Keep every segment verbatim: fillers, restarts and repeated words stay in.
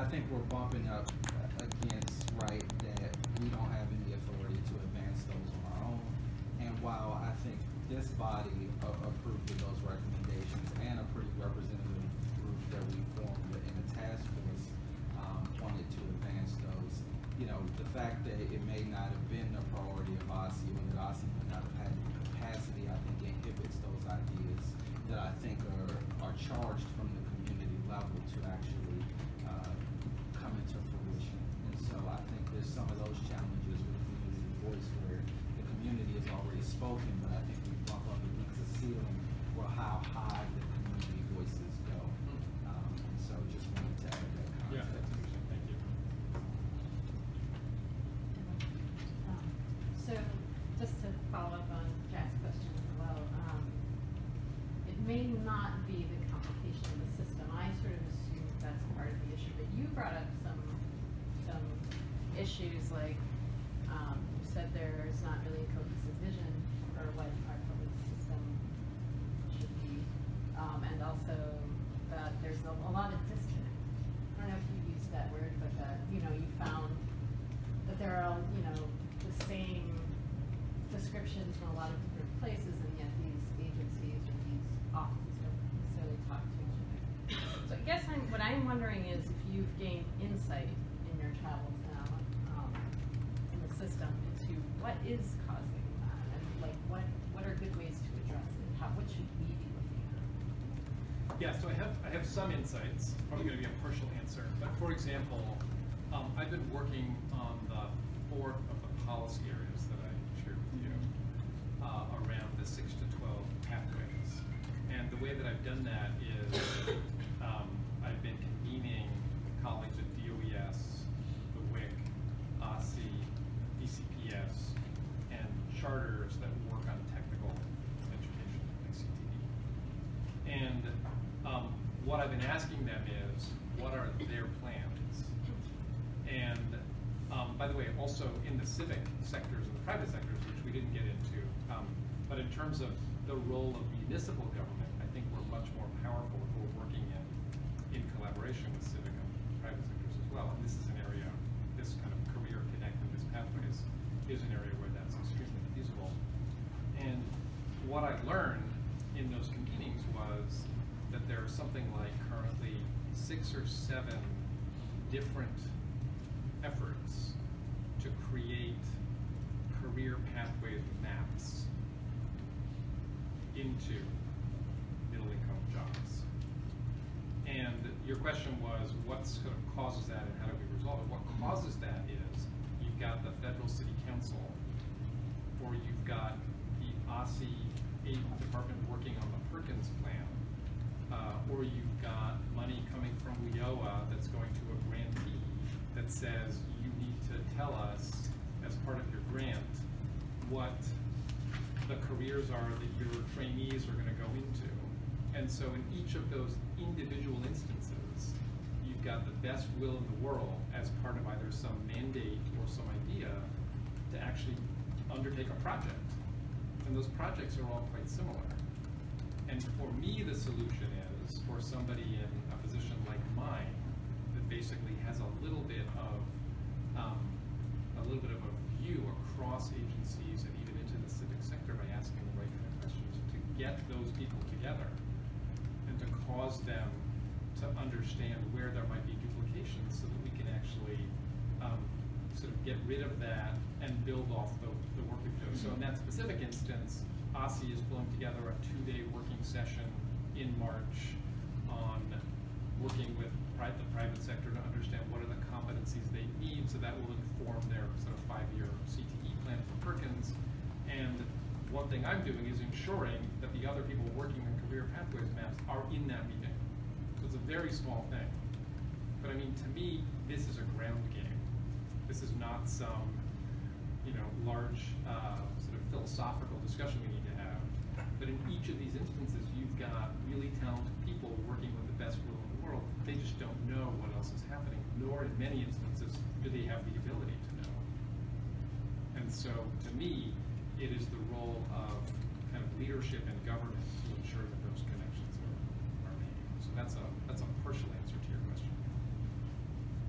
think we're bumping up against, right, that we don't have any authority to advance those on our own. And while I think this body uh, approved of those recommendations and a pretty representative group that we formed in a task force um, wanted to advance those, you know, the fact that it may not have been a priority of O S S I or that O S S I would not have had the capacity, I think inhibits those ideas that I think are, are charged from the community level to actually uh, come into fruition. And so I think there's some of those challenges with community voice where the community has already spoken, but I think we bump up against a ceiling for how high the community voices go. Um, and so just wanted to add that context. Yeah, that's interesting. Thank you. Um, so just to follow up on Jack's question as well, um, it may not be the complication of the system. I sort of assume that's part of the issue, but you brought up some some issues like um, you said there's not really a cohesive vision for what our public system should be, um, and also that there's a, a lot of disconnect. I don't know if you used that word, but that you know you found that there are you know the same descriptions in a lot of different places, and yet these agencies or these offices don't necessarily talk to each other. So I guess I'm, what I'm wondering is if you've gained insight in your travels now um, in the system into what is causing that, and like what what are good ways to address it? How what should we be looking at? Yeah, so I have I have some insights. Probably going to be a partial answer, but for example, um, I've been working on the four of the policy areas that I shared with you uh, around the six to twelve pathways, and the way that I've done that is um, I've been convening colleagues at D O E S, the W I C, O S S I, E C P S, and charters that work on technical education, like C T E. And um, what I've been asking them is, what are their plans? And um, by the way, also in the civic sectors and the private sectors, which we didn't get into, um, but in terms of the role of municipal government, I think we're much more powerful if we're working in, in collaboration with civic and private sectors as well. And this is an area, this kind of career connect and this pathways is an area where that's extremely feasible. And what I learned in those convenings was that there are something like currently six or seven different efforts to create career pathways maps into middle income jobs. And your question was, what sort of causes that and how do we resolve it? What causes that is you've got the federal city council, or you've got the O S S I department working on the Perkins plan, uh, or you've got money coming from W I O A that's going to a grantee that says you need to tell us as part of your grant what the careers are that your trainees are going to go into. And so in each of those individual instances, you've got the best will in the world as part of either some mandate or some idea to actually undertake a project. And those projects are all quite similar. And for me, the solution is for somebody in a position like mine that basically has a little bit of um, a little bit of a view across agencies and even into the civic sector by asking the right kind of questions to get those people together and to cause them to understand where there might be duplications so that we can actually um, sort of get rid of that and build off the, the work we've done. So in that specific instance, O S S I is pulling together a two-day working session in March on working with pri the private sector to understand what are the competencies they need, so that will inform their sort of five-year C T E plan for Perkins. And one thing I'm doing is ensuring that the other people working on career pathways maps are in that meeting. So it's a very small thing. But I mean, to me, this is a ground game. This is not some, you know, large uh, sort of philosophical discussion we need to have. But in each of these instances, you've got really talented people working with the best will in the world. They just don't know what else is happening, nor in many instances do they have the ability to know. And so, to me, it is the role of kind of leadership and government to ensure that those connections are, are made. So that's a that's a partial answer to your question.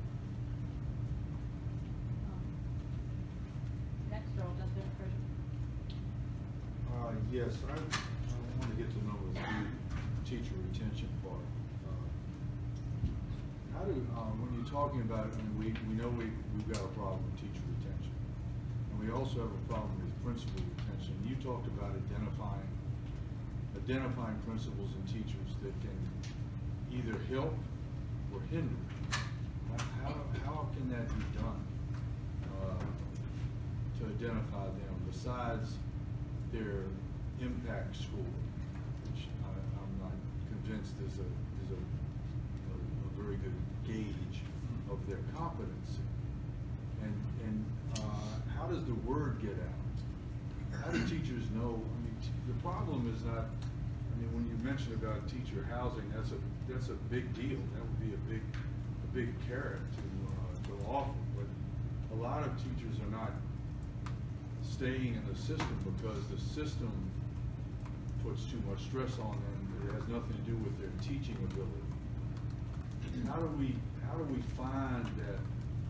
Yes, I, I want to get to number three, teacher retention part. Uh, How do, um, when you're talking about, I mean, we, we know we, we've got a problem with teacher retention. And we also have a problem with principal retention. You talked about identifying, identifying principals and teachers that can either help or hinder. How, how can that be done, uh, to identify them besides their impact score, which I, I'm not convinced is a, is a, a, a very good gauge of their competency. And, and uh, how does the word get out? How do teachers know? I mean, t the problem is not, I mean, when you mention about teacher housing, that's a, that's a big deal. That would be a big, a big carrot to, uh, to offer. But a lot of teachers are not staying in the system because the system puts too much stress on them. It has nothing to do with their teaching ability. How do we, how do we find that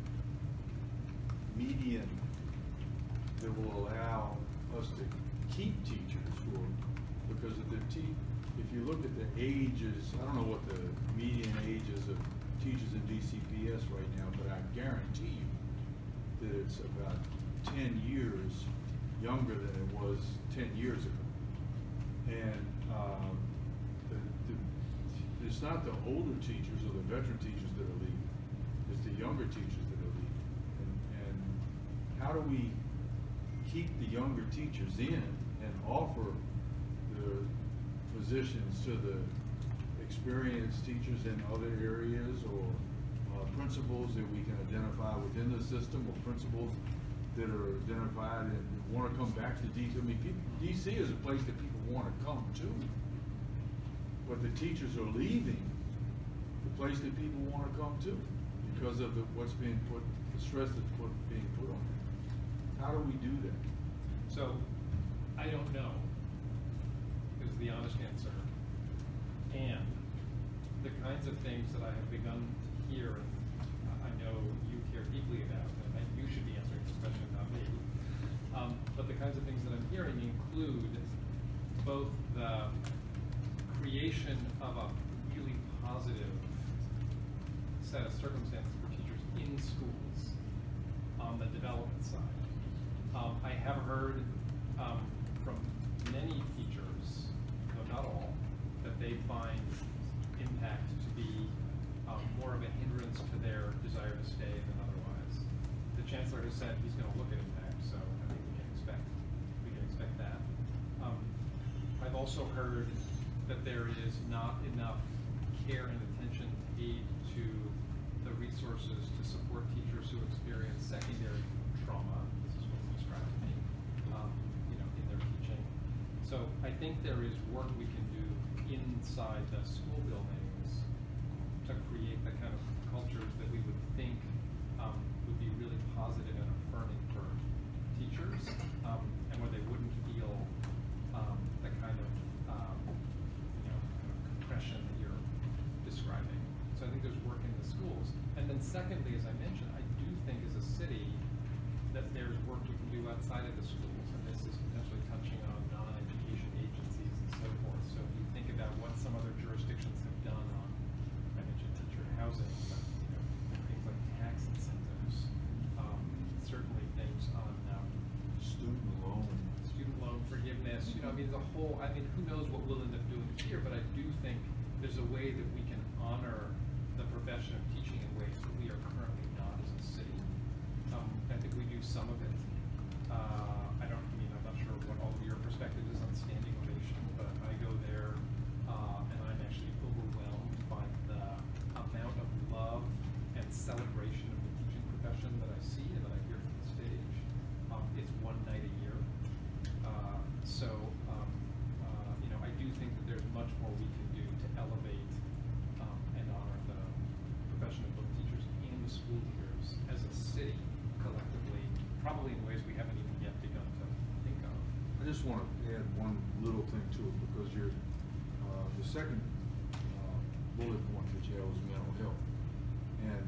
median that will allow us to keep teachers for, because of the te if you look at the ages, I don't know what the median ages of teachers in D C P S right now, but I guarantee you that it's about ten years younger than it was ten years ago. And um, the, the, it's not the older teachers or the veteran teachers that are leaving, it's the younger teachers that are leaving. And, and how do we keep the younger teachers in and offer the positions to the experienced teachers in other areas, or uh, principals that we can identify within the system, or principals that are identified and want to come back to D C? I mean, people, D C is a place that people want to come to, but the teachers are leaving the place that people want to come to because of the, what's being put, the stress that's put, being put on them. How do we do that? So, I don't know, is the honest answer. And the kinds of things that I have begun to hear, and I know you care deeply about, and I think you should be answering this question, not me. Um, but the kinds of things that I'm hearing include both the creation of a really positive set of circumstances for teachers in schools on the development side. Um, I have heard um, from many teachers, though not all, that they find impact to be um, more of a hindrance to their desire to stay than otherwise. The chancellor has said he's going to look at impact, so I think we can expect we can expect that. Um, I've also heard that there is not enough care and attention paid to the resources to support teachers who experience secondary trauma. This is what's described to me, um, you know, in their teaching. So I think there is work we can do inside the school buildings to create the kind of cultures that we would think um, would be really positive and affirming for teachers, um, and where they wouldn't feel um, the kind of um, you know kind of compression that you're describing. So I think there's work in the schools. And then secondly, as I mentioned, I do think as a city that there's work we can do outside of the schools, and this is potentially touching on non-education agencies and so forth. So if you think about what some other jurisdictions have done on, I mentioned teacher housing, but you know, things like tax incentives, um, certainly things on um, Student loan. student loan forgiveness, you know, I mean, there's a whole, I mean, who knows what we'll end up doing here, but I do think there's a way that we can honor the profession of teaching in ways that we are currently not as a city. Um, I think we do some of it. Uh, I don't, I mean, I'm not sure what all of your perspective is on standing ovation, but I go there, uh, and I'm actually overwhelmed by the amount of love and celebration of the teaching profession that I see and that I hear from the stage. Um, it's one night a year. Uh, so, um, uh, you know, I do think that there's much more we can do to elevate um, and honor the profession of both teachers and the school leaders as a city collectively, probably in ways we haven't even yet begun to think of. I just want to add one little thing to it, because you're, uh, the second uh, bullet point that you have was mental health. And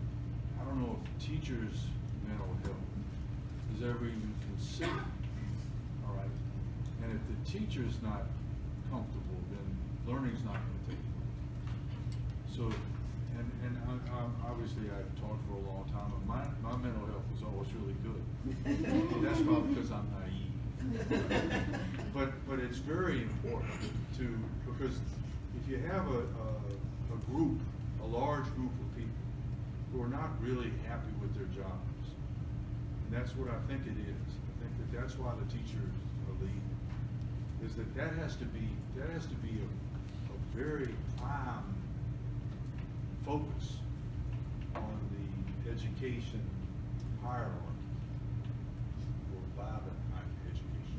I don't know if teachers' mental health is ever even considered, all right? And if the teacher's not comfortable, then learning's not going to take place. So, and, and I, I'm, obviously I've taught for a long time, and my, my mental health was always really good. That's probably because I'm naive. but, but it's very important to, because if you have a, a, a group, a large group of people who are not really happy with their jobs, and that's what I think it is. I think that that's why the teachers are leaving, is that that has to be, that has to be a, a very prime focus on the education hierarchy, or by the education.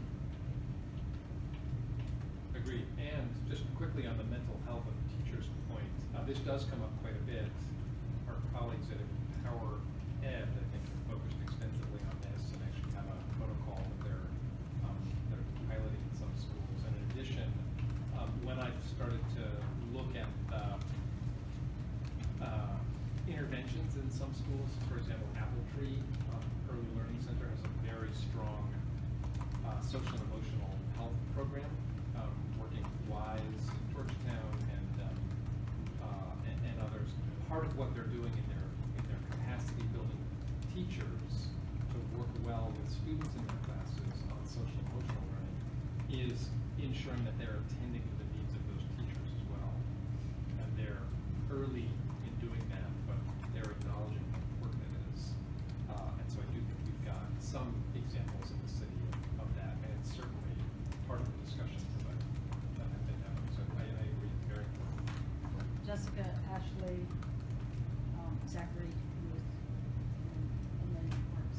Agreed. And just quickly on the mental health of teachers point, uh, this does come up quite a bit. Our colleagues at Empower Ed, I think, have focused extensively on this and actually have a protocol that they're, um, that are piloting in some schools. And in addition, um, when I started to look at uh, uh, interventions in some schools, for example, Apple Tree um, Early Learning Center has a very strong uh, social and emotional health program, um, working with WISE, Georgetown, and, um, uh, and and others. Part of what they're doing in their in their capacity building teachers to work well with students in their classes on social and emotional learning is ensuring that they're attending to the needs of those teachers as well. And they're early in doing that, but they're acknowledging how important it is. Uh, and so I do think we've got some examples in the city of, of that, and it's certainly part of the discussions that, I, that have been having. So I, I agree, it's very important. Jessica, Ashley, um, Zachary, Ruth, and, and then Mark's.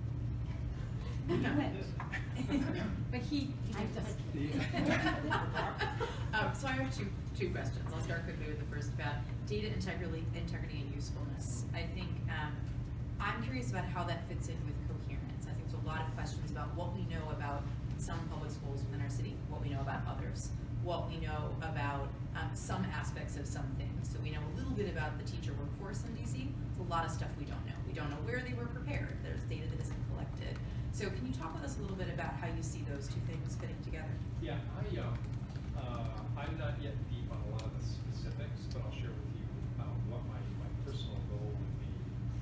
But he, he I just. um, so I have two two questions. I'll start quickly with the first about data integrity, integrity and usefulness. I think um, I'm curious about how that fits in with coherence. I think there's a lot of questions about what we know about some public schools within our city, what we know about others, what we know about um, some aspects of some things. So we know a little bit about the teacher workforce in D C. There's a lot of stuff we don't know. We don't know where they were prepared. There's data that isn't collected. So can you talk with us a little bit about how you see those two things fitting together? Yeah, I, uh, uh, I'm not yet deep on a lot of the specifics, but I'll share with you uh, what my, my personal goal would be,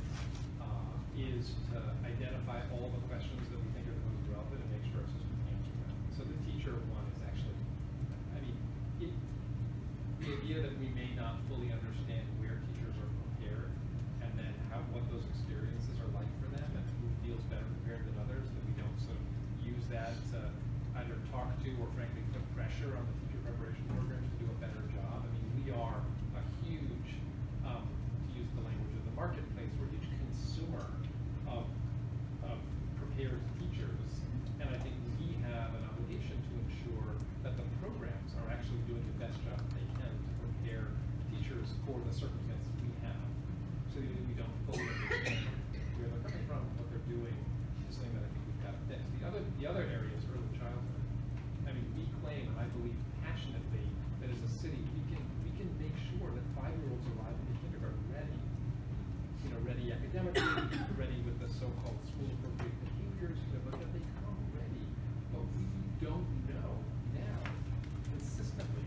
uh, is to identify all the questions that we think are the most relevant and make sure our system can answer them. So the teacher one is actually, I mean, it, the idea that we may not fully understand where teachers are prepared and then how, what those experiences are like for them and who feels better prepared than others, that we don't sort of use that to either talk to or frankly put pressure on the teacher preparation programs to do a better job. I mean, we are a huge, um, to use the language of the marketplace, we're a huge consumer of, of prepared teachers. And I think we have an obligation to ensure that the programs are actually doing the best job that they can to prepare teachers for the circumstances we have. So that we don't fully understand where they're coming from, what they're doing, is something that I think we've got to fix. The other, the other area is early childhood. I mean, we claim, and I believe passionately, that as a city, we can we can make sure that five-year-olds arrive into kindergarten ready. You know, ready academically, ready with the so-called school-appropriate behaviors, you know, but that they come ready. But we don't know now, consistently,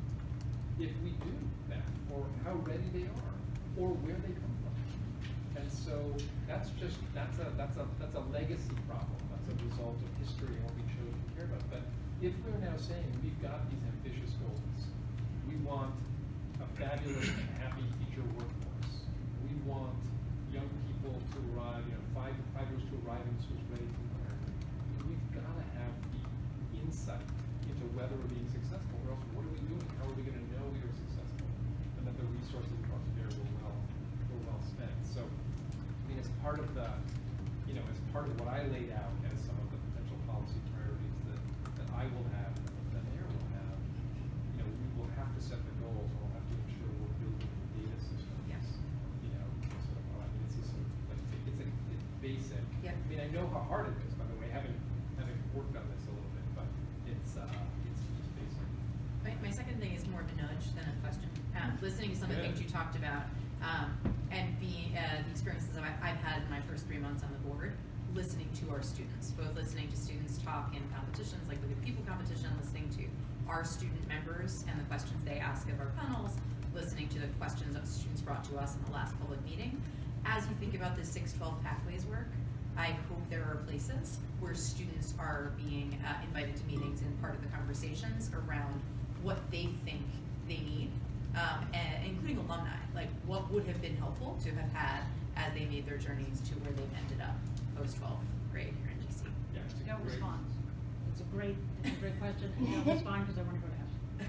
if we do that, or how ready they are, or where they come from. And so that's just, that's a, that's a, that's a legacy problem. That's a result of history and what we chose to care about. But if we're now saying we've got these ambitious goals, we want a fabulous and happy teacher workforce, we want young people to arrive, you know, five, five years to arrive in schools ready to learn, we've got to have the insight into whether we're being successful, or else what are we doing? How are we going to know we are successful? And that the resources brought to bear were well, were well spent. So, I mean, as part of the, you know, as part of what I laid out as some of the potential policy priorities that, that I will have, and that the mayor will have, you know, we will have to set the goals, and we'll have to ensure we're building data systems. Yes. You know, sort of, I mean, it's a sort of, like, it's a, it's basic. Yep. I mean, I know how hard it is, by the way, having, having worked on this a little bit, but it's, uh, it's just basic. My, my second thing is more of a nudge than a question. Um, listening to some of the Yeah. things you talked about, um, and being uh, the experiences I've, I've had in my first three months on the board, listening to our students, both listening to students talk in competitions like the Good People competition, listening to our student members and the questions they ask of our panels, listening to the questions that students brought to us in the last public meeting. As you think about the six twelve pathways work, I hope there are places where students are being uh, invited to meetings and part of the conversations around what they think they need, um, and including alumni, like what would have been helpful to have had as they made their journeys to where they've ended up post twelfth grade here in D C. Yeah, it's a Don't great- respond. It's a great, it's a great question, and don't respond because I want to go to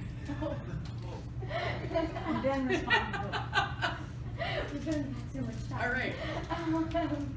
Ashley. And then respond to vote. We've been had so much time. All right. Um,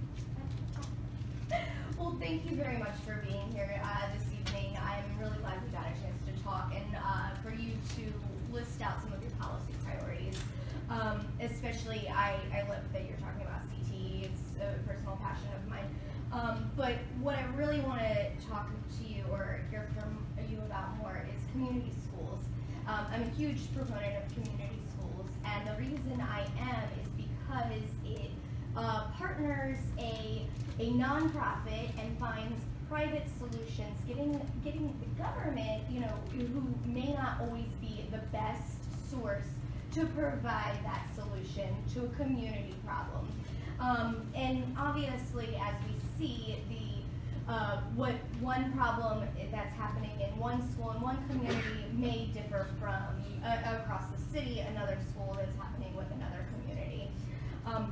well, thank you very much for being here uh, this evening. I'm really glad we got a chance to talk and uh, for you to list out some of your policy priorities. Um, especially, I, I love that you're talking about C T. It's a personal passion of mine. Um, but what I really want to talk to you or hear from you about more is community schools. Um, I'm a huge proponent of community schools, and the reason I am is because it uh, partners a a nonprofit and finds private solutions, getting getting the government, you know, who may not always be the best source to provide that solution to a community problem. Um, and obviously, as we see, the uh, what one problem that's happening in one school in one community may differ from uh, across the city, another school that's happening with another community. Um,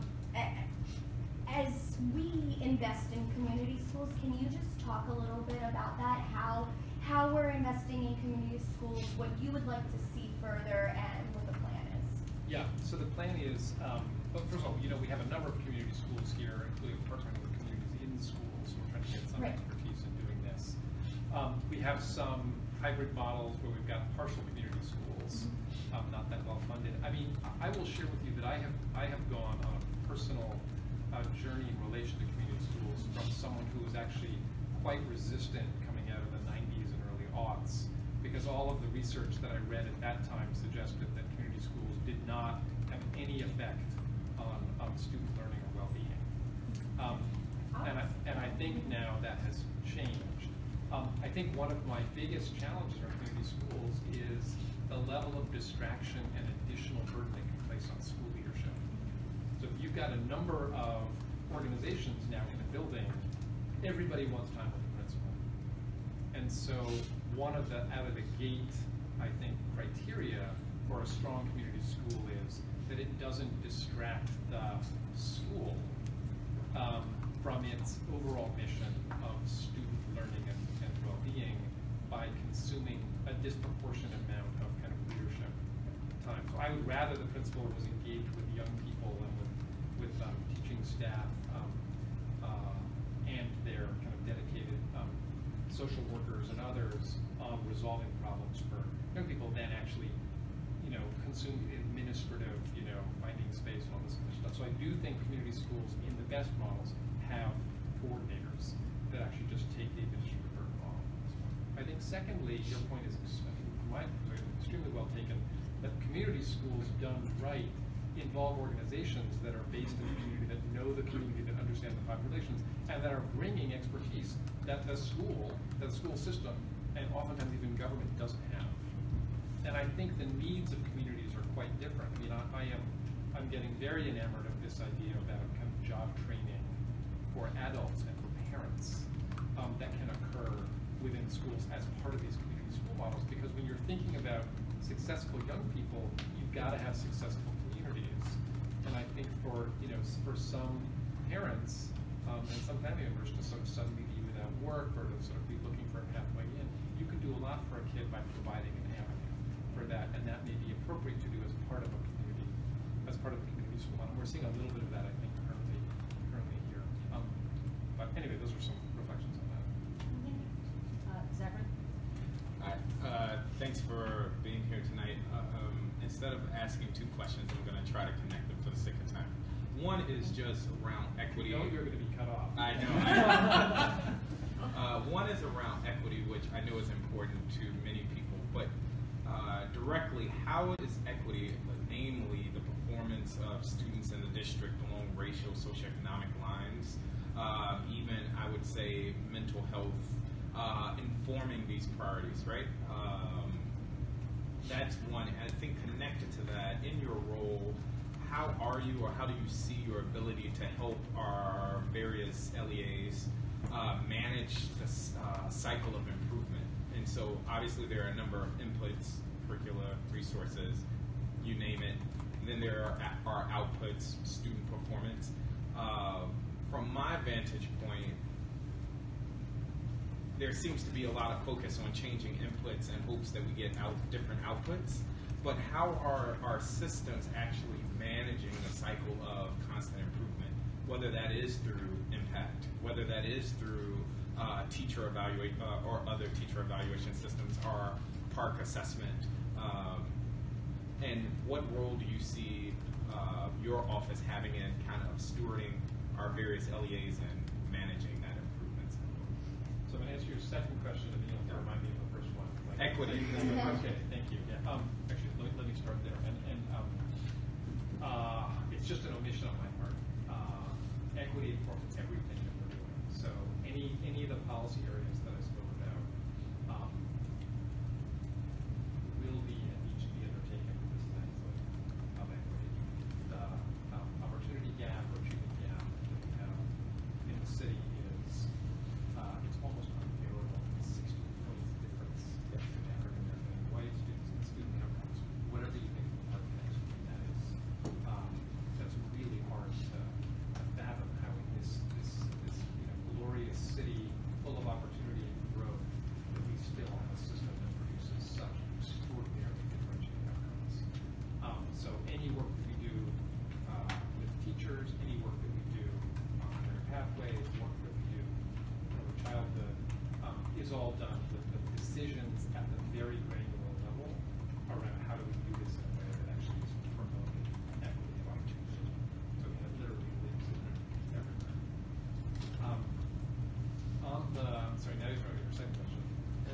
as we invest in community schools, can you just talk a little bit about that? How how we're investing in community schools, what you would like to see further, and what the plan is? Yeah, so the plan is, um, well, first of all, you know, we have a number of community schools here, including partnering with communities in schools, so we're trying to get some Right. expertise in doing this. Um, we have some hybrid models where we've got partial community schools, Mm-hmm. um, not that well funded. I mean, I will share with you that I have I have gone on a personal uh, journey in relation to community schools from someone who was actually quite resistant coming out of the nineties and early aughts, because all of the research that I read at that time suggested that community schools did not have any effect on, on student learning or well-being. Um, and, I, and I think now that has changed. Um, I think one of my biggest challenges in our community schools is the level of distraction and additional burden that can place on school leadership. So if you've got a number of organizations now in a building, everybody wants time with the principal. And so one of the out of the gate, I think, criteria for a strong community school is that it doesn't distract the school um, from its overall mission of student learning and, and well-being by consuming a disproportionate amount of kind of leadership time. So I would rather the principal was engaged with young people and with, with um, teaching staff um, uh, and their kind of dedicated um, social workers and others on resolving problems for young people than actually, you know, consume administrative, you know, finding space and all this kind of stuff. So I do think community schools in the best models have coordinators that actually just take the administrative burden off. I think secondly, your point is, I think, from my perspective, extremely well taken, that community schools done right involve organizations that are based in the community, that know the community, that understand the populations, and that are bringing expertise that the school, that the school system, and oftentimes even government doesn't have. And I think the needs of communities are quite different. I mean, I, I am, I'm getting very enamored of this idea about kind of job training for adults and for parents um, that can occur within schools as part of these community school models. Because when you're thinking about successful young people, you've got to have successful communities. And I think for, you know, for some parents um, and some family members to sort of suddenly be without work or to sort of be looking for a pathway in, you can do a lot for a kid by providing an avenue for that, and that may be appropriate to do as part of a community, as part of the community school model. We're seeing a little bit of that, I think, currently, currently here. Um, but anyway, those are some reflections on that. Uh, Zachary? Hi, uh, thanks for being here tonight. Uh, um, instead of asking two questions, I'm going to try to connect them for the sake of time. One is just around equity. You know you're going to be cut off. I know. I know. uh, one is around equity, which I know is important to many people, but uh, directly, how is equity, namely the performance of students in the district along racial, socioeconomic lines, uh, even I say, mental health, uh, informing these priorities, right? Um, that's one. I think connected to that, in your role, how are you, or how do you see your ability to help our various L E As uh, manage this uh, cycle of improvement? And so obviously there are a number of inputs, curricula, resources, you name it. And then there are, are outputs, student performance. Uh, from my vantage point, there seems to be a lot of focus on changing inputs in hopes that we get out different outputs. But how are our systems actually managing the cycle of constant improvement? Whether that is through impact, whether that is through uh, teacher evaluate uh, or other teacher evaluation systems, or PARC assessment. Um, and what role do you see uh, your office having in kind of stewarding our various L E As and managing that improvement cycle? So I'm going to answer your second question, and then you'll have to remind me of the first one. Like, Equity. Okay, thank you. Yeah. Um, actually, let me, let me start there. And, and um, uh, it's just an omission on my part. Uh, equity informs everything that we're doing. So any any of the policy areas that I spoke about um, will be and need to be undertaken with this lens of, of equity. The um, opportunity gap or achievement gap that we have in the city is uh, it's almost unbearable. sixty points difference between African American and white students and student outcomes. Whatever you think of architects, that is um, that's really hard to fathom how in this this this you know glorious city full of opportunity and growth that we still have a system that produces such extraordinarily differentiated outcomes. Um, so any work that we do uh, with teachers, any work that we do on career pathways, work that we do early childhood, um, is all done with the decisions at the very granular level around how do we do this in a way that actually is promoting equity of opportunity. So it literally lives in everywhere. Um, on the, I'm sorry, now you're talking your second question.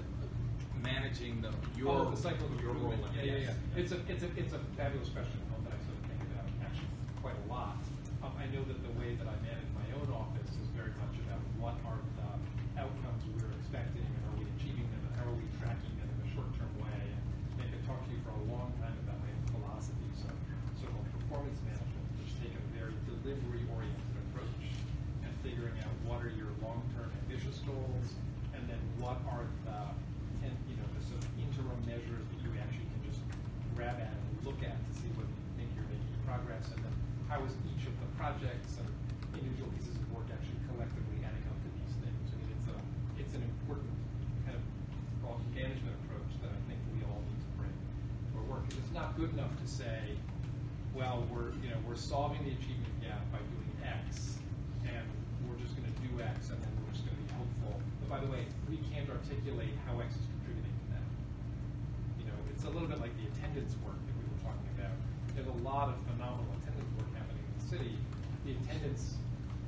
Managing the your oh, the cycle of your role. improvement. in Yeah, it. yeah, yeah. It's a it's a it's a fabulous question, one that I sort of think about actually quite a lot. Um, I know that the way that I manage my own office is very much about what are the outcomes we're expecting, and are we achieving them, and how are we tracking them in a short-term way. And I could talk to you for a long time about my own philosophies of so-called performance management, which take a very delivery-oriented approach and figuring out what are your long-term ambitious goals, and then what are the and you know the sort of interim measures that you actually can just grab at and look at to see whether you think you're making progress, and then how is each of the projects and individual pieces of work actually collectively adding up to these things. I mean, it's a it's an important kind of called management approach that I think we all need to bring to our work. Because it's not good enough to say, well, we're you know we're solving the achievement gap by doing X, and we're just going to do X, and then we're just going to be hopeful. But by the way, we can't articulate how X is contributing to that. You know, it's a little bit like the attendance work that we were talking about. There's a lot of phenomenal attendance work happening in the city. The attendance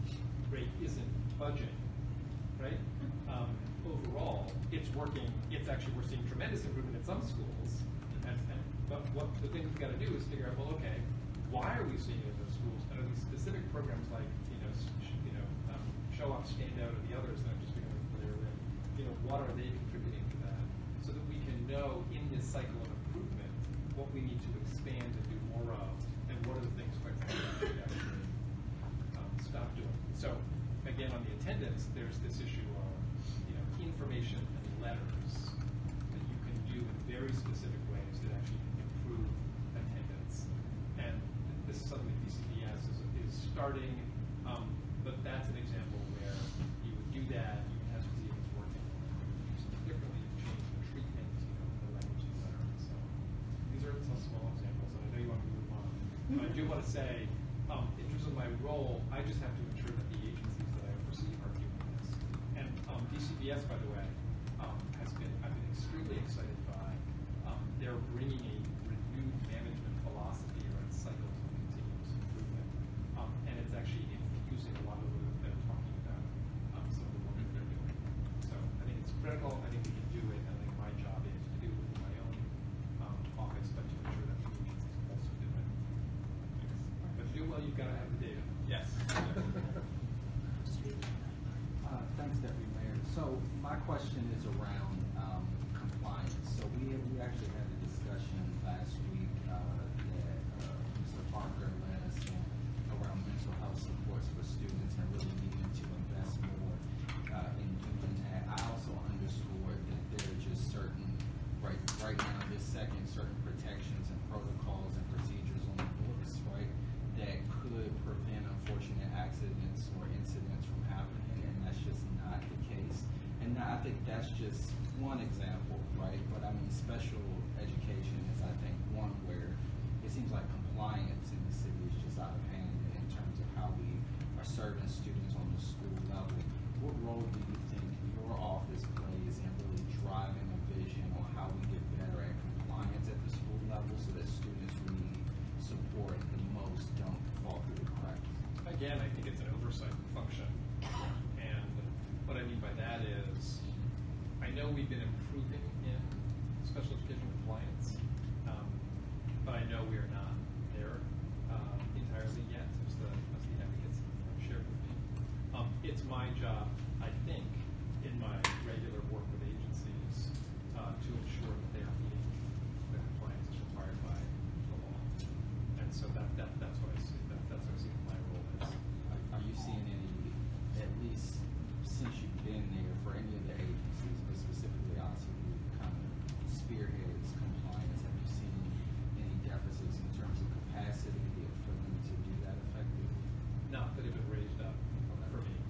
rate isn't budging, right? Um, overall, it's working. It's actually, we're seeing tremendous improvement in some schools. And, and, but what the thing we've got to do is figure out, well, okay, why are we seeing it in those schools? And are these specific programs like, you know, sh you know, um, show up, stand out, or the others that I'm just becoming familiar with? You know, what are they contributing to that? So that we can know in this cycle of improvement what we need to expand and do more of, and what are the things, quite frankly, we should actually um, stop doing. So, again, on the attendance, there's this issue of, you know, information and letters that you can do in very specific ways that actually improve attendance. And this is something that D C B S is, is starting, um, but that's an example where you would do that, you would have to see if it's working, do something differently, change the treatment, you know, the language, et cetera. So these are some small examples, and I know you want to move on. But I do want to say, um, in terms of my role, I just have to ensure that the agencies that I oversee are doing this. And um, D C B S, by the way, um, has been, I've been extremely excited by, um, they're bringing a renewed management philosophy around cycles of continuous improvement. Um, and it's actually infusing a lot of what they're talking about, um, some of the work that they're doing. So I think it's critical. I think we can do it. I think my job is to do it in my own um, office, but to ensure that the agencies also do it. But to do well, you've got to have the data. Yes. Uh, thanks, Dave. my question is around um, compliance. So we we actually had a discussion last week uh, that uh, Mister Parker led us in around mental health supports for students and really needing to invest more uh, in doing that. I also underscored that there are just certain, right right now, this second, certain protections and protocols and procedures on the books, right, that could prevent unfortunate accidents or incidents from happening, and that's just not the case. And I think that's just one example, right? But I mean, special education is, I think, one where it seems like compliance in the city is just out of hand in terms of how we are serving students on the school level. What role do you think your office plays in really driving a vision on how we get better at compliance at the school level so that students we need support the most don't fall through the cracks? Again, I think it's an oversight function. And what I mean by that is, I know we've been improving in special education compliance, um, but I know we are not there uh, entirely yet, as the, as the advocates shared with me. Um, it's my job, I think, in my regular work with agencies uh, to ensure that they are meeting the compliance that's required by the law. And so that, that that's what I see. That, that's what I see my role as. Are, are you seeing any, at least since you've been there, for any of the agencies, but specifically also who kind of spearheads compliance, have you seen any deficits in terms of capacity for them to do that effectively? Not that have been raised up for me.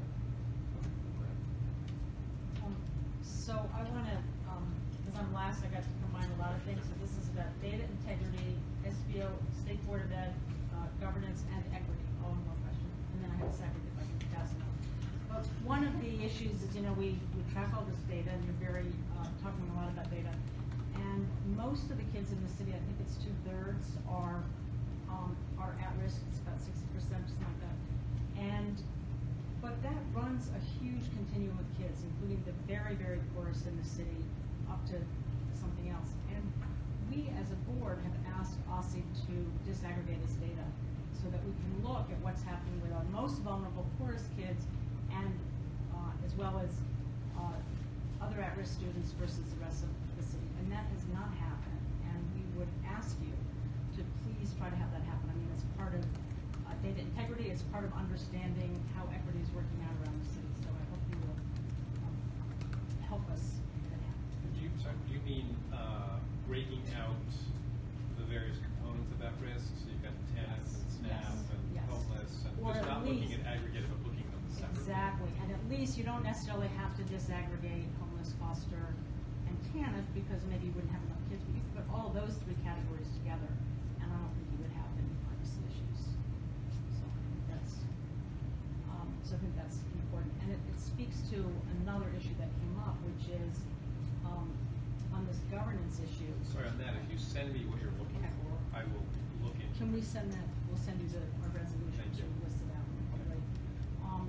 Um, So I want to, um, because I'm last, I got to combine a lot of things. So this is about data integrity, S B O, State Board of Ed, uh, governance, and equity. All in one question. And then I have a second if I can pass it on. But one of the issues is, you know, we, we track all this data, and you're very, uh, talking a lot about data. And most of the kids in the city, I think it's two thirds, are, um, are at risk. It's about sixty percent, something like that. And But that runs a huge continuum of kids, including the very, very poorest in the city, up to something else. And we, as a board, have asked O S S I to disaggregate this data so that we can look at what's happening with our most vulnerable, poorest kids, and uh, as well as uh, other at-risk students versus the rest of the city. And that has not happened. And we would ask you to please try to have that happen. I mean, it's part of Uh, data integrity is part of understanding how equity is working out around the city. So I hope you will um, help us in that. Do you, sorry, do you mean uh, breaking out the various components of that risk? So you've got tenants and staff Yes. and Yes. homeless, and Or just at not looking least- at aggregate, but looking at them separately. Exactly, and at least you don't necessarily have to disaggregate homeless, foster, and TANF because maybe you wouldn't have enough kids, but you could put all those three categories together, and I don't think you would have any privacy issues. So I think that's, um, so I think that's important, and it, it speaks to another issue that came up, which is um, on this governance issue. Sorry, on that, if you send me what you're looking Okay. for, I will look into it. Can we send that? We'll send you the our resolution Thank to you. list it out. Right. Um,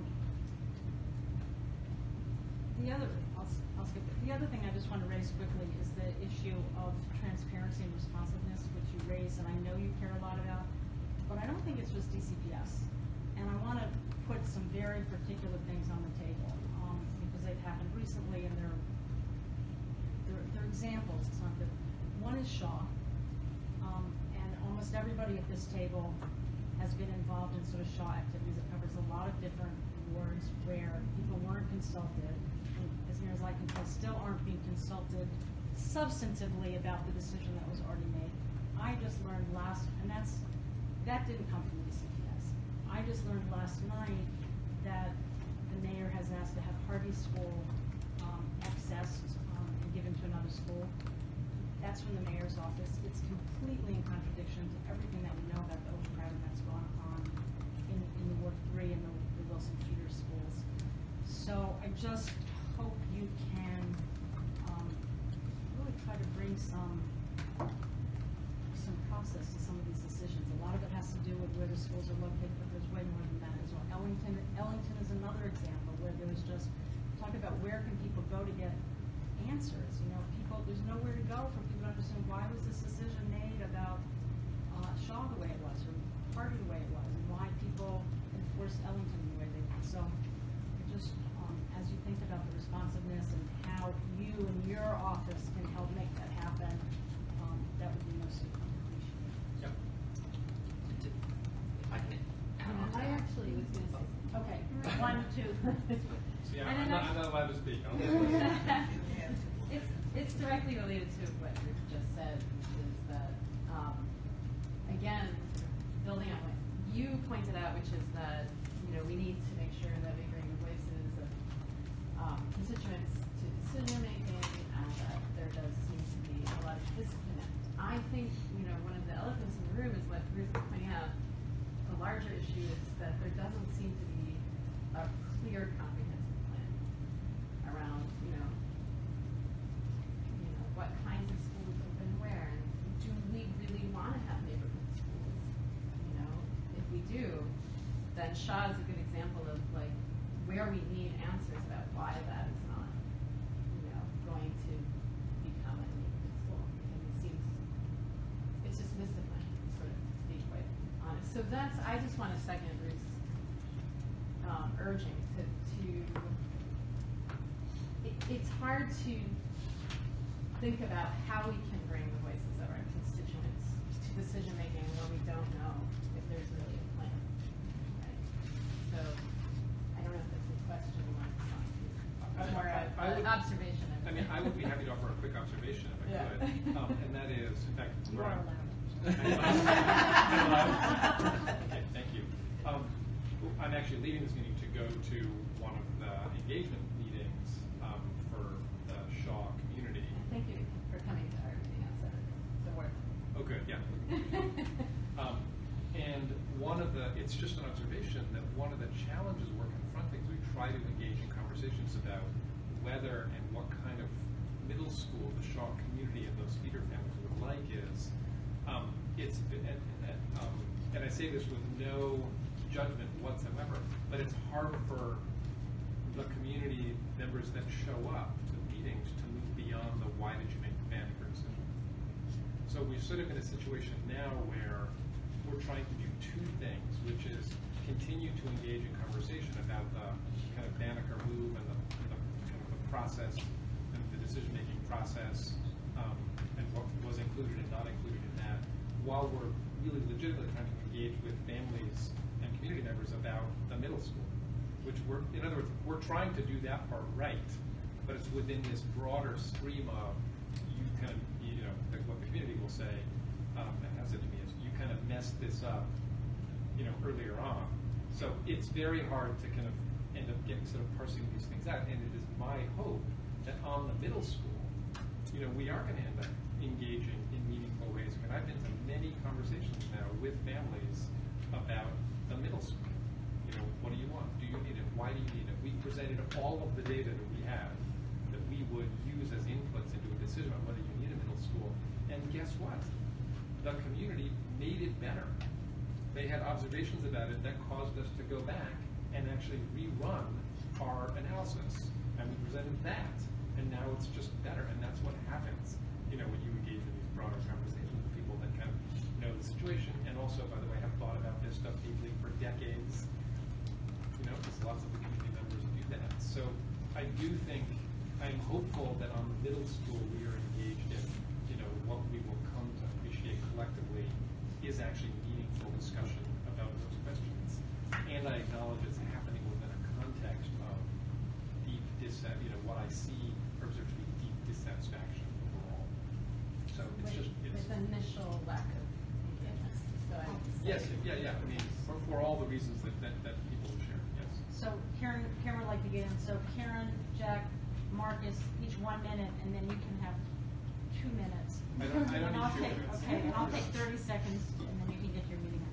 the other, I'll, s- I'll skip it. The other thing I just want to raise quickly is the issue of transparency and responsiveness, which you raised, and I know you care a lot about, but I don't think it's just D C P S. And I want to put some very particular things on the table, um, because they've happened recently, and they're, they're, they're examples. It's not that, one is Shaw. Um, and almost everybody at this table has been involved in sort of Shaw activities. It covers a lot of different wards where people weren't consulted, and as near as I can tell, still aren't being consulted substantively about the decision that was already made. I just learned last, and that's, that didn't come from D C P S. I just learned last night that the mayor has asked to have Harvey School um, accessed um, and given to another school. That's from the mayor's office. It's completely in contradiction to everything that we know about the overcrowding that's gone on in, in the Ward three and the, the Wilson Peters schools. So I just hope you can um, really try to bring some some process to some of these decisions. A lot of it has to do with where the schools are located, but there's way more than that as well. Ellington, Ellington is another example where there's just talk about where can people go to get answers. You know, people, there's nowhere to go for people to understand why was this decision made about uh, Shaw the way it was, or Harvey the way it was, and why people enforced Ellington the way they did. So, just um, as you think about the responsiveness your office can help make that happen, um, that would be most appreciated. Yep. If I can add on to I that. actually was gonna say. Okay, one, two. See, And I'm, then not, I- I'm not allowed to speak. I'll It's, it's directly related to what Ruth just said, which is that, um, again, building on what you pointed out, which is that, you know, we need to make sure that we bring the voices of, um, constituents to decision-making, and that there does seem to be a lot of disconnect. I think, you know, one of the elephants in the room is what Ruth was pointing out. The larger issue is that there doesn't seem to be a clear, comprehensive plan around, you know, you know, what kinds of schools open where, and do we really want to have neighborhood schools? You know, if we do, then Shaw is a good example of like where we need answers about why that is not, you know, going to become a neighborhood school. Because it seems, it's just mystifying, sort of, to be quite honest. So that's, I just want to second Ruth's um, urging to, to it, it's hard to think about how we can bring the voices of our constituents to decision making when we don't know if there's really a plan. Right? So I don't know if that's a question or not. I- More I- I an would- observation. I mean, I would be happy to offer a quick observation if I Yeah. could, um, and that is, in fact, You where are I'm- allowed. I'm allowed? Okay, thank you. Um, I'm actually leaving this meeting to go to one of the engagement meetings um, for the Shaw community. Thank you for coming to our meeting on Saturday. So worth it. Oh, good, yeah. Um, and one of the, it's just an observation that one of the challenges we're confronting as we try to engage in conversations about whether and what kind of middle school the Shaw community and those feeder families would like is, um, it's, and, and, um, and I say this with no judgment whatsoever, but it's hard for the community members that show up to meetings to move beyond the why did you make the Banneker decision. So we're sort of in a situation now where we're trying to do two things, which is continue to engage in conversation about the kind of Banneker move and the, and the kind of the process and the decision-making process um, and what was included and not included in that, while we're really legitimately trying to engage with families and community members about the middle school, which we're, in other words, we're trying to do that part right, but it's within this broader stream of you kind of, you know, like what the community will say, um, and has said to me is, you kind of messed this up, you know, earlier on. So it's very hard to kind of end up getting sort of parsing these things out, and it is my hope that on the middle school, you know, we are going to end up engaging in meaningful ways. I mean, I've been to many conversations now with families about the middle school. You know, what do you want? Do you need it? Why do you need it? We presented all of the data that we have that we would use as inputs into a decision on whether you need a middle school. And guess what? The community made it better. They had observations about it that caused us to go back and actually rerun our analysis. And we presented that. And now it's just better. And that's what happens, you know, when you engage in these broader conversations with people that kind of know the situation and also, by the way, have thought about this stuff deeply for decades. You know, because lots of the community members do that. So I do think, I'm hopeful that on the middle school we are engaged in, you know, what we will come to appreciate collectively is actually meaningful discussion about those questions. And I acknowledge it's happening within a context of deep dissat, you know, what I see observed to be deep dissatisfaction overall. So it's With, just, it's. with initial lack of engagement. So I would say- Yes, yeah, yeah, I mean, for, for all the reasons that, that, that people would share, yes. So Karen, Karen would like to get in. So Karen, Jack, Marcus, each one minute, and then you can have two minutes. I don't, I don't And need I'll two take, minutes. okay, and I'll take thirty seconds, and then you can get your meeting.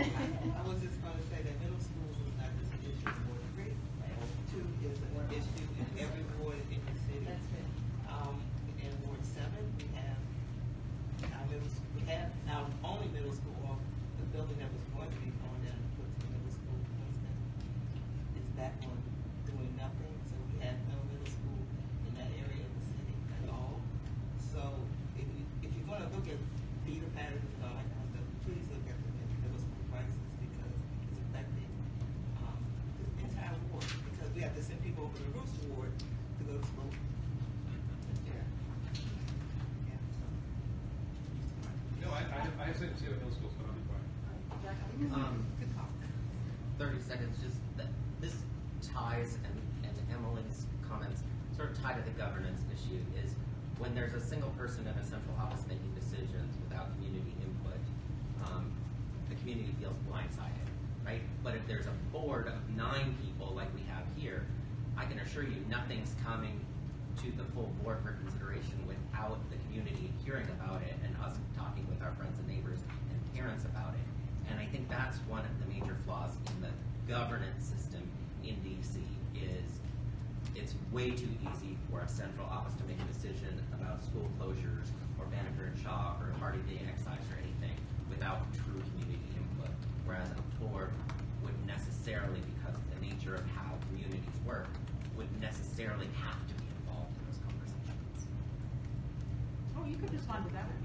I was just going to say that middle schools is not just an issue in Ward three. Ward two is an issue in every ward in the city. That's good. Um, in Ward seven, we have our middle, s- we have our only middle school, or the building that was going to be torn down and put to the middle school, Winston, is back on doing nothing. So we have no middle school in that area of the city at all. So if, you, if you're going to look at feeder patterns and all that kind of stuff, please look at the middle school crisis because it's affecting um, the entire ward. Because we have to send people over to Roost Ward to go to school. Yeah. I have something to say about middle schools, but I'll be quiet. Um, thirty seconds, just that this ties, and, and Emily's comments sort of tie to the governance issue, is when there's a single person in a central office making decisions without community input, um, the community feels blindsided, right? But if there's a board of nine people like we have here, I can assure you nothing's coming to the full board for consideration without the community hearing about it and us talking with our friends and neighbors and parents about it. And I think that's one of the major flaws in the governance system in D C is it's way too easy for a central office to make a decision about school closures or Banneker and Shaw or Hardy Day excise or anything without true community input. Whereas a board would necessarily, because of the nature of how communities work, would necessarily have to be involved in those conversations. Oh, you could respond to that.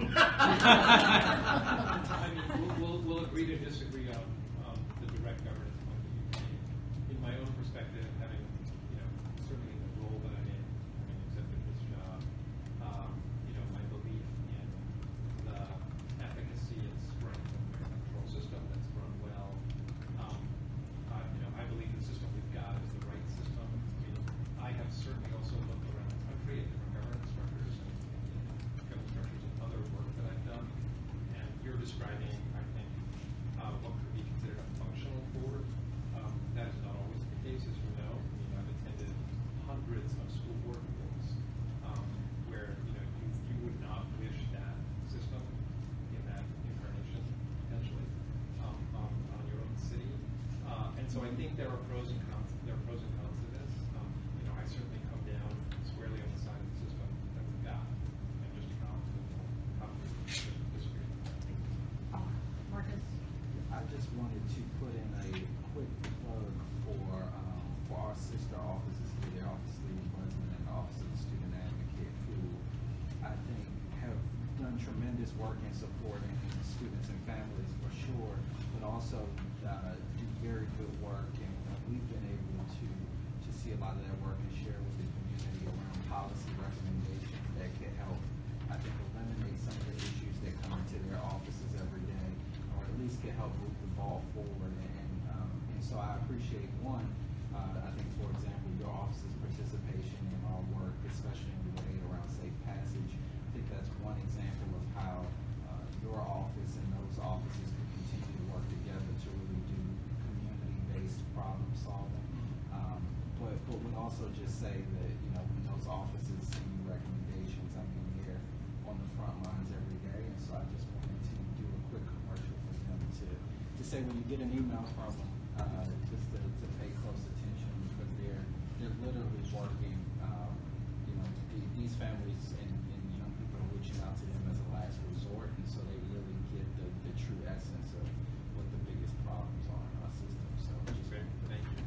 I mean, we'll, we'll, we'll agree to disagree on um, the direct governance point that you made. In my own perspective, having, you know, certainly in the role that I'm in, having accepted this job, um, you know, my belief in the efficacy and strength of the control system that's run well, um, uh, you know, I believe the system we've got is the right system. I mean, I have certainly also looked around the country at different governance structures and, and governance structures and other work that I've done. And you're describing, I think, uh, what could be considered a functional board. Um, that is not always the case, as you know. I mean, I've attended hundreds of school board meetings um, where you know you, you would not wish that system in that incarnation potentially um, on, on your own city. Uh, and so I think there are pros and cons. There are pros and cons to this. Um, you know, I certainly come down squarely on the side of the system that we've got, and just acknowledge that we'll probably disagree. Oh, Marcus? I just wanted to put in a quick plug for um, for our sister offices here, the Office of the Ombudsman and the Office of the Student Advocate, who I think have done tremendous work in supporting students and families for sure, but also uh, do very good work, and uh, we've been able to to see a lot of that work and share with the community around policy recommendations that can help, I think, eliminate some of the issues that come into their offices every day, or at least can help move the ball forward. And, and, um, and so I appreciate, one, uh, I think, for example, your office's participation in our work, especially in the way around safe passage. I think that's one example of how uh, your office and those offices can continue to work together to really do community-based problem solving. Um, but, but would also just say that, you know, when those offices send you recommendations, I mean, they're on the front lines every day, and so I just wanted to do a quick commercial for them to, to say when you get an email from them, uh, just to, to pay close attention, because they're they're literally working. Um, you know, the, these families and, and young people are reaching out to them as a last resort, and so they really get the, the true essence of what the biggest problems are in our system. So just Great. Thank you.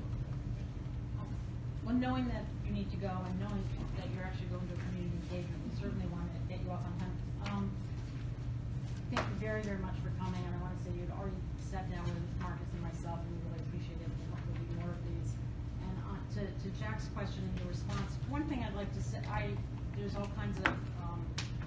Well, knowing that you need to go and knowing that you're actually going to a community engagement, we certainly want to get you off on time. Um, thank you very, very much for coming, and I want to say you'd already sat down with Marcus and myself, and we really appreciate it, and hopefully we do more of these. And uh, to, to Jack's question and your response, one thing I'd like to say, I there's all kinds of um,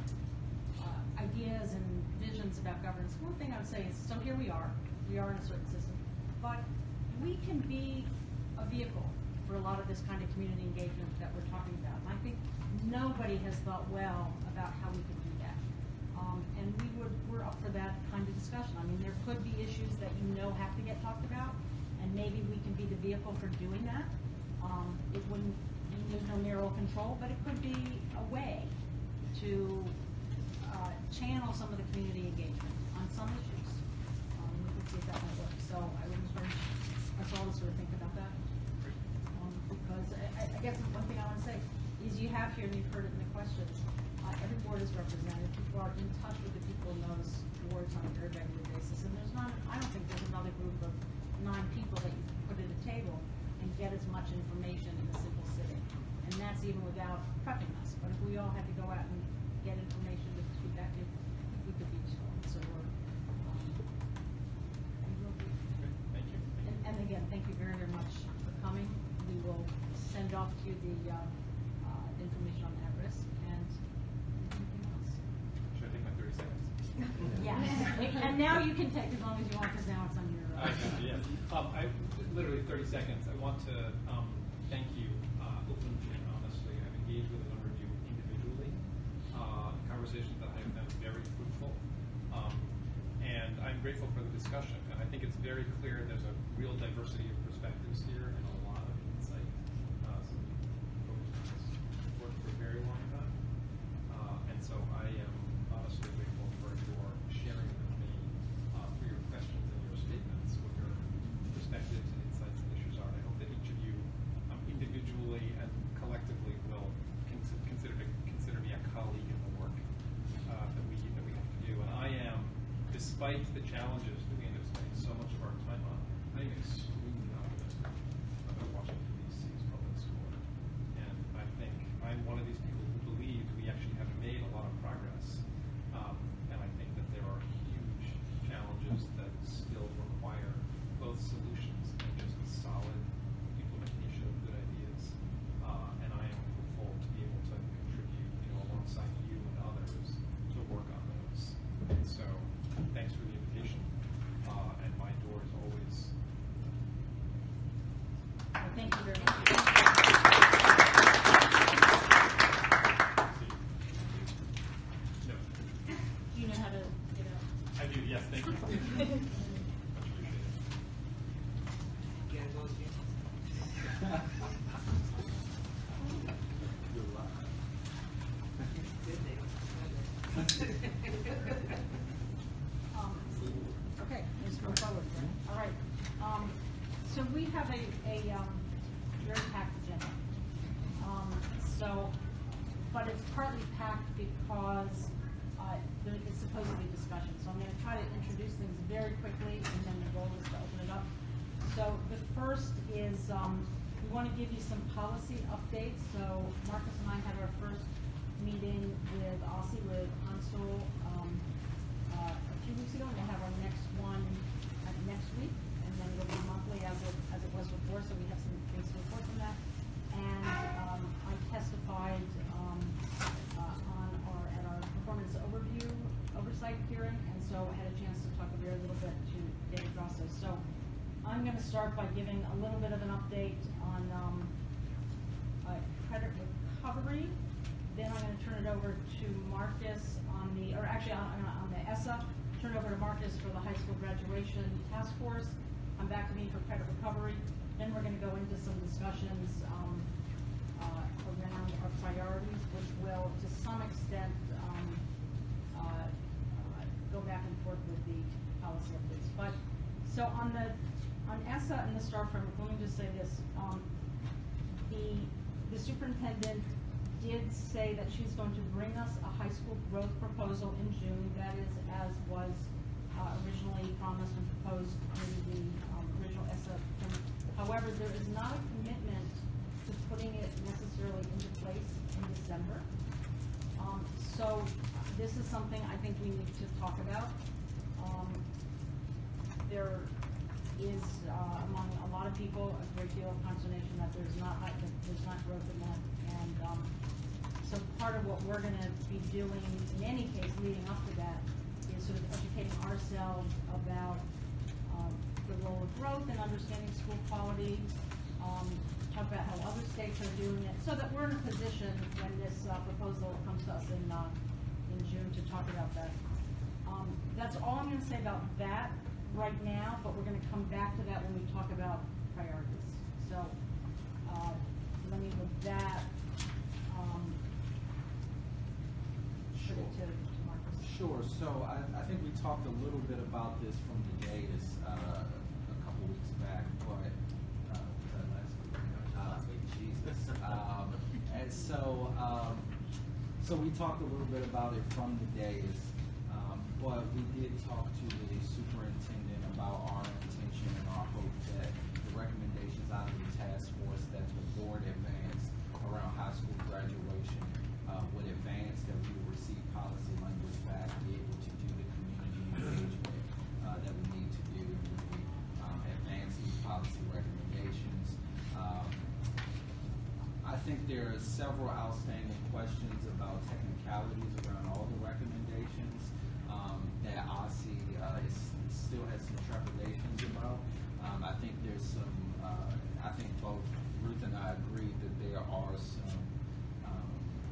uh, ideas and visions about governance. One thing I would say is, so here we are, we are in a certain system, but we can be a vehicle for a lot of this kind of community engagement that we're talking about. And I think nobody has thought well about how we could do that. Um, and we would, we're up for that kind of discussion. I mean, there could be issues that you know have to get talked about, and maybe we can be the vehicle for doing that. Um, it wouldn't, there's no narrow control, but it could be a way to uh, channel some of the community engagement on some issues. Um, we could see if that might work. So I would encourage us all to sort of think about that. Um, because I, I guess one thing I want to say is you have here, and you've heard it in the questions, uh, every board is represented. People are in touch with the people in those boards on a very regular basis. And there's not, I don't think there's another group of nine people that you can put at a table and get as much information in a simple sitting. And that's even without prepping us. But if we all had to go out and get information to feed back to, we could be useful. So we're, um, we will be. Thank you. And, and again, thank you very, very much for coming. We will send off to you the uh, uh, information on at risk and anything else. Should I take my thirty seconds? Yeah, and now you can take as long as you want, because now it's on your. Uh, I got it, yeah. Um, I, literally thirty seconds. I want to um, thank you uh, openly and honestly. I've engaged with a number of you individually uh, in conversations that I have found very fruitful. Um, and I'm grateful for the discussion. And I think it's very clear there's a real diversity of perspectives here and a lot of insight. Uh, some folks have worked for a very long time. Uh, and so I am honestly grateful for your sharing with me, uh, for your questions and your statements, what your perspectives and insights and issues are. And I hope that each of you um, individually and collectively will cons consider to, consider me a colleague in the work uh, that we that we have to do. And I am, despite the challenges that we end up spending so much of our time on, I am extremely optimistic about Washington, D C's public school. And I think I'm one of these people who believe we actually have made a lot of progress. Um, and I think that there are huge challenges that still require both solutions and just solid implementation of good ideas. Uh, and I am hopeful to be able to contribute, you know, alongside you and others to work on those. And so, thanks for the invitation. Uh, and my door is always. Well, thank you very much. No. Do you know how to get out? I do, yes, thank you. Much appreciated. You gotta go again. Good luck. Good day. Um, okay, let's go forward then. All right. Um, so we have a, a um, very packed agenda. Um, so, but it's partly packed because uh, there is supposed to be discussion. So I'm going to try to introduce things very quickly, and then the goal is to open it up. So the first is um, we want to give you some policy updates. So Marcus and I had our first meeting with Aussie, with Hansel, um, uh, a few weeks ago, and we'll have our next one uh, next week, and then it'll be monthly as it as it was before. So we have some things to report from that. And um, I testified um, uh, on our at our performance overview oversight hearing, and so I had a chance to talk a very little bit to David Grossos. So I'm going to start by giving a little bit of an update on um, uh, credit recovery. Then I'm going to turn it over to Marcus on the, or actually on, on the ESSA, turn it over to Marcus for the high school graduation task force. Come back to me for credit recovery. Then we're going to go into some discussions um, uh, around our priorities, which will, to some extent, um, uh, uh, go back and forth with the policy updates. But so on the on ESSA and the STAR framework, let me just say this: um, the the superintendent did say that she's going to bring us a high school growth proposal in June. That is as was uh, originally promised and proposed in the um, original ESSA. However, there is not a commitment to putting it necessarily into place in December. Um, so this is something I think we need to talk about. Um, there is uh, among a lot of people a great deal of consternation that there's not that there's not growth in that, and um, so part of what we're going to be doing in any case leading up to that is sort of educating ourselves about um, the role of growth and understanding school quality. Um, talk about how other states are doing it, so that we're in a position when this uh, proposal comes to us in uh, in June to talk about that. Um, that's all I'm going to say about that right now, but we're going to come back to that when we talk about priorities. So uh, let me with that um, Sure. put it to, to Marcus. Sure. So I, I think we talked a little bit about this from the dais uh, a couple weeks back, but uh, was that last week? Uh, last week. Jesus. um, and so, um, so we talked a little bit about it from the dais, um, but we did talk to the superintendent about our intention and our hope that the recommendations out of the task force that the board advanced around high school graduation uh, would advance, that we would receive policy language back, be able to do the community engagement uh, that we need to do, and really um, advance these policy recommendations. Um, I think there are several outstanding questions about technicalities around all the recommendations. Um, um, that O S C uh, is, still has some trepidations about. Um, I think there's some, uh, I think both Ruth and I agree that there are some, um,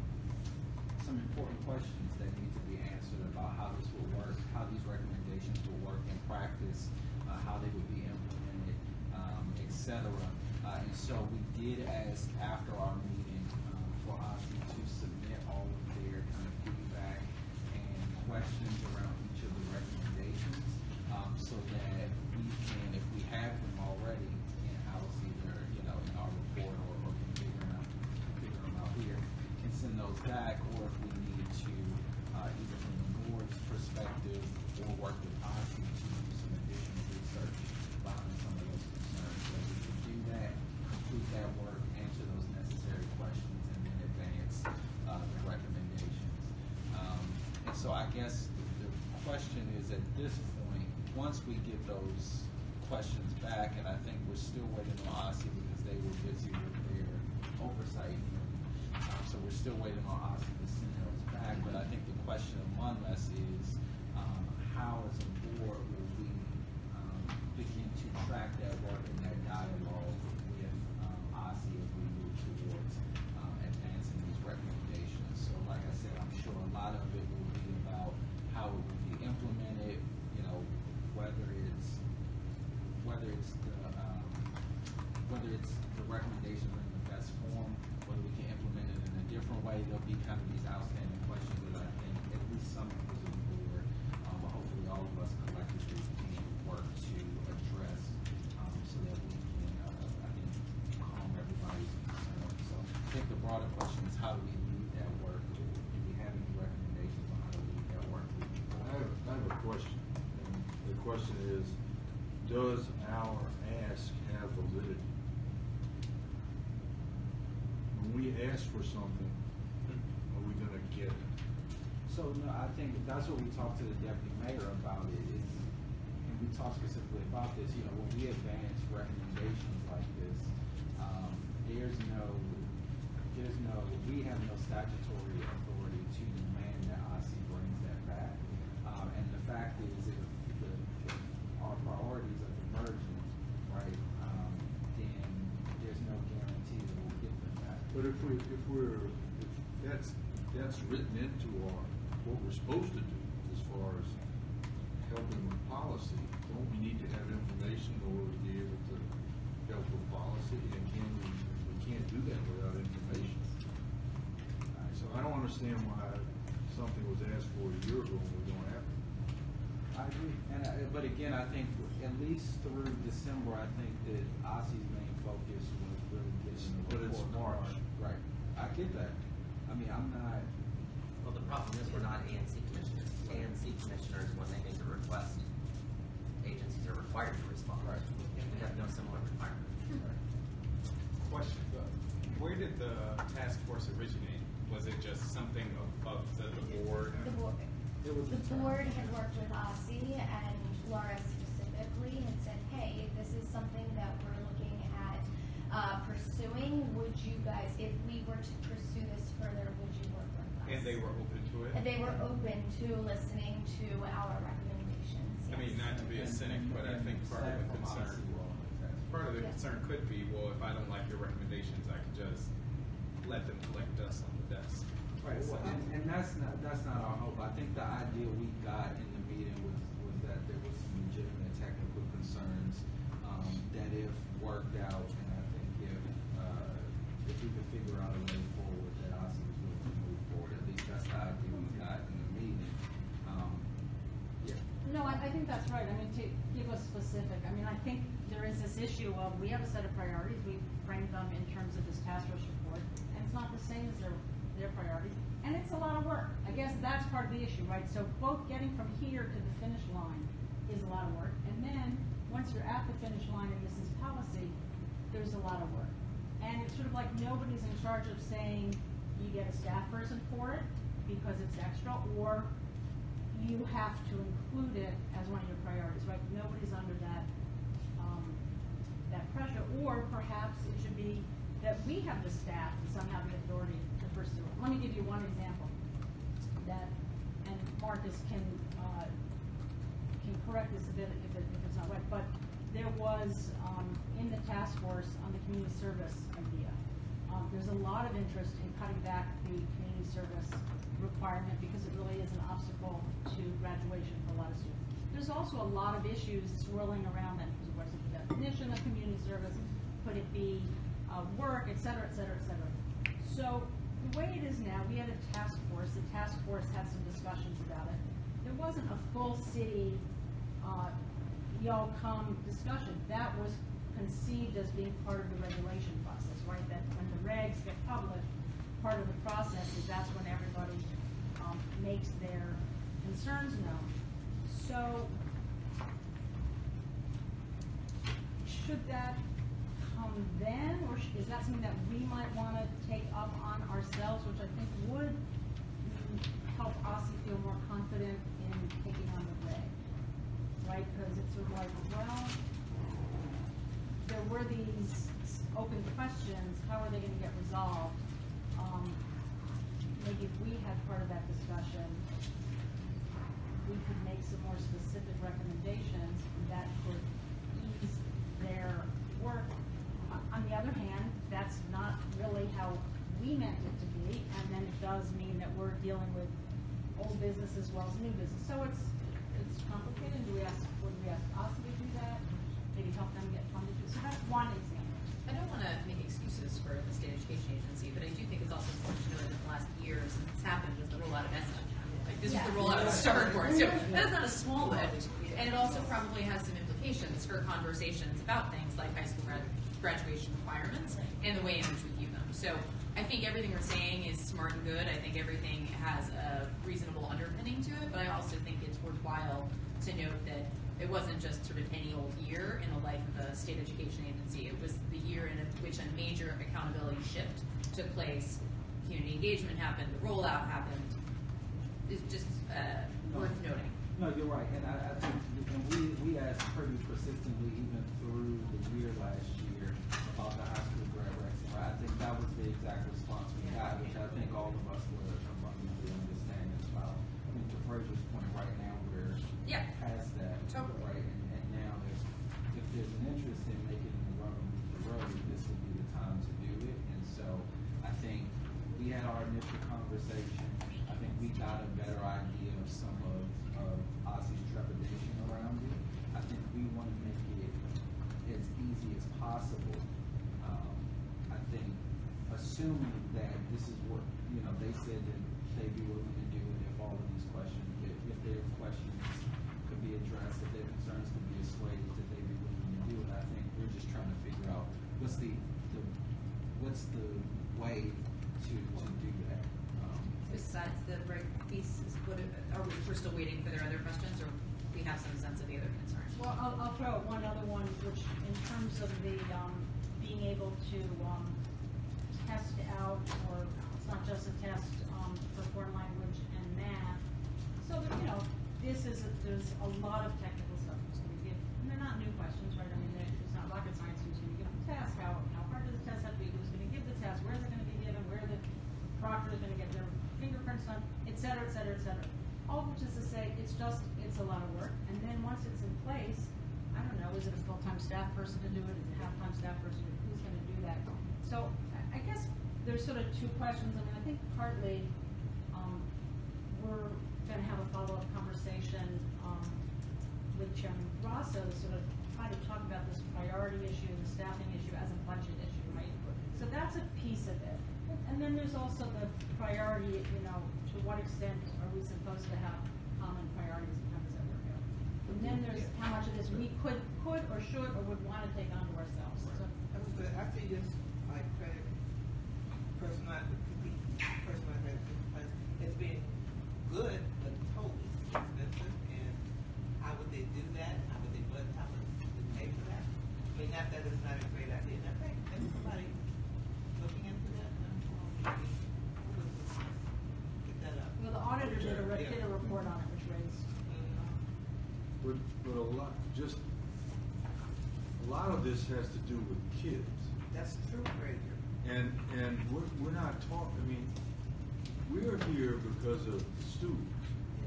some important questions that need to be answered about how this will work, how these recommendations will work in practice, uh, how they would be implemented, um, et cetera. Uh, and so we did ask after our meeting um, for O S C to submit all of their kind of feedback and questions around each of the recommendations, um, so that we can, if we have them already in-house, either you know in our report or, or can figure them out, figure them out here, can send those back, or if we need to uh, either from the board's perspective or work with O S C to do some additional research behind some of those concerns, so we can do that, complete that work, answer those necessary questions, and then advance uh, the recommendations. Um, and so I guess the, the question is, at this point, once we get those questions back, and I think we're still waiting on O S C because they were busy with their oversight hearing, um, so we're still waiting on O S C to send those back. But I think the question among us is, um, how as a board will we um, begin to track that work and that dialogue with um, O S C as we move towards um, advancing these recommendations. So like I said, I'm sure a lot of it will be about how it will be implemented, you know, whether it's whether it's the um, whether it's the recommendations are in the best form, whether we can implement it in a different way. There'll be kind of these outstanding questions that I think at least some members of the board, um, but hopefully all of us collectively can work to address, um, so that we can, uh, I think, calm everybody's concerns. So I think the broader question is, how do we lead that work? Do we have any recommendations on how to lead that work? I have, I have a question, and the question is, does our ask have validity? When we ask for something, are we gonna get it? So no, I think that's what we talked to the deputy mayor about it is, and we talked specifically about this, you know, when we advance recommendations like this, um, there's no, there's no, we have no statutory authority to demand that O S C brings that back. Um, and the fact is, if, the, if our priorities are divergent, right, um, then there's no guarantee that we'll get them back. But if we, if we're, if that's, that's written into our, what we're supposed to do as far as helping with policy, don't we need to have information in order to be able to help with policy? And can we, we can't do that without information. Right, so I don't understand why something was asked for a year ago and we don't have it. I agree, and I, but again, I think at least through December, I think that O S C's main focus was really getting the But it's report March. card. Right, I get that. I mean, I'm not. Well, the problem is we're not A N C commissioners. A N C commissioners, when they make a request, agencies are required to respond. Right. We have no similar requirement. Question, where did the task force originate? Was it just something of, of the, the board? The board, It was the internal. board had worked with O S C and Laura specifically had said, hey, this is something that we're looking at uh, pursuing. Would you guys, if we were to pursue this further, would you work with us? And they were open to it? And they were open to listening to our recommendations. I mean, yes. not to be a cynic, but I think part of the concern, part of the Yeah. concern could be, well, if I don't like your recommendations, I can just let them collect dust on the desk. Right, well, and, and that's not that's not our hope. I think the idea we got in the meeting was was that there was some legitimate technical concerns um, that if worked out, and I think if uh, if we could figure out a way forward, that O S C was willing to move forward. At least that's the idea we got in the meeting. Um, yeah. No, I, I think that's right. I mean, to give us specific, I mean, I think there is this issue of, we have a set of priorities, we framed them in terms of this task force report, and it's not the same as their, their priority, and it's a lot of work. I guess that's part of the issue, right? So both getting from here to the finish line is a lot of work, and then, once you're at the finish line and this is policy, there's a lot of work. And it's sort of like nobody's in charge of saying, you get a staff person for it, because it's extra, or you have to include it as one of your priorities, right? Nobody's under that um, that pressure, or perhaps it should be that we have the staff and somehow the authority to pursue it. Let me give you one example that and Marcus can, uh, can correct this a bit if, it, if it's not right, but there was, um, in the task force on the community service idea, um, there's a lot of interest in cutting back the community service requirement because it really is an obstacle to graduation for a lot of students. There's also a lot of issues swirling around that. What's the definition of community service? Could it be uh, work, et cetera, et cetera, et cetera. So the way it is now, we had a task force. The task force had some discussions about it. There wasn't a full city, uh, y'all come discussion. That was conceived as being part of the regulation process, right? That when the regs get published, part of the process is that's when everybody um, makes their concerns known. So should that come then, or sh- is that something that we might want to take up on ourselves, which I think would mm, help us feel more confident in taking on the reg, right? Because it's sort of like, well, there were these open questions, how are they going to get resolved? Um, maybe if we had part of that discussion, we could make some more specific recommendations that could ease their work. On the other hand, that's not really how we meant it to be, and then it does mean that we're dealing with old business as well as new business. So it's it's complicated. Do we ask, would we ask us to do that? Maybe help them get funded. So that's one example. I don't want to make excuses for the state education agency, but I do think it's also important to know that in the last year since it's happened was the rollout of ESSA. Like this Yeah. is the rollout of STAR report. So that's not a small lift. And it also probably has some implications for conversations about things like high school grad graduation requirements and the way in which we view them. So I think everything we're saying is smart and good. I think everything has a reasonable underpinning to it, but I also think it's worthwhile to note that it wasn't just sort of any old year in the life of the state education agency. It was the year in which a major accountability shift took place. Community engagement happened, the rollout happened. It's just uh, No. worth noting. No, you're right, and I, I think, and we, we asked pretty persistently even through the year last year about the high school grad recs, and I think that was the exact response we got, which I think all of us were abundantly understanding about. I think to Fraser's point, right now, we're Yeah. past that, Totally. right, and, and now if, if there's an interest in making the road the road, this would be the time to do it, and so I think we had our initial conversation. I think we got a better idea of some of, of Ossie's trepidation around it. I think we want to make it as easy as possible. Um, I think assuming that this is what, you know, they said that they'd be willing to do it if all of these questions, if, if their questions could be addressed, if their concerns could be assuaged, that they'd be willing to do it. I think we're just trying to figure out what's the, the what's the way to, to do that. Um, Besides the break piece, is what are we, we're still waiting for their other questions, or we have some sense of the other concerns? Well, I'll, I'll throw out one other one, which in terms of the, um, being able to, um, test out, or it's not just a test, um, for foreign language and math. So that, you know, this is, a, there's a lot of technical stuff that's gonna be given, and they're not new questions, right? I mean, they're- it's not rocket science who's gonna give the test, how, how hard does the test have to be, who's gonna give the test, where's it gonna be given, where the proctor's gonna get their fingerprints done, et cetera, et cetera, et cetera. All of which is to say, it's just, it's a lot of work, and then once it's in place, I don't know, is it a full-time staff person to do it, is it a half-time staff person, who's gonna do that? So, I, I guess there's sort of two questions, I mean, I think partly, um, we're gonna have a follow-up conversation, um, with Chairman Grasso, sort of try to talk about this priority issue, the staffing issue as a budget issue, right? So that's a piece of it. And then there's also the priority, you know, to what extent are we supposed to have common priorities and how does that work out? And then there's how much of this we could, could or should or would want to take onto ourselves. So, That's good. I see this like credit, personal, personal credit, as being good, but totally expensive. And how would they do that? How would they, but how would they pay for that? I mean, not that it's not a great idea. I think there's somebody looking into that. Get that up. well, the auditor did a, re- did a report on it, which raised, But, but a lot, just, a lot of this has to do with kids. That's true, Fraser. And, and we're, we're not talking, I mean, we're here because of students.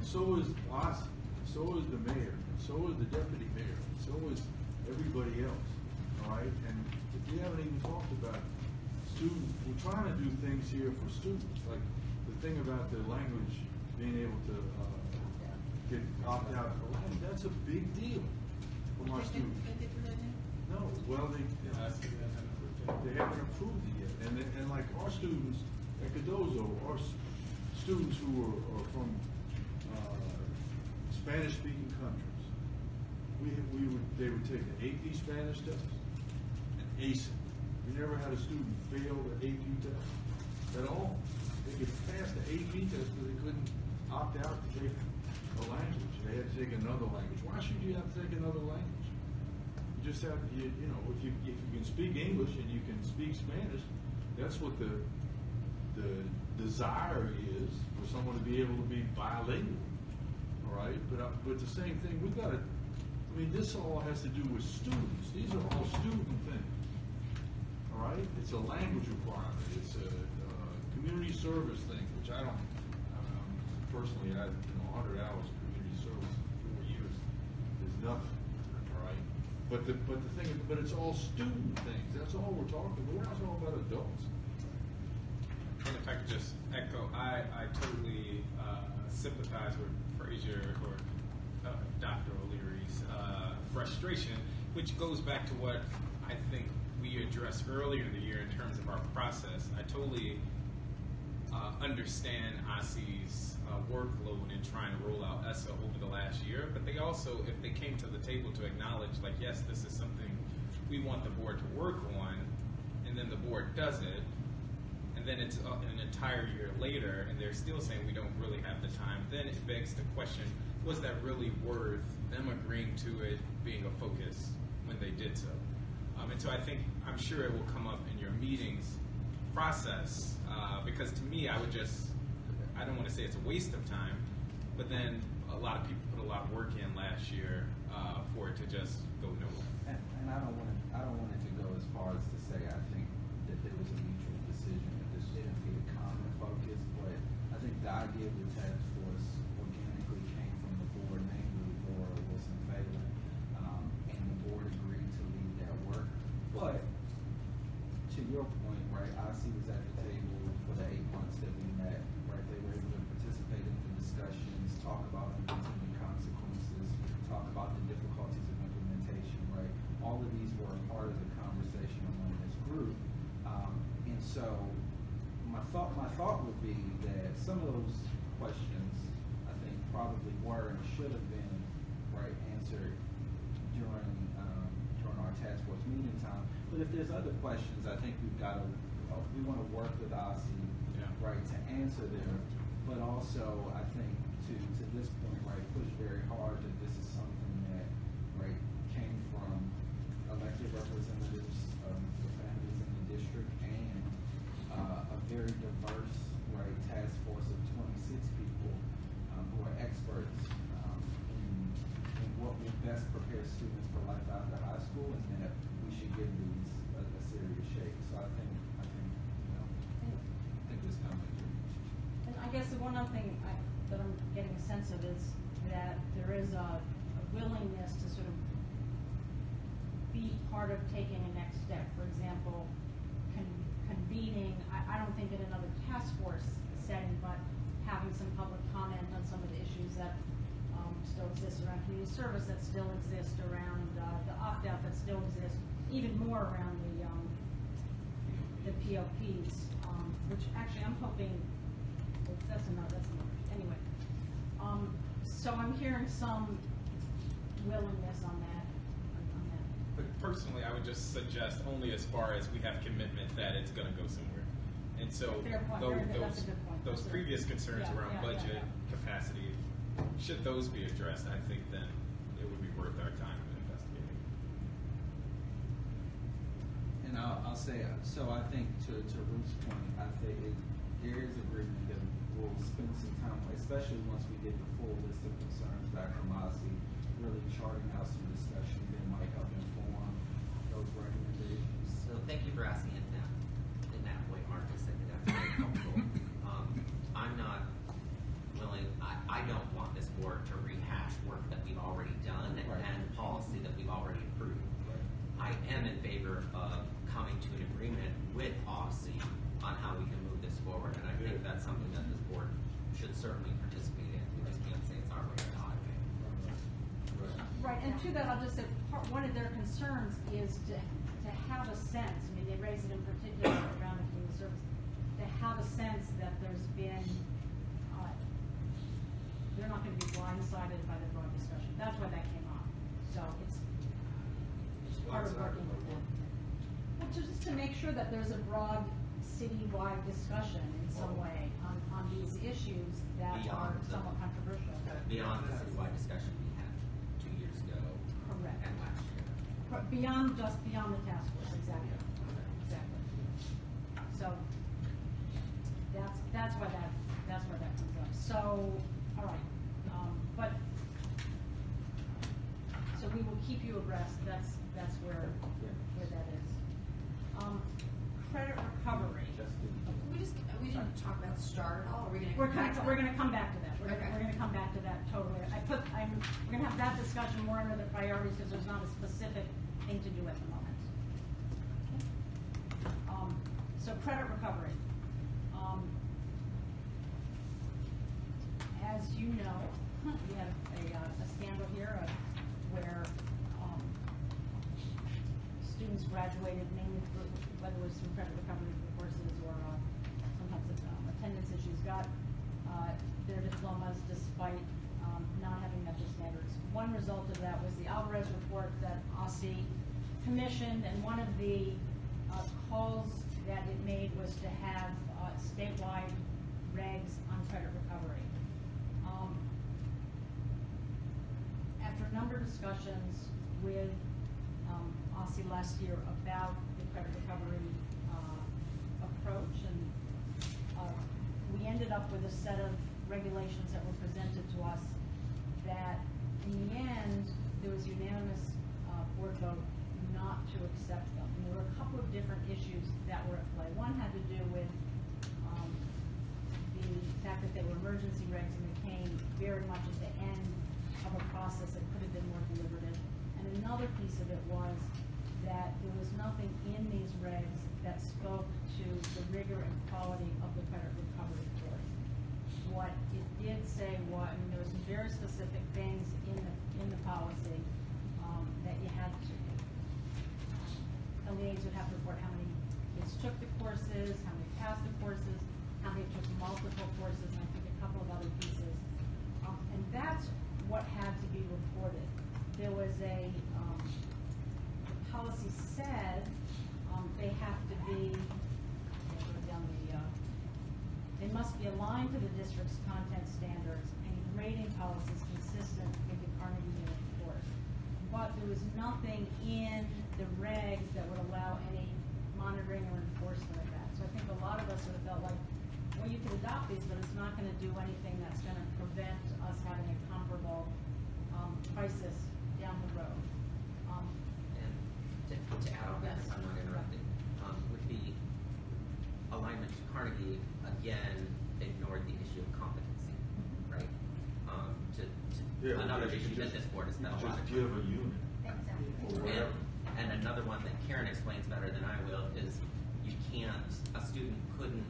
and so is Oz, so is the mayor, and so is the deputy mayor, and so is everybody else, all right? And if we haven't even talked about students, we're trying to do things here for students, like the thing about the language, being able to, uh, get opt out of the language, that's a big deal for our students. No, well, they, they haven't approved it yet, and, and like our students at Cardozo, our s- students who are, are from, uh, Spanish-speaking countries, we, we would, they would take an A P Spanish test and ace it. We never had a student fail the A P test at all. They could pass the A P test, but they couldn't opt out to take a language. They had to take another language. Why should you have to take another language? You just have, you, you know, if you, if you can speak English and you can speak Spanish, that's what the, the desire is, for someone to be able to be bilingual, all right? But, uh, but the same thing, we've got to, I mean, this all has to do with students. These are all student things, all right? It's a language requirement. It's a, uh, community service thing, which I don't, um, personally, I, you know, one hundred hours of community service in four years is nothing, all right? But the, but the thing, is, but it's all student things. That's all we're talking about. We're not talking about adults. And if I could just echo, I, I totally uh, sympathize with Frazier or uh, Doctor O'Leary's uh, frustration, which goes back to what I think we addressed earlier in the year in terms of our process. I totally uh, understand I C's uh, workload in trying to roll out ESSA over the last year, but they also, if they came to the table to acknowledge, like, yes, this is something we want the board to work on, and then the board does it, and then it's uh, an entire year later, and they're still saying we don't really have the time, then it begs the question, was that really worth them agreeing to it being a focus when they did so? Um, and so I think, I'm sure it will come up in your meetings process, uh, because to me, I would just, I don't want to say it's a waste of time, but then a lot of people put a lot of work in last year uh, for it to just go nowhere. And, and I don't want to, I don't want it to go as far as to say I think that there was a mutual decision that this didn't be a common focus, but I think the idea of the task force organically came from the board, namely Laura Wilson Phelan, um, and the board agreed to lead that work. But to your point, right, I C was at the table for the eight months that we met, right? They were able to participate in the discussions, talk about unintended consequences, talk about the difficulties of implementation, right? All of these were a part of the conversation among this group. Um, and so my thought, my thought would be that some of those questions, I think, probably were and should have been, right, answered during um, during our task force meeting time. But if there's other questions, I think we've got to, uh, we want to work with O S C, Yeah. right, to answer them, but also, I think, to, to this point, right, push very hard that this is something that, right, came from elected representatives of the families in the district and uh, a very diverse, right, task force of twenty-six people um, who are experts um, in, in what will best prepare students for life after high school, and that we should give these a, a serious shake. So I think, I think, you know, I think this comes in. And I guess the one other thing I, that I'm getting a sense of is that there is a, a willingness to sort of be part of taking a next step. For example, con convening, I, I don't think in another task force setting, but having some public comment on some of the issues that um, still exist around community service, that still exist around uh, the opt-out, that still exist even more around the um, the P O Ps, um, which actually I'm hoping, well, that's another, that's another, anyway. Um, so I'm hearing some willingness on that, on that. But personally, I would just suggest only as far as we have commitment that it's going to go somewhere. And so Fair point. those, Very good. those, That's a good point. those That's a- previous concerns yeah, around yeah, yeah, budget yeah. capacity, should those be addressed, I think then it would be worth our time in investigating. And I'll, I'll say, uh, so I think to, to Ruth's point, I think it, there is agreement that we'll spend some time, especially once we get the full list of concerns back from O S C, really charting out some discussion that might help inform those recommendations. So thank you for asking it that, in that way, Marcus. I think that's very helpful. Um, I'm not willing, I, I don't want this do that, I'll just say, part, one of their concerns is to, to have a sense, I mean, they raise it in particular around the community service, to have a sense that there's been, uh, they're not gonna be blindsided by the broad discussion. That's why that came up. So it's part of working with them. Well, to- just to make sure that there's a broad citywide discussion in some way on, on these issues that are Beyond the- somewhat controversial. Beyond the citywide discussion we had two years ago. Correct. And last year. But Beyond, just beyond the task force, exactly. Yeah. Exactly. So, that's, that's why that, that's why that comes up. So, all right, um, but, so we will keep you abreast, that's, that's where, where that is. Um, credit recovery. We just, we didn't talk about STAR at all, are we gonna? We're come back gonna, to we're that? gonna come back to that. We're gonna, Okay. we're gonna come back to that totally. I put, I'm, we're gonna have that discussion more under the priorities because there's not a specific thing to do at the moment. Um, so credit recovery. Um, as you know, we had a, uh, a scandal here of where, um, students graduated mainly through, whether it was from credit recovery courses or, uh, sometimes it's, um, attendance issues, got, uh, their diplomas despite, um, not having met the standards. One result of that was the Alvarez report that O S C commissioned, and one of the, uh, calls that it made was to have, uh, statewide regs on credit recovery. Um, after a number of discussions with, um, O S C last year about the credit recovery, uh, approach, and, uh, we ended up with a set of regulations that were presented to us that, in the end, there was unanimous, uh, board vote not to accept them. And there were a couple of different issues that were at play. One had to do with, um, the fact that they were emergency regs and they came very much at the end of a process that could have been more deliberative. And another piece of it was that there was nothing in these regs that spoke to the rigor and quality of the credit recovery course. What it did say was, I mean, there were some very specific things in the, in the policy, um, that you had to, L E As would have to report how many kids took the courses, how many passed the courses, how many took multiple courses, and I think a couple of other pieces. Um, and that's what had to be reported. There was a, um, the policy said, um, they have to be, I wrote down the, uh, they must be aligned to the district's content standards and grading policies consistent with the Carnegie Unit course. But there was nothing in the regs that would allow any monitoring or enforcement of that. So I think a lot of us sort of felt like, well, you can adopt these, but it's not gonna do anything that's gonna prevent us having a comparable, um, crisis down the road. Um, And to, to add on that, if I'm not interrupting, um, with the alignment to Carnegie, again, ignored the issue of competency, right? Um, to, to Yeah, another you issue that just- this board has you spent a lot of Just time. give a unit. Exactly. Or And, whatever. and another one that Karen explains better than I will is you can't, a student couldn't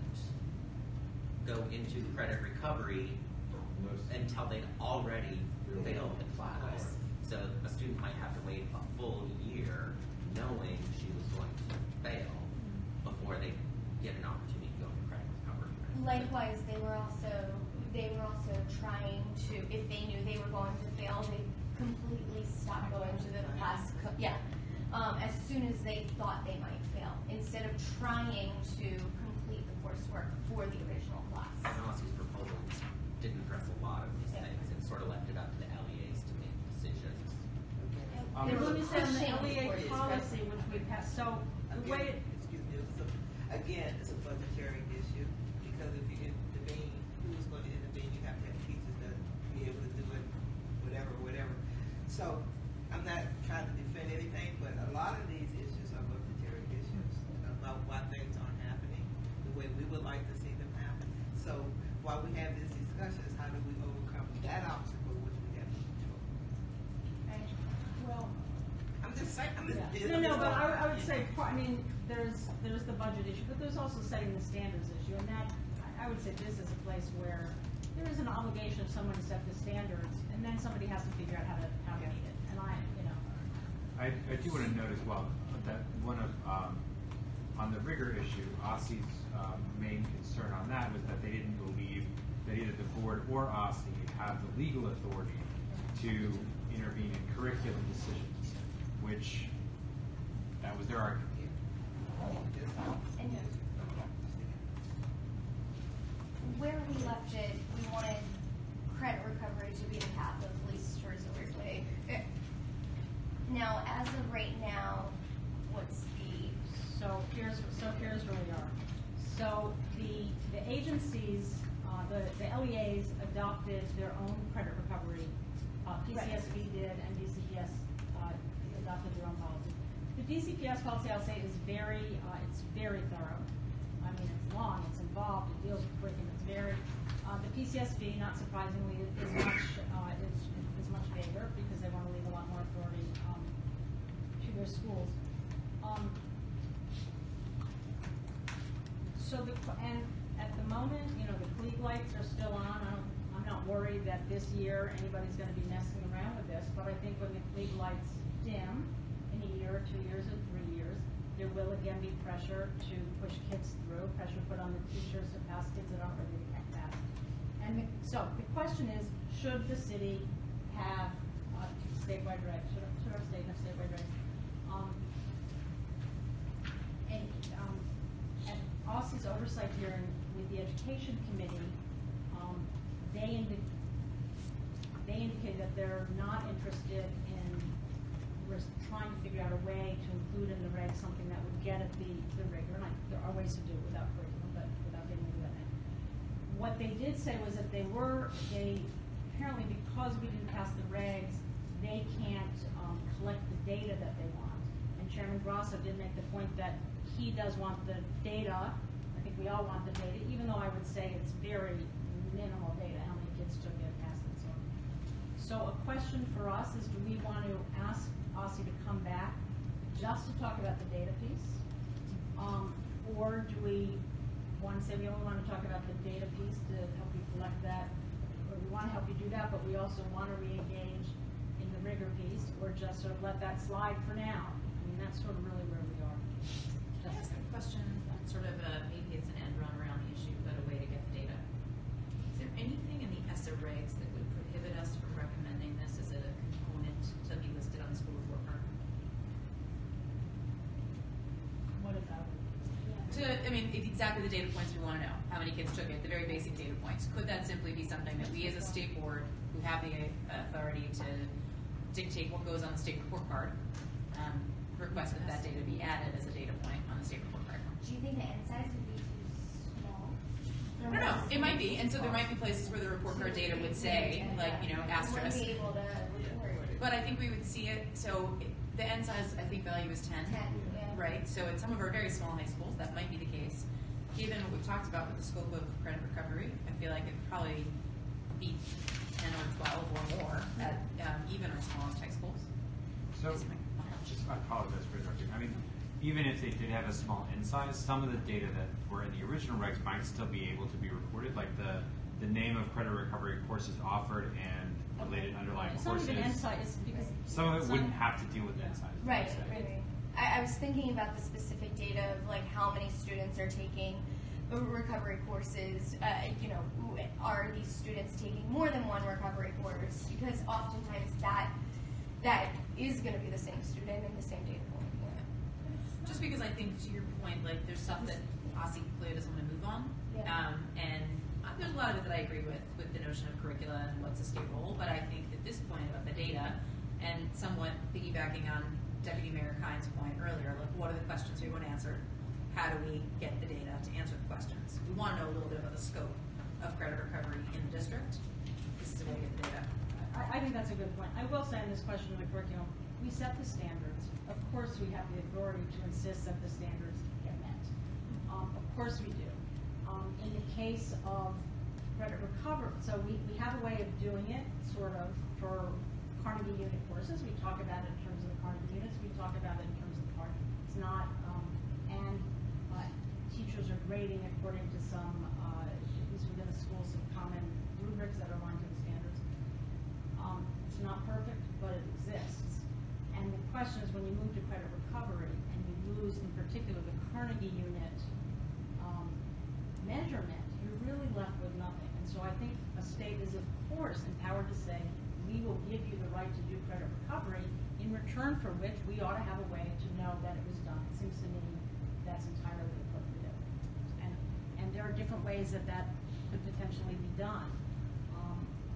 go into credit recovery Unless- until they'd already failed the class. So a student might have to wait a full year knowing she was going to fail before they get an opportunity to go into credit recovery. Likewise, they were also, they were also trying to, if they knew they were going to fail, they completely stopped going to the class, co- yeah. Um, as soon as they thought they might fail, instead of trying to complete the coursework for the original class. And O S C's proposal didn't address a lot of these Yeah. things. It sort of left it up to the L E As to make decisions. Um, And let me say on the pushing L E A for this policy, which we passed, so the way, it- Excuse me, it's a, again, it's a budgetary issue, because if you intervene, who's going to intervene, you have to have teachers that be able to do it, whatever, whatever. So, I'm not trying to defend anything, but a lot of these issues are budgetary issues about why things aren't happening the way we would like to see them happen. So, while we have these discussions, how do we overcome that obstacle which we have to control? well, I'm just saying, I'm just. yeah. No, no, but I, I would say, part- I mean, there's, there's the budget issue, but there's also setting the standards issue, and that, I- I would say this is a place where there is an obligation of someone to set the standards, and then somebody has to figure out how to, how to meet it. And I, you know, I, I do want to note as well that one of, um, on the rigor issue, OSSI's um, main concern on that was that they didn't believe that either the board or OSSI have the legal authority to intervene in curriculum decisions, which that was their argument. And where we left it, we wanted credit recovery to be the path of least resort way. Now, as of right now, what's the? So here's so here's where we are. So the the agencies, uh, the the L E As adopted their own credit recovery. Uh, P C S B did, and D C P S uh, adopted their own policy. The D C P S policy, I'll say, is very uh, it's very thorough. I mean, it's long, it's involved, it deals with curriculum, it's very. Uh, the P C S B, not surprisingly, is much uh, is is much bigger because they want to leave a lot more authority um, to their schools. Um, so the and at the moment, you know, the Klieg lights are still on. I don't, I'm not worried that this year anybody's going to be messing around with this. But I think when the Klieg lights dim in a year, or two years, or three years, there will again be pressure to push kids through, pressure put on the teachers to pass kids that aren't ready to get passed. And the, so the question is, should the city have uh, statewide regs? Should, should our state have statewide regs? Um, and um, at OSSI's oversight hearing with the education committee, um, they, indi they indicated that they're not interested in trying to figure out a way to include in the regs something that would get at the, the rigor. And I, there are ways to do it without curriculum, but without getting into that. What they did say was that they were, they apparently because we didn't pass the regs, they can't um, collect the data that they want. And Chairman Grosso did make the point that he does want the data. I think we all want the data, even though I would say it's very minimal data, how many kids took it, passed it, so on. So a question for us is, do we want to ask OSSI to come back just to talk about the data piece? Um, or do we want to say we only want to talk about the data piece to help you collect that? Or we want to help you do that, but we also want to re-engage in the rigor piece, or just sort of let that slide for now? I mean, that's sort of really where we are. Can I ask a question, sort of a, maybe it's an end run around the issue, but a way to get the data? Is there anything in the ESSA regs that would prohibit us from recommending this as a component to be listed on the school report card? What about it? To, I mean, exactly the data points we want to know. How many kids took it, the very basic data points. Could that simply be something that we as a state board, who have the authority to dictate what goes on the state report card, um, request that that data be added as a data point on the state report card? Do you think the end size would be too small? I don't know. It might be, and so there might be places where the report card data would say, like, you know, asterisk. Wouldn't be able to record. But I think we would see it. So it, the end size, I think, value is ten. Ten, yeah. Right. So at some of our very small high schools, that might be the case. Given what we've talked about with the scope of credit recovery, I feel like it would probably be ten or twelve or more at um, even our smallest high schools. So, just I apologize for interrupting. I mean, even if they did have a small in size, some of the data that were in the original regs might still be able to be recorded, like the the name of credit recovery courses offered and related underlying It's not courses. even end size, because Some of it it's wouldn't not- have to deal with end size. Right, per se. right, right. I, I was thinking about the specific data of like how many students are taking recovery courses. Uh, you know, are these students taking more than one recovery course? Because oftentimes that that is going to be the same student and the same data point. Yeah. Just because I think, to your point, like there's stuff that OSSI clearly doesn't want to move on, Yeah. um, and uh, there's a lot of it that I agree with, with the notion of curricula and what's a state role. But I think at this point about the data, and somewhat piggybacking on Deputy Mayor Kine's point earlier, like what are the questions we want answered? How do we get the data to answer the questions? We want to know a little bit about the scope of credit recovery in the district. This is a way to get the data. I, I think that's a good point. I will say in this question of the curriculum, we set the standards. Of course we have the authority to insist that the standards get met. Um, of course we do. Um, in the case of credit recovery, so we, we have a way of doing it, sort of, for Carnegie unit courses. We talk about it in terms of the Carnegie units. We talk about it in terms of the part. It's not, um, and uh, teachers are grading according to some, uh, at least within the school, some common rubrics that are aligned to the standards. Um, it's not perfect, but it exists. and the question is, when you move to credit recovery and you lose, in particular, the Carnegie unit um, measurement, you're really left with nothing. And so I think a state is, of course, empowered to say, we will give you the right to do credit recovery, in return for which we ought to have a way to know that it was done. It seems to me that's entirely appropriate. And, and there are different ways that that could potentially be done. Um,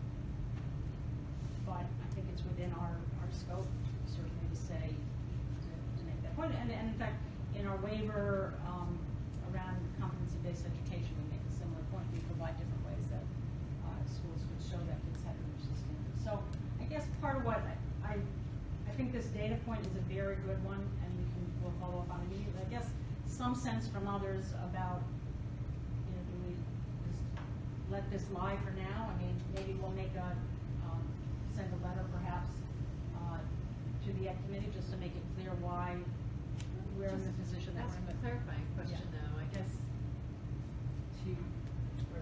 but I think it's within our, our scope, certainly, to say, to, to make that point. And, and in fact, in our waiver um, around competency-based education, we make a similar point. We provide different ways that uh, schools could show that kids had reached the standard. So I guess part of what I, I, I think this data point is a very good one, and we can, we'll follow up on it immediately. I guess some sense from others about, you know, do we just let this lie for now? I mean, maybe we'll make a, um, send a letter perhaps uh, to the Ed Committee just to make it clear why we're in the position that That's we're in. a clarifying question, Yeah. though. I guess to, or,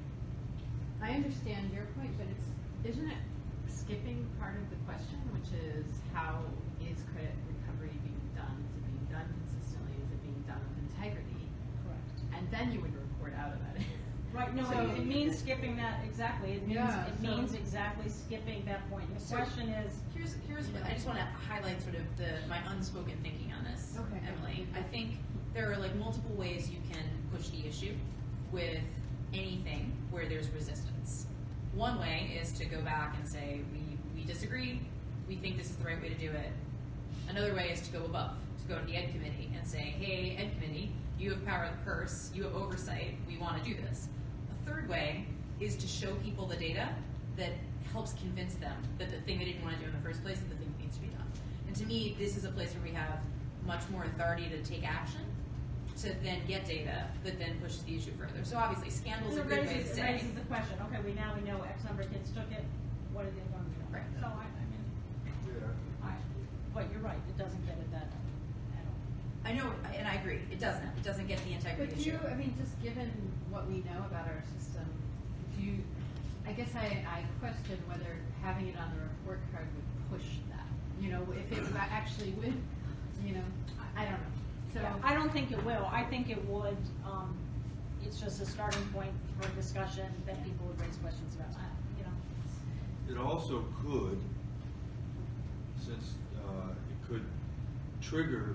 I understand your point, but it's, isn't it skipping part of the question, which is how is credit recovery being done? Is it being done consistently? Is it being done with integrity? Correct. And then you would report out about it. Right, no, So- it, it means skipping that, exactly. It means, Yeah, it so- means exactly skipping that point. The So- question is, Here's, here's what, I just want to highlight sort of the, my unspoken thinking on this, Okay. Emily. I think there are like multiple ways you can push the issue with anything where there's resistance. One way is to go back and say, we, we disagree, we think this is the right way to do it. Another way is to go above, to go to the Ed Committee and say, hey, Ed Committee, you have power of the purse, you have oversight, we want to do this. A third way is to show people the data that helps convince them that the thing they didn't want to do in the first place is the thing that needs to be done. And to me, this is a place where we have much more authority to take action, to then get data that then pushes the issue further. So obviously, scandals it are a good way to raises, it say. raises the question, okay, we now we know X number of kids took it, what are they going to do? Right. So I, I mean, Yeah. I, but you're right, it doesn't get at that at all. I know, and I agree, it doesn't. It doesn't get the integrity But issue. you, I mean, just given what we know about our system, do you, I guess I, I question whether having it on the report card would push that. You know, if it actually would, you know, I, I don't know. So Yeah, I don't think it will. I think it would, um, it's just a starting point for discussion that people would raise questions about. I, you know, It also could, since uh, it could trigger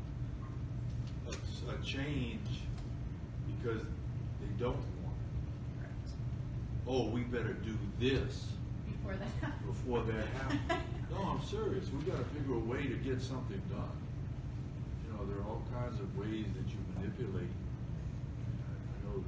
a, a change because they don't want it. Oh, we better do this before that happens. before that happens. No, I'm serious. We got to figure a way to get something done. You know, there are all kinds of ways that you manipulate. I know.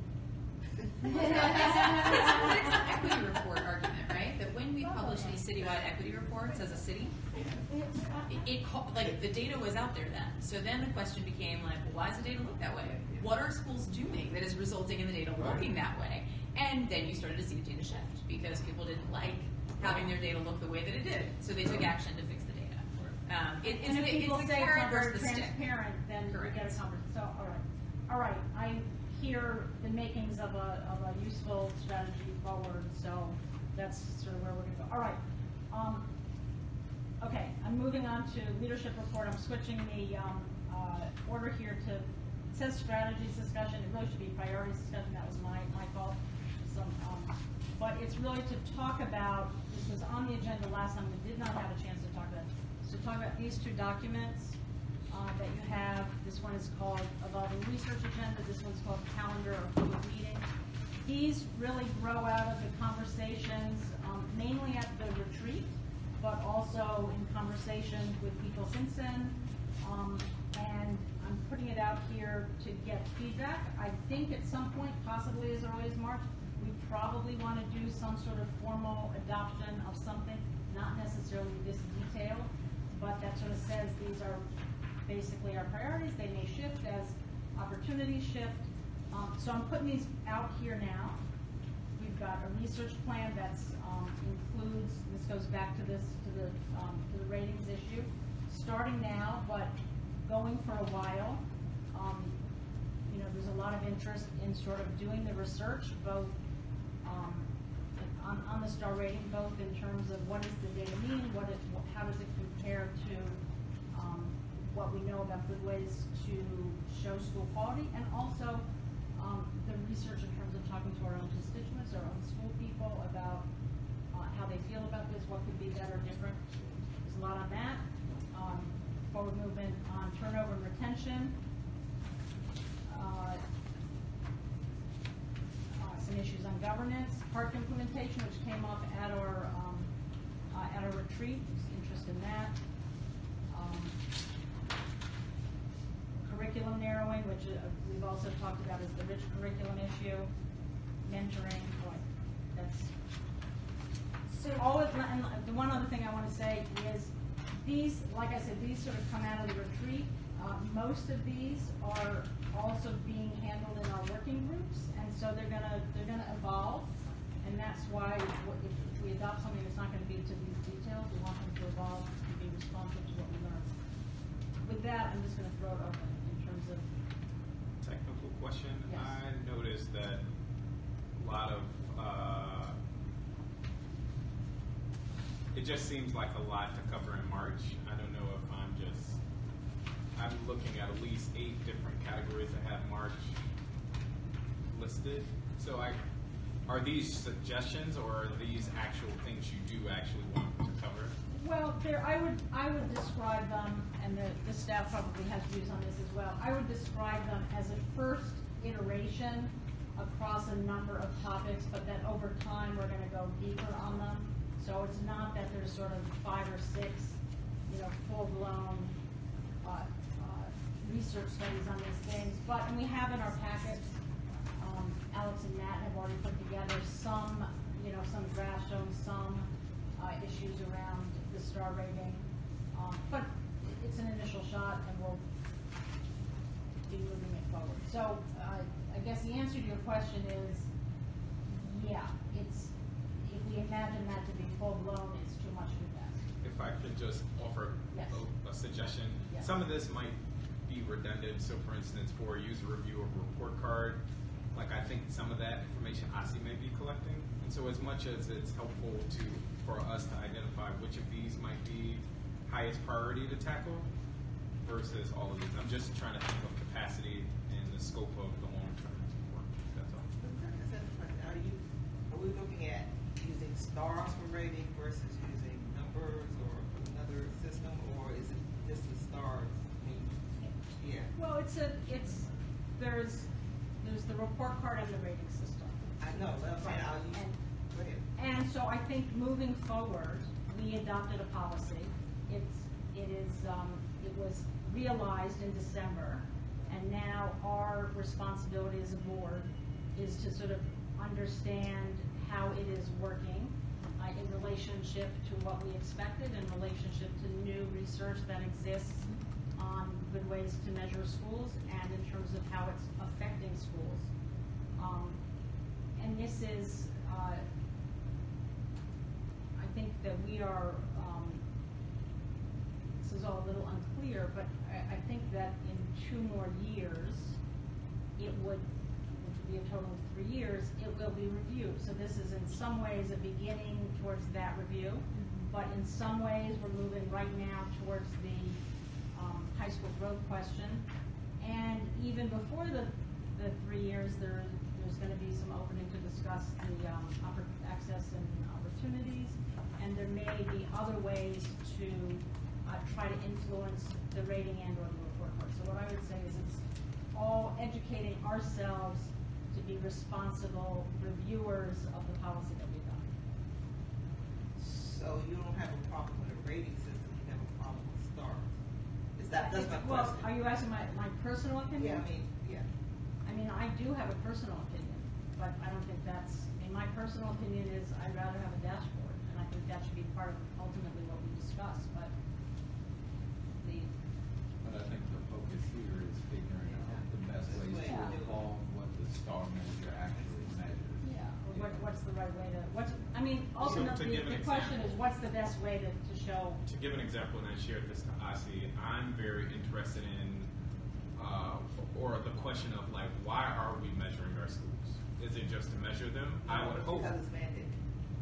It's an equity report argument, right? That when we publish these citywide equity reports as a city, it, it co- like the data was out there then. So then the question became like, well, why does the data look that way? What are schools doing that is resulting in the data looking that way? And then you started to see the data shift because people didn't like having their data look the way that it did. So they took action to fix the data. Um, it, it's and if the, people it's the say it's carrot not very versus the stick. transparent, then we Correct. get a conversation. So, all right, all right. I hear the makings of a of a useful strategy forward. So that's sort of where we're going to go. All right. Um, okay, I'm moving on to leadership report. I'm switching the um, uh, order here to. It says strategies discussion. It really should be priorities discussion. That was my my fault. Some, um, but it's really to talk about. This was on the agenda last time. We did not have a chance to talk about. So talk about these two documents uh, that you have. This one is called Evolving Research Agenda. This one's called Calendar of Public Meeting. These really grow out of the conversations, um, mainly at the retreat, but also in conversations with people since then. Um, and I'm putting it out here to get feedback. I think at some point, possibly as early as March, we probably want to do some sort of formal adoption of something, not necessarily this detailed, but that sort of says these are basically our priorities. They may shift as opportunities shift. Um, so I'm putting these out here now. We've got a research plan that's um, includes, this goes back to this, to the, um, to the ratings issue, starting now, but going for a while. Um, you know, there's a lot of interest in sort of doing the research, both um, on, on the star rating, both in terms of what does the data mean, what it, how does it compare to um, what we know about good ways to show school quality, and also um, the research in terms of talking to our own constituents, our own school people about uh, how they feel about this, what could be better, different. There's a lot on that. Um, forward movement on turnover and retention. Uh, uh, some issues on governance, park implementation, which came up at our um, uh, at our retreat. There's interest in that. Um, curriculum narrowing, which uh, we've also talked about, is the rich curriculum issue. Mentoring, boy, that's so. Always, and the one other thing I want to say is these, like I said, these sort of come out of the retreat. Uh, most of these are also being handled in our working groups, and so they're gonna they're gonna evolve, and that's why what, if, if we adopt something that's not going to be to these details, we want them to evolve and be responsive to what we learn. With that, I'm just going to throw it open in terms of Technical question. Yes. I noticed that a lot of uh, it just seems like a lot to cover in March. I don't know if I'm just I'm looking at at least eight different categories that have March listed. So I are these suggestions or are these actual things you do actually want to cover? well, there I would I would describe them, and the, the staff probably has views on this as well. I would describe them as a first iteration across a number of topics, but that over time we're going to go deeper on them. So it's not that there's sort of five or six, you know, full-blown uh, uh, research studies on these things. But and we have in our packets, um, Alex and Matt have already put together some, you know, some graphs showing some uh, issues around the star rating. Um, but it's an initial shot, and we'll be moving it forward. So uh, I guess the answer to your question is, yeah, it's. If we imagine that to be full-blown, it's too much to ask. If I could just offer Yes. a, a suggestion. Yes. Some of this might be redundant. So for instance, for a user review of a report card, like I think some of that information I C may be collecting. And so as much as it's helpful to for us to identify which of these might be highest priority to tackle versus all of these. I'm just trying to think of capacity and the scope of the long-term work. That's all. Are you, are we looking at using stars for rating versus using numbers or another system, or is it just the stars? I mean, yeah. Well, it's a, it's, there's, there's the report card and the rating system. I know, but I'm saying, I'll use, And, go ahead. and so I think moving forward, we adopted a policy. It's, it is, um, it was realized in December, and now our responsibility as a board is to sort of understand how it is working uh, in relationship to what we expected, in relationship to new research that exists on good ways to measure schools, and in terms of how it's affecting schools. Um, and this is, uh, I think that we are, um, this is all a little unclear, but I, I think that in two more years, it would, which would be a total of three years, it will be reviewed. So this is in some ways a beginning towards that review, mm-hmm. but in some ways we're moving right now towards the um, high school growth question. And even before the, the three years, there, there's going to be some opening to discuss the um, upper access and opportunities, and there may be other ways to uh, try to influence the rating and or the report card. So what I would say is it's all educating ourselves to be responsible reviewers of the policy that we've done. So you don't have a problem with a rating system, you have a problem with stars. Is that, that's my Well, question. are you asking my, my personal opinion? Yeah, I mean, yeah. I mean, I do have a personal opinion, but I don't think that's, I mean, my personal opinion is I'd rather have a dashboard, and I think that should be part of ultimately what we discuss, but the, But I think the focus here is figuring out the best ways to Yeah. evolve what the star measure actually measures. yeah, or what, what's the right way to, what's, I mean, So to ultimately, give an the question is, example. what's the best way to, to show? To give an example, and I shared this to Asi, I'm very interested in, uh, or the question of like, why are we measuring our schools? Is it just to measure them? I would hope. Because it's mandated.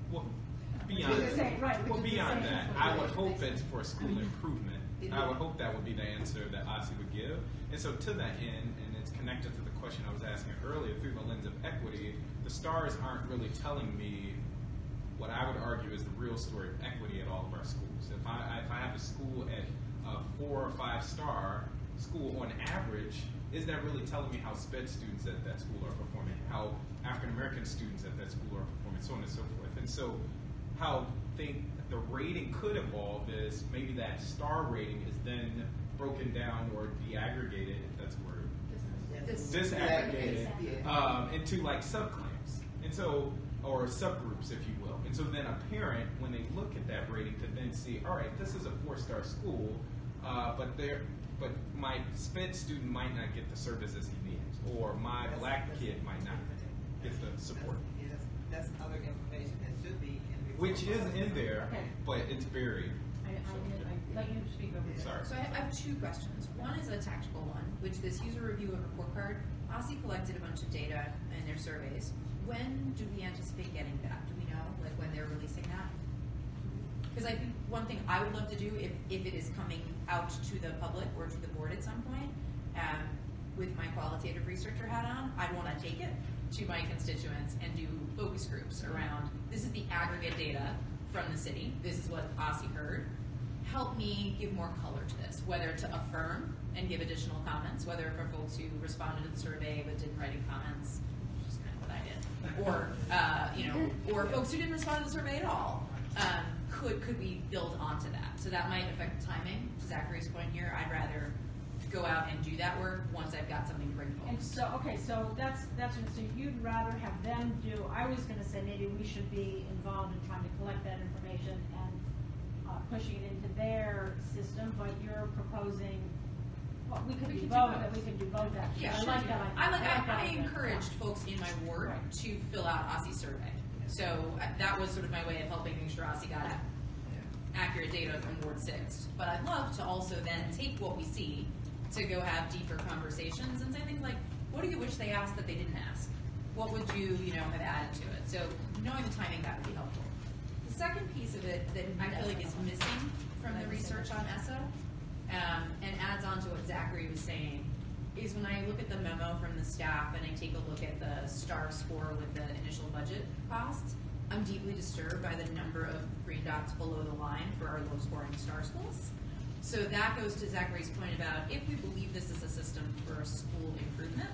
Well, Which beyond, is the same, right, which well, is the beyond same that, as what I we would did. hope it's for school improvement. It I is. would hope that would be the answer that O S S I would give. And so to that end, and it's connected to the question I was asking earlier through the lens of equity, the stars aren't really telling me what I would argue is the real story of equity at all of our schools. If I, if I have a school at a four or five star school on average, is that really telling me how SPED students at that school are performing, how African American students at that school are performing, so on and so forth. And so how think the rating could evolve is maybe that star rating is then broken down or de-aggregated, if that's a word, This- disaggregated Yeah. um, into like subclaims, and so or subgroups, if you will. And so then a parent, when they look at that rating, could then see, all right, this is a four-star school, uh, but there, but my SPED student might not get the services he needs, or my That's- black that's- kid might not get the support, Yes, that's other information that should be in the. which is in there, Okay. but it's buried. I, I, I let you speak over there. Sorry. So I I have two questions. One is a tactical one, which this user review and report card, O S S I collected a bunch of data in their surveys. When do we anticipate getting that? Do we know, like when they're releasing that? Because I think one thing I would love to do, if, if it is coming out to the public or to the board at some point, um, with my qualitative researcher hat on, I'd want to take it to my constituents and do focus groups around, this is the aggregate data from the city, this is what O S S I heard. Help me give more color to this, whether to affirm and give additional comments, whether for folks who responded to the survey but didn't write any comments, which is kind of what I did, or uh, you know, or folks who didn't respond to the survey at all. Um, could could we build onto that? So that might affect timing. To Zachary's point here, I'd rather go out and do that work once I've got something to bring And folks. so, okay, so that's, that's, so you'd rather have them do, I was gonna say maybe we should be involved in trying to collect that information and, uh, pushing it into their system, but you're proposing, well, we could We do could do both, both. that we could do both actually. Yeah, I sure. like that idea. I like, that I, I idea. encouraged folks in my ward Right. to fill out O S S I survey. So uh, that was sort of my way of helping make sure O S S I got accurate data from Ward six. But I'd love to also then take what we see to go have deeper conversations and say things like, what do you wish they asked that they didn't ask? What would you, you know, have added to it? So knowing the timing, that would be helpful. The second piece of it that I feel like is missing from the research on ESSA, um, and adds on to what Zachary was saying, is when I look at the memo from the staff and I take a look at the STAR score with the initial budget costs, I'm deeply disturbed by the number of green dots below the line for our low scoring STAR schools. So that goes to Zachary's point about if we believe this is a system for school improvement,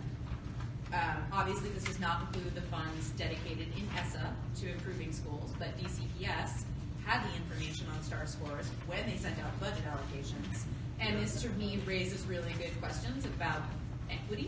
um, obviously this does not include the funds dedicated in ESSA to improving schools, but D C P S had the information on STAR scores when they sent out budget allocations. And this to me raises really good questions about equity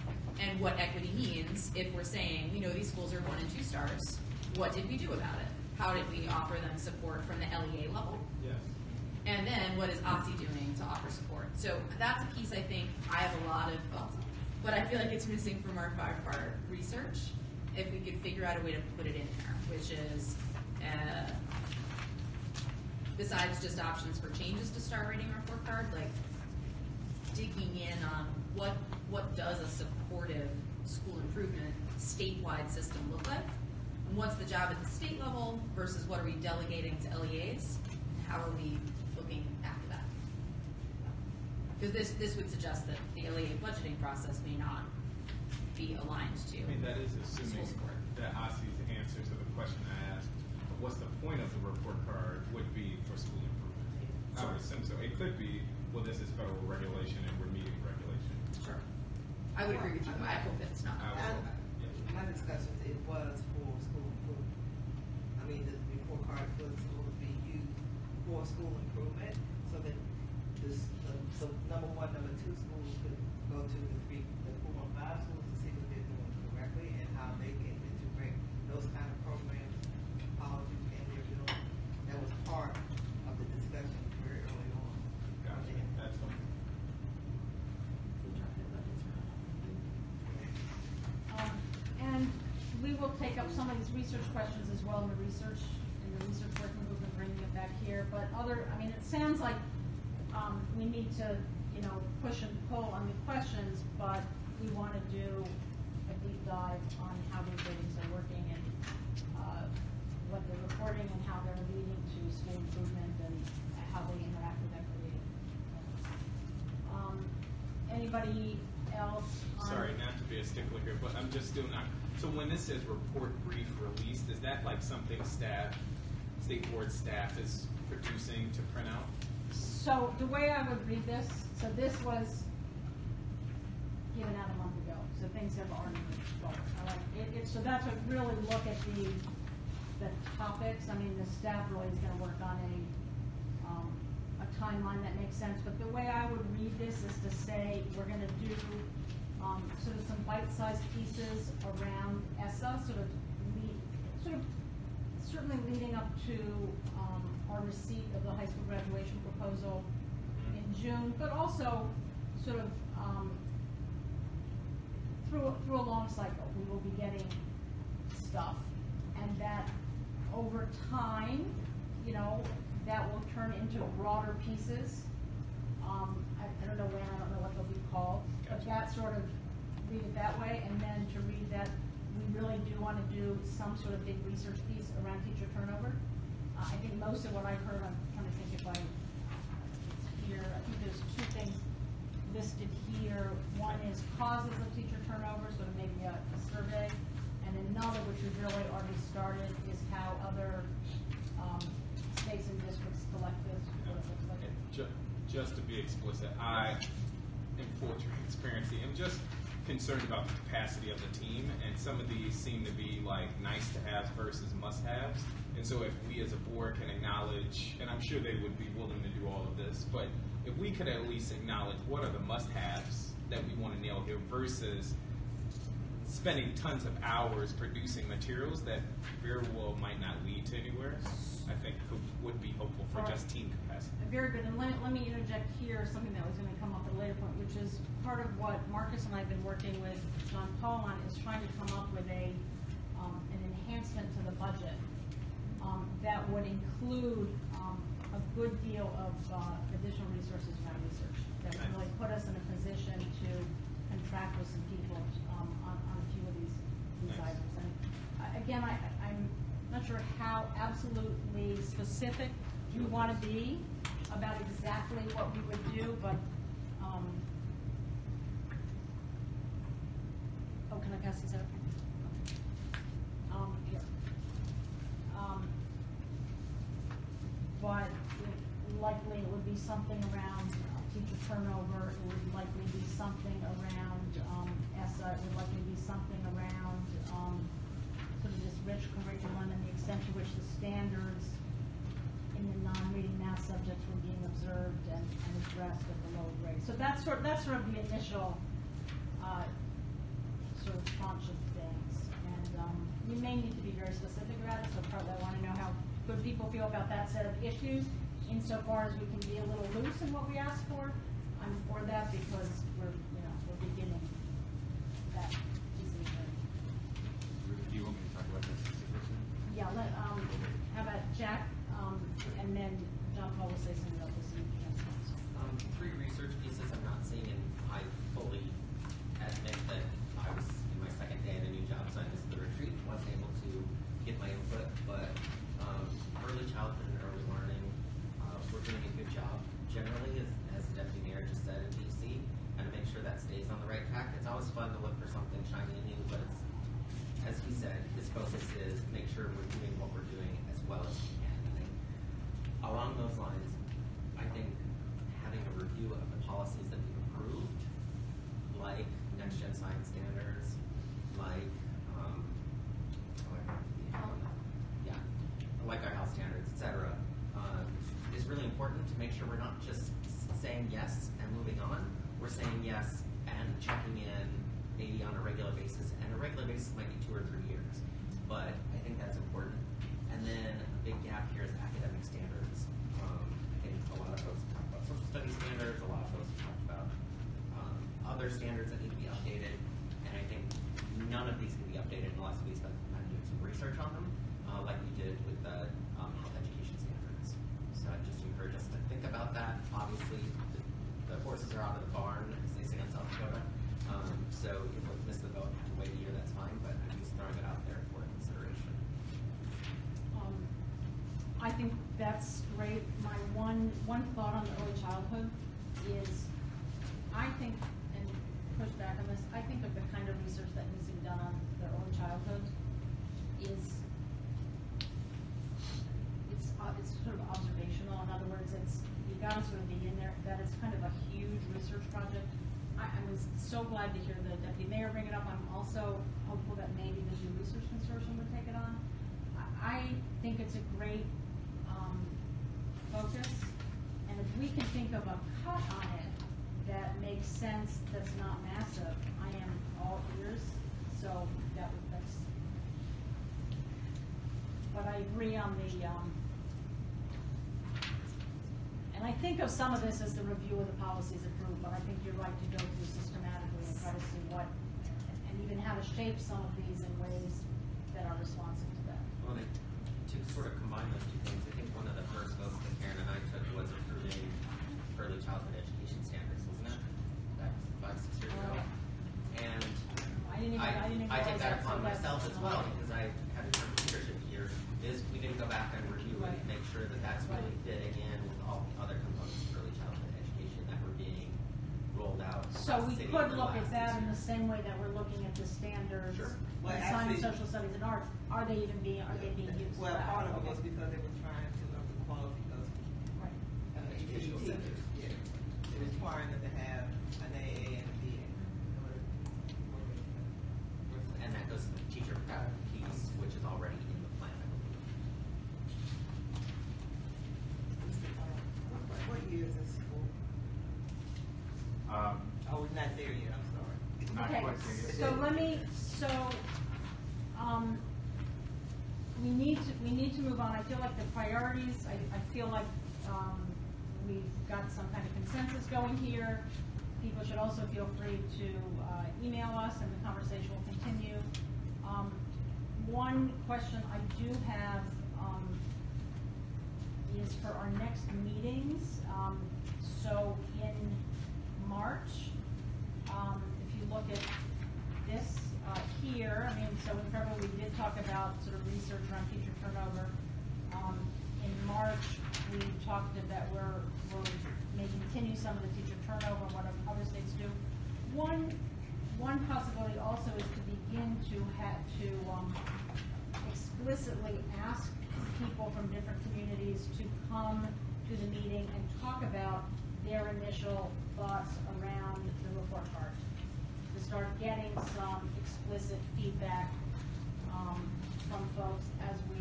and what equity means if we're saying, we know these schools are one and two stars. What did we do about it? How did we offer them support from the L E A level? Yes. And then what is O S S I doing to offer support? So that's a piece I think I have a lot of thoughts on, but I feel like it's missing from our five-part research. If we could figure out a way to put it in there, which is, uh, besides just options for changes to star rating report card, like digging in on what what does a supportive school improvement statewide system look like, and what's the job at the state level versus what are we delegating to L E As, and how are we looking after that? Because this this would suggest that the L E A budgeting process may not be aligned to. I mean, that is assuming school support. that O S S I's answer to the question I asked, what's the point of the report card, would be for school improvement. I would assume so. It could be, well, this is federal regulation and we're meeting regulation. Sure. I would agree with you. I hope it's not. I would I- hope, yeah. My discussions, it was for school improvement. I mean, the report card was supposed to be used for school improvement, so that this, the, the number one, number two schools could go to the three, the four and five schools to see what they're doing correctly and how they can integrate those kind of programs, policies in their building. That was part of the discussion very early on. Gotcha. That's fine. Um, And we will take up some of these research questions as well in the research, in the research working group and bringing it back here. But other, I mean, it sounds like, um, we need to, you know, push and pull on the questions, but we want to do a deep dive on how these ratings are working and, uh, what the I'm just still not, so when this says report brief released, is that like something staff, state board staff is producing to print out? So the way I would read this, so this was given out a month ago, so things have already moved forward. Uh, it, it, so that's a really look at the the topics. I mean, the staff really is going to work on a um, a timeline that makes sense. But the way I would read this is to say we're going to do um, sort of some bite-sized pieces around ESSA, sort of lead, sort of certainly leading up to um, our receipt of the high school graduation proposal in June, but also sort of um, through through a long cycle, we will be getting stuff, and that over time, you know, that will turn into broader pieces. Um, I, I don't know when, I don't know what they'll be called, but that sort of read it that way, and then to read that we really do want to do some sort of big research piece around teacher turnover. Uh, I think most of what I've heard, I'm trying to think if I, it's here, I think there's two things listed here. One is causes of teacher turnover, sort of maybe a, a survey, and another, which we've really already started, is how other um, states and districts collect this, what it looks like. Just, just to be explicit, I, in full transparency, am just concerned about the capacity of the team, and some of these seem to be like nice to have versus must haves. And so if we as a board can acknowledge, and I'm sure they would be willing to do all of this, but if we could at least acknowledge what are the must haves that we want to nail here versus spending tons of hours producing materials that very well might not lead to anywhere, I think could, would be helpful for Right. just team capacity. Very good, and let, let me interject here something that was going to come up at a later point, which is part of what Marcus and I have been working with John Paul on, is trying to come up with a um, an enhancement to the budget um, that would include um, a good deal of uh, additional resources around research that would really put us in a position to contract with some people um, on, on a few of these, these Nice. items. And uh, again, I, I'm not sure how absolutely specific we want to be about exactly what we would do, but um, oh, can I pass this out? Okay. Um, here. Um, but it, likely it would be something around uh, teacher turnover. It would likely be something around um, ESSA. It would likely be something around um, sort of this rich curriculum and the extent to which the standards in the non-reading math subjects were being observed and, and addressed at the lower grade. So that's sort, that's sort of the initial uh, sort of tranche of things. And um, we may need to be very specific about it, so partly I want to know how good people feel about that set of issues. Insofar as we can be a little loose in what we ask for, I'm for that because we're, you know, we're beginning that piece of the journey. Do you want me to talk about this specifically? Yeah, let, um, how about Jack, um, and then John Paul will say something about this in the next one. Um, three research pieces I'm not seeing, and I fully admit that I was in my second day at a new job, so I missed the retreat, wasn't able to get my input, but um, early childhood and early learning, uh, we're doing a good job generally, as, as the Deputy Mayor just said in D C, and to make sure that stays on the right track. It's always fun to look for something shiny and new, but it's, as he said, his focus is make sure we're doing what we're doing as well as we can. I think along those lines, I think having a review of the policies that we've approved, like next gen science standards, like um, yeah, like our health standards, et cetera, uh, is really important to make sure we're not just saying yes and moving on. We're saying yes and checking in maybe on a regular basis, and a regular basis might be two or three years, but I think that's important. And then a big gap here is academic standards. Um, I think a lot of folks talk about social studies standards, a lot of folks talk about um, other standards that need to be updated, and I think none of these can be updated unless we spend time doing some research on them, uh, like we did with the um, health education standards. So I just encourage us to think about that. Obviously, the, the horses are out of the barn, as they say in South Dakota. Um, so if we miss the boat, have to wait a year, that's fine, but I'm just throwing it out there for consideration. Um, I think that's great. My one one thought on the early childhood is, I think, and push back on this. I think of the kind of research that needs to be done on their early childhood is, it's, uh, it's sort of observational. In other words, it's, you gotta sort of be in there, that is kind of a huge research project. I, I was so glad to hear the deputy mayor bring it up. I'm also hopeful that maybe the New Research Consortium would take it on. I, I think it's a great, um, focus, and if we can think of a cut on it that makes sense, that's not massive, I am all ears, so that would, that's, but I agree on the, um, and I think of some of this as the review of the policies approved, but I think you're right to go through systematically and try to see what, and even how to shape some of these in ways that are responsive to that. Well, they, to sort of combine those two things, I think one of the first votes that Karen and I took was approving early childhood education standards, wasn't it? That's five, six years ago. And I didn't even, I, didn't even I take realize that so upon that's- myself as well, because I had a certain leadership here, is we didn't go back and review Right. and make sure that that's really Right. fitting in with all the other components of early childhood education that were being rolled out. So across we the city could in the look at last that six in the years. same way that we're looking at the standards. Sure. Well, in science, actually- social studies, and arts. Are they even being, are they being used? Well, Right. part of it Okay. was because they were trying to up the quality of Right. uh, Educational teachers. centers. Yeah, they're requiring them to have an A A and a B A in order to work with them. And that goes to the teacher prep piece, which is already in the plan, I believe. What, what year is this school? Um, Oh, we're not there yet, I'm sorry. not Okay, quite there yet. so let me, so, um, we need to, we need to move on. I feel like the priorities, I, I feel like, um, we've got some kind of consensus going here. People should also feel free to, uh, email us and the conversation will continue. Um, one question I do have, um, is for our next meetings. Um, so in March, um, if you look at this, uh, here, I mean, so in February, we did talk about sort of research around teacher turnover. Um, in March, we talked that we're, we're may continue some of the teacher turnover, what other states do. One, one possibility also is to begin to have, to, um, explicitly ask people from different communities to come to the meeting and talk about their initial thoughts around the report card. To start getting some explicit feedback, um, from folks as we,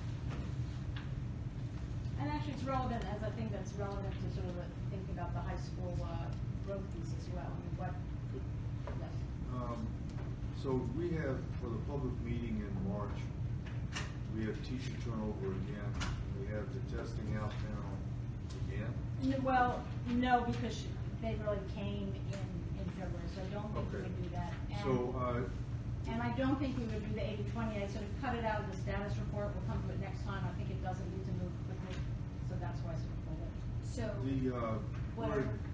and actually it's relevant, as I think that's relevant to sort of the, thinking about the high school, uh, growth piece as well. I mean, what, yes. Um, so we have, for the public meeting in March, we have teacher turnover again. We have the testing out panel again. N- Well, no, because she, they really came in, in February, so I don't think we Okay. would do that. And, So, uh, and I don't think we would do the eighty twenty, I sort of cut it out of the status report, we'll come to it next time, I think it doesn't need to move quickly, so that's why I sort of pulled it. So, the, uh, whatever. word-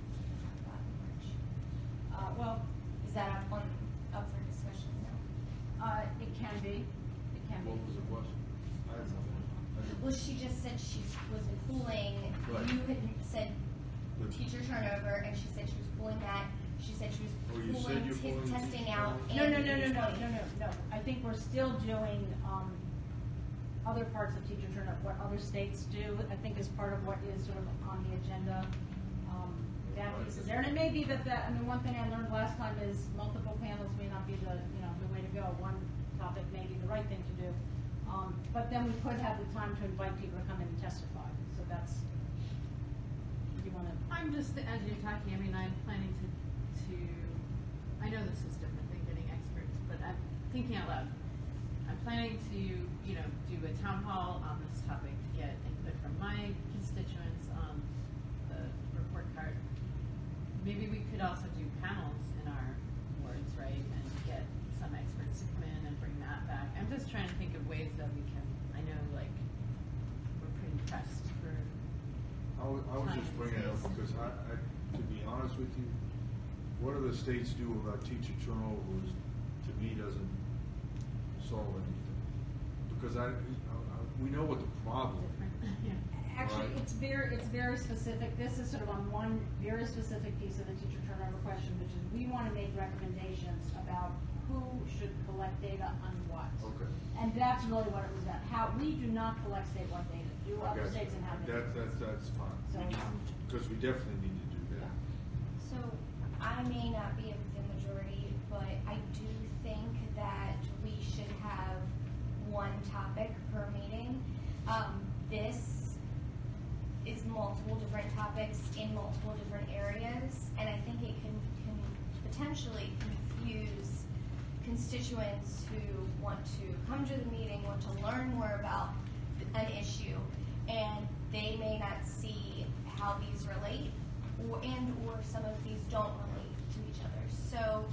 Uh, well, Is that up on, up for discussion now? uh, it can be, it can be. what was the question? I don't know. I didn't- Well, she just said she was pulling, Right. you had said The- teacher turnover, and she said she was pulling that, she said she Oh, was you said pulling you're t- pulling testing teacher out turnover? No, and no, no, no, no, eighty no, twenty. no, no, I think we're still doing, um, other parts of teacher turnover, what other states do, I think is part of what is sort of on the agenda. Um, that piece is there, and it may be that that, I mean, one thing I learned last time is multiple panels may not be the, you know, the way to go, one topic may be the right thing to do. Um, but then we could have the time to invite people to come in and testify, so that's, you wanna? I'm just, as you're talking, I mean, I'm planning to, to, I know this is different than getting experts, but I'm thinking out loud. I'm planning to, you know, do a town hall on this topic, get input from my constituents on the report card. Maybe we could also do panels in our wards, right, and get some experts to come in and bring that back. I'm just trying to think of ways that we can, I know, like, we're pretty pressed for I was, I was just bringing it up because I, I, to be honest with you, what do the states do about teacher turnover is, to me, doesn't solve anything. Because I, I, we know what the problem is. different. Yeah. Actually, Right. it's very, it's very specific. This is sort of on one very specific piece of the teacher turnover question, which is we want to make recommendations about who should collect data on what. Okay. And that's really what it was about. How, we do not collect statewide data. Do I other got you. states and how they. That's, that's, that's fine. So- Because we definitely need to do that. So I may not be of the majority, but I do think that we should have one topic per meeting. Um, this is multiple different topics in multiple different areas, and I think it can, can potentially confuse constituents who want to come to the meeting, want to learn more about an issue, and they may not see how these relate, or, and or some of these don't relate to each other. So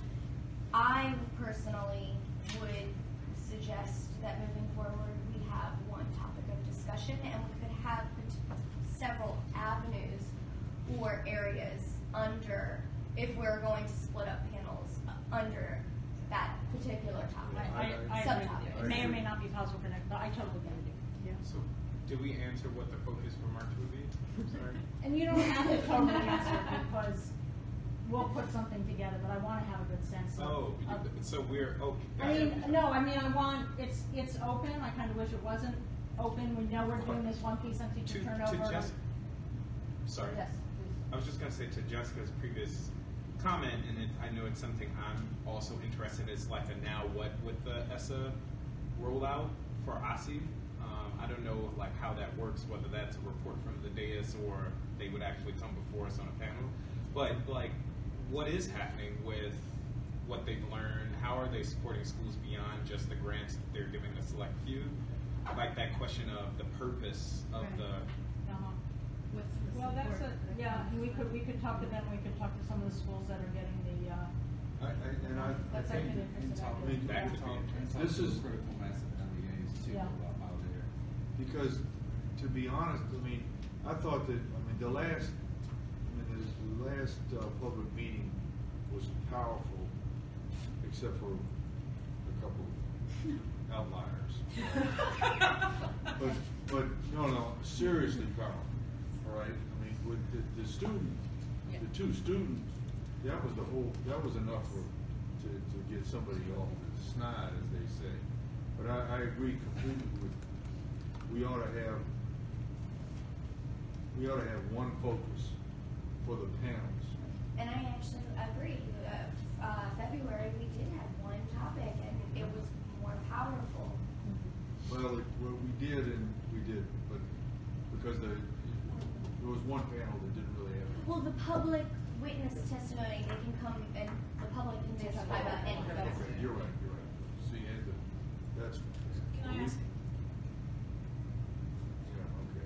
I personally would suggest that moving forward we have one topic of discussion, and we could have several avenues or areas under, if we're going to split up panels, uh, under that particular topic. I, I, I agree with Subtopic. you. It may or may not be possible for next, but I totally get it. Yeah. So, did we answer what the focus for March would be? Sorry. And you don't have to totally answer it because we'll put something together, but I want to have a good sense of. Oh, you- of- so we're, oh. I mean, no, I mean, I want, it's, it's open. I kind of wish it wasn't open. We know we're doing this one piece on To, teacher to turnover. Jessica, sorry. Yes, please. I was just gonna say to Jessica's previous comment, and it, I know it's something I'm also interested in, is like a now what with the ESSA rollout for O S I. Um, I don't know like how that works, whether that's a report from the dais or they would actually come before us on a panel. But like, what is happening with what they've learned? How are they supporting schools beyond just the grants that they're giving a select few? Like that question of the purpose of Right. the. Uh-huh. What's the Well, that's support a, for the yeah, we classes? could, we could talk to them, we could talk to some of the schools that are getting the, uh, I, I, and I, I That's think, actually And interesting. talk, idea. mean, That and could be talk, and interesting. talk This to is- the critical mass of L E As too Yeah. out out there. because to be honest, I mean, I thought that, I mean, the last, I mean, this, the last uh, public meeting was powerful, except for a couple outliers. But, but, no, no, seriously powerful, all right? I mean, with the, the student, the two students, that was the whole, that was enough for, to, to get somebody off the snide, as they say. But I, I agree completely with, we ought to have, we ought to have one focus for the panels. And I actually agree. Uh, uh, February, we did have one topic, and it was more powerful. Well, it, well, we did and we did, but because the, there was one panel that didn't really have. Well, the public witness testimony, they can come and the public can testify about anything. Okay, you're right, you're right. See, and the, that's. Can I ask? Yeah, okay.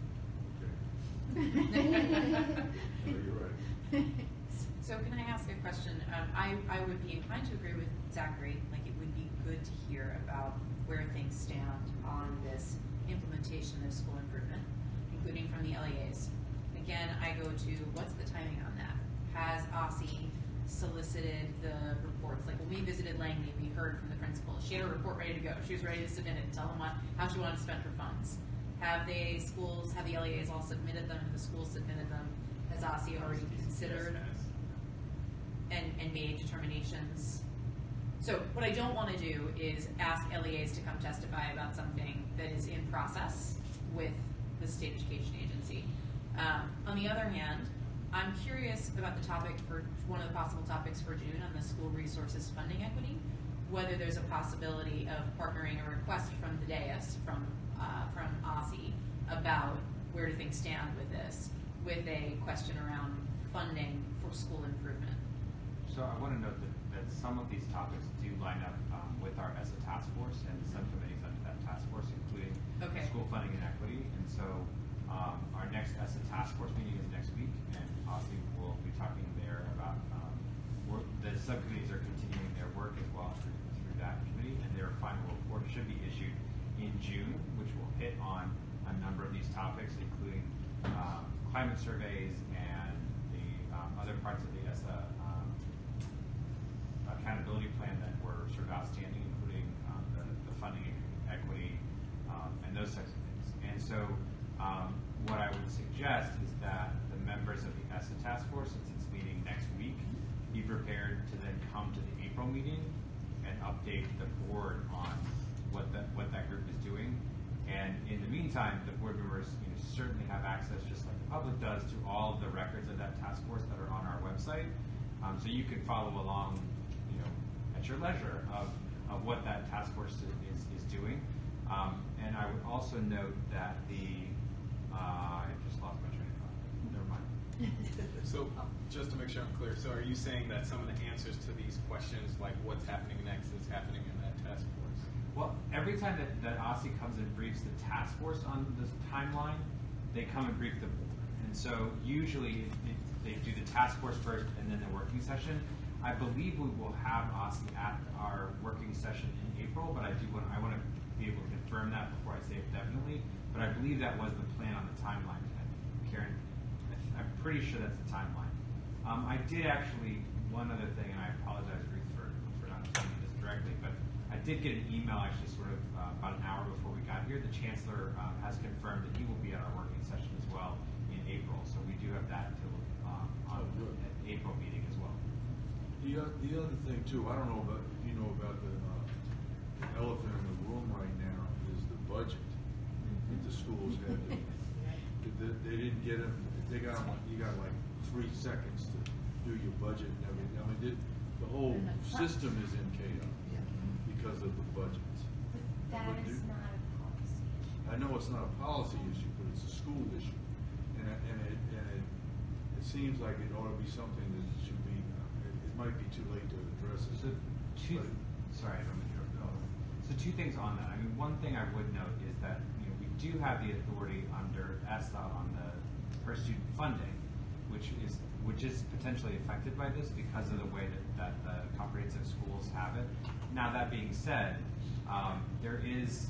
Okay. No, you're right. So can I ask a question? Um, I, I would be inclined to agree with Zachary, like it would be good to hear about where things stand on this implementation of school improvement, including from the L E As. Again, I go to, what's the timing on that? Has O S I solicited the reports? Like when we visited Langley, we heard from the principal. She had a report ready to go. She was ready to submit it and tell them what, how she wanted to spend her funds. Have they, schools, have the L E As all submitted them? Have the schools submitted them? Has O S I already considered and, and made determinations? So what I don't want to do is ask L E As to come testify about something that is in process with the state education agency. Um, on the other hand, I'm curious about the topic for one of the possible topics for June on the school resources funding equity, whether there's a possibility of partnering a request from the dais, from uh, from O S I, about where do things stand with this, with a question around funding for school improvement. So I want to note that, that some of these topics do line up um, with our ESSA task force and the subcommittees under that task force, including Okay. school funding and equity. And so um, our next ESSA task force meeting is next week, and obviously we'll be talking there about um, work, the subcommittees are continuing their work as well through, through that committee, and their final report should be issued in June, which will hit on a number of these topics, including um, climate surveys and the um, other parts of the ESSA um, accountability plan that were sort of outstanding, including um, the, the funding equity um, and those types of things. And so um, suggest is that the members of the ESSA task force, since it's meeting next week, be prepared to then come to the April meeting and update the board on what that what that group is doing. And in the meantime, the board members you know, certainly have access, just like the public does, to all of the records of that task force that are on our website. Um, so you can follow along, you know, at your leisure of, of what that task force is, is doing. Um, and I would also note that the, uh, I just lost my train of thought. Never mind. So, just to make sure I'm clear, so are you saying that some of the answers to these questions, like what's happening next, is happening in that task force? Well, every time that, that O S S I comes and briefs the task force on this timeline, they come and brief the board. And so usually it, it, they do the task force first and then the working session. I believe we will have O S S I at our working session in April, but I do want I want to be able to confirm that before I say it definitely. But I believe that was the plan on the timeline. Karen, I'm pretty sure that's the timeline. Um, I did actually, one other thing, and I apologize, Ruth, for, for not telling you this directly, but I did get an email actually sort of uh, about an hour before we got here. The Chancellor um, has confirmed that he will be at our working session as well in April. So we do have that to um, on Oh, good. the April meeting as well. The, o- the other thing too, I don't know about, if you know about the, uh, the elephant in the room right now is the budget that the schools had. to- They, they didn't get it, they got, like- you got like three seconds to do your budget and everything. I mean, it, the whole And the front- system is in chaos because of the budgets. That But is do- not a policy issue. I know it's not a policy issue, but it's a school issue. And, it- and it, and it, it seems like it ought to be something that should be, uh, it, it might be too late to address it. So two, but- sorry, I don't mean to interrupt. Oh. So two things on that. I mean, one thing I would note is that you know we do have the authority under ESSA on the per student funding, which is which is potentially affected by this because of the way that, that the comprehensive schools have it. Now that being said, um, there is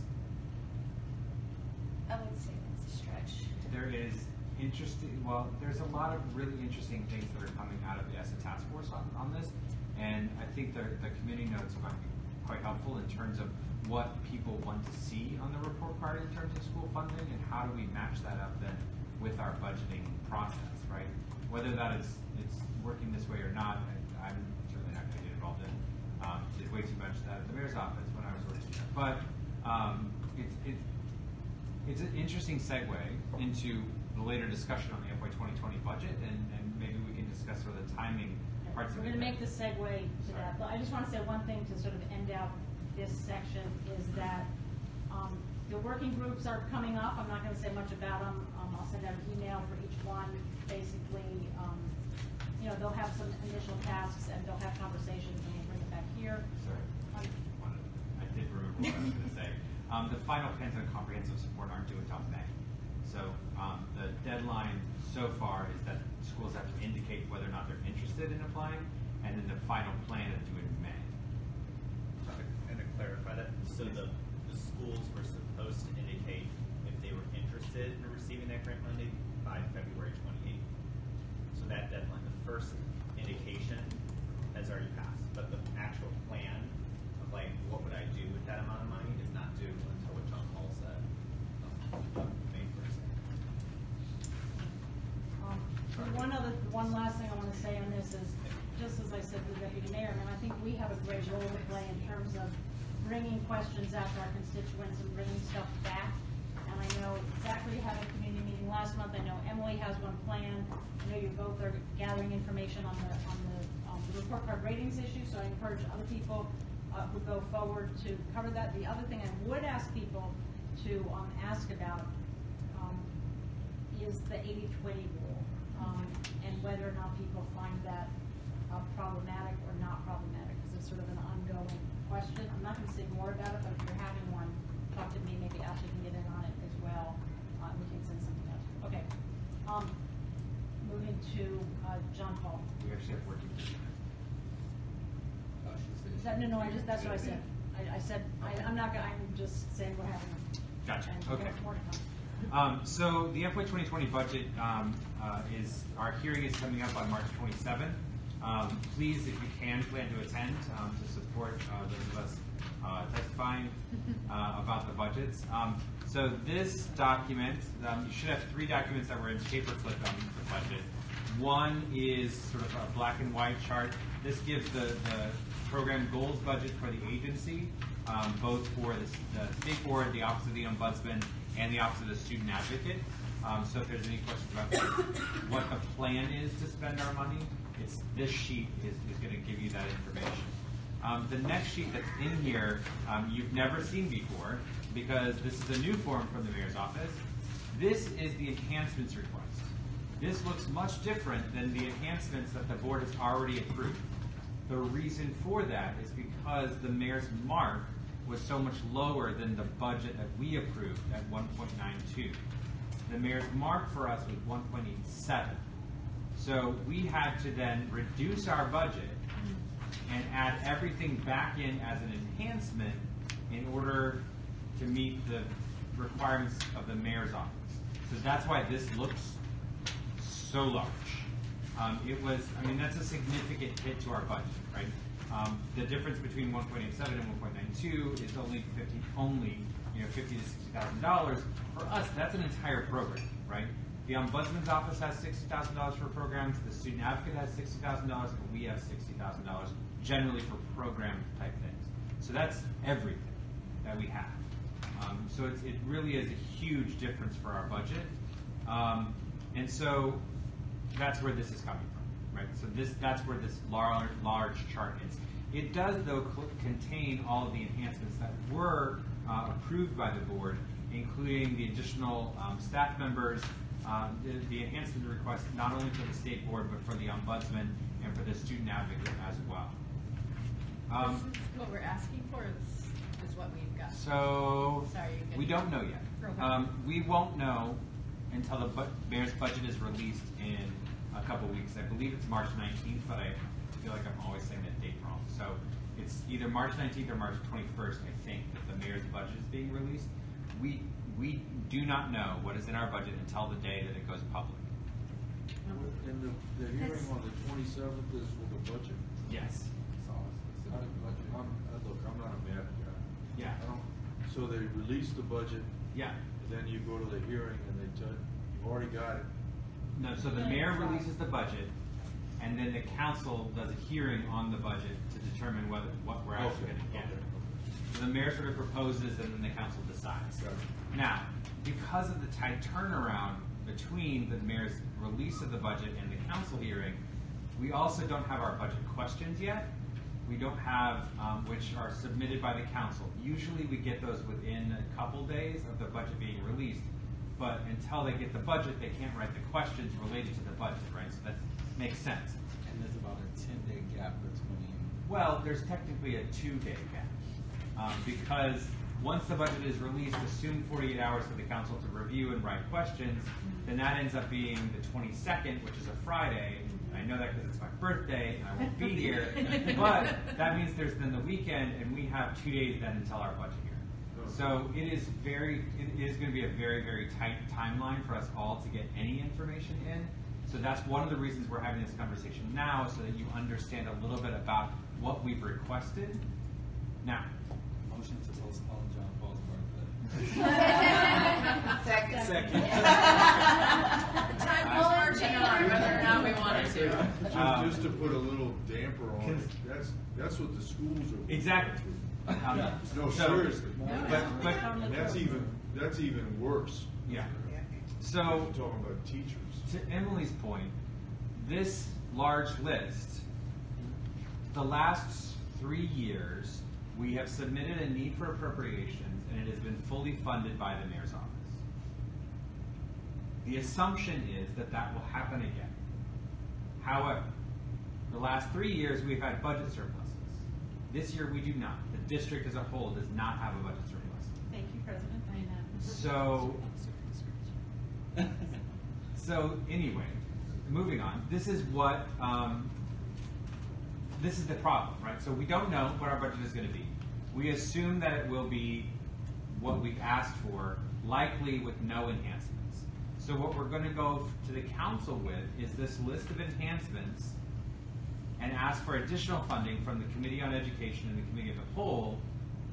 I would say that's a stretch. there is interesting, well, there's a lot of really interesting things that are coming out of the ESSA task force on, on this, and I think the, the committee notes might be quite helpful in terms of what people want to see on the report card in terms of school funding, and how do we match that up then with our budgeting process, right? Whether that is, it's working this way or not, I, I'm certainly not gonna get involved in. Um, did way too much of that at the mayor's office when I was working there. But, um, it's, it's, it's an interesting segue into the later discussion on the F Y twenty twenty budget, and, and maybe we can discuss sort of the timing parts of We're it. gonna make the segue to Sorry. that, but I just wanna say one thing to sort of end out this section is that, um, the working groups are coming up. I'm not gonna say much about them. Um, I'll send out an email for each one. Basically, um, you know, they'll have some initial tasks and they'll have conversations and we'll bring it back here. Sorry, Um, one of- I did remember what I was gonna say. Um, the final plans on comprehensive support aren't due until May. So, um, the deadline so far is that schools have to indicate whether or not they're interested in applying, and then the final plan is due in May. And to clarify that, so the, the schools were supposed to indicate if they were interested in receiving that grant money by February twenty-eighth. So that deadline, the first indication has already passed, but the actual plan of like, what would I do with that amount of money is not due until what John Paul said, um, May first. Um, and one other, one last thing I want to say on this is, just as I said to the deputy mayor, I mean, I think we have a great role to play in terms of bringing questions out to our constituents and bringing stuff back. And I know Zachary had a community meeting last month. I know Emily has one planned. I know you both are gathering information on the on the, um, the report card ratings issue. So I encourage other people uh, who go forward to cover that. The other thing I would ask people to um, ask about um, is the eighty twenty rule, um, and whether or not people find that uh, problematic or not problematic, because it's sort of an ongoing question. I'm not going to say more about it, but if you're having one, talk to me. Maybe Ashley can get in on it as well. Uh, we can send something else. Okay. Um, moving to uh, John Paul. We actually have working. Is that, no, no, I just, that's what I said. I, I said, I, I'm not gonna, I'm just saying we're having them. Gotcha. And Okay. more to come. Um, so the F Y twenty twenty budget um, uh, is, our hearing is coming up on March twenty-seventh. Um, please, if you can, plan to attend um, to support uh, those of us uh, testifying uh, about the budgets. Um, so this document, um, you should have three documents that were in paperclip on the budget. One is sort of a black and white chart. This gives the, the program goals budget for the agency, um, both for the, the State Board, the Office of the Ombudsman, and the Office of the Student Advocate. Um, so if there's any questions about what the plan is to spend our money, it's this sheet is, is going to give you that information. Um, the next sheet that's in here, um, you've never seen before, because this is a new form from the mayor's office. This is the enhancements request. This looks much different than the enhancements that the board has already approved. The reason for that is because the mayor's mark was so much lower than the budget that we approved at one point nine two. The mayor's mark for us was one point eight seven. So we had to then reduce our budget and add everything back in as an enhancement in order to meet the requirements of the mayor's office. So that's why this looks so large. Um, it was, I mean, that's a significant hit to our budget, right? Um, the difference between one point eight seven and one point nine two is only fifty, only, you know, fifty to sixty thousand dollars. For us, that's an entire program, right? The Ombudsman's office has sixty thousand dollars for programs, the Student Advocate has sixty thousand dollars, and we have sixty thousand dollars generally for program type things. So that's everything that we have. Um, so it's, it really is a huge difference for our budget. Um, and so that's where this is coming from, right? So this, that's where this large, large chart is. It does, though, contain all of the enhancements that were uh, approved by the board, including the additional um, staff members, um, the, the enhancement request not only for the state board, but for the ombudsman and for the student advocate as well. Um, This is what we're asking for is, is what we've got. so Sorry, you we can- don't know yet. Okay. Um, we won't know until the bu mayor's budget is released in a couple weeks. I believe it's March nineteenth, but I feel like I'm always saying that date wrong. So it's either March nineteenth or March twenty-first, I think, that the mayor's budget is being released. We we do not know what is in our budget until the day that it goes public. And the, the hearing on the twenty-seventh is for the budget? Yes. It's all a I, specific budget. I'm, I, look, I'm not a math guy. Yeah. I don't, so they release the budget, Yeah. then you go to the hearing and they tell, you've already got it. No, so the mayor releases the budget, and then the council does a hearing on the budget to determine whether, what we're actually Okay, gonna get. okay, okay. So the mayor sort of proposes, and then the council decides. Got it. Now, because of the tight turnaround between the mayor's release of the budget and the council hearing, we also don't have our budget questions yet. We don't have, um, which are submitted by the council. Usually we get those within a couple days of the budget being released, but until they get the budget, they can't write the questions related to the budget, right? So that makes sense. And there's about a ten-day gap between. Well, there's technically a two-day gap, um, because once the budget is released, assume forty-eight hours for the council to review and write questions, then that ends up being the twenty-second, which is a Friday. I know that because it's my birthday and I won't be here, but that means there's then the weekend, and we have two days then until our budget hearing. So it is very, it is going to be a very, very tight timeline for us all to get any information in. So that's one of the reasons we're having this conversation now, so that you understand a little bit about what we've requested. Now, Motion to postpone John Paul's birthday. Second. Second. The time was marching on whether or not we wanted to. Just, Um, just to put a little damper on it, that's, that's what the schools are. exactly. Um, No, so- seriously. But, but, And that's even, that's even worse. yeah. You're So, talking about teachers. to Emily's point, this large list, the last three years, we have submitted a need for appropriations, and it has been fully funded by the mayor's office. The assumption is that that will happen again. However, the last three years, we've had budget surpluses. This year, we do not. The district as a whole does not have a budget surplus. Thank you, President. I know. So, so anyway, moving on. This is what, um, this is the problem, right? So we don't know what our budget is going to be. We assume that it will be what we've asked for, likely with no enhancements. So what we're going to go to the council with is this list of enhancements and ask for additional funding from the Committee on Education and the Committee of the Whole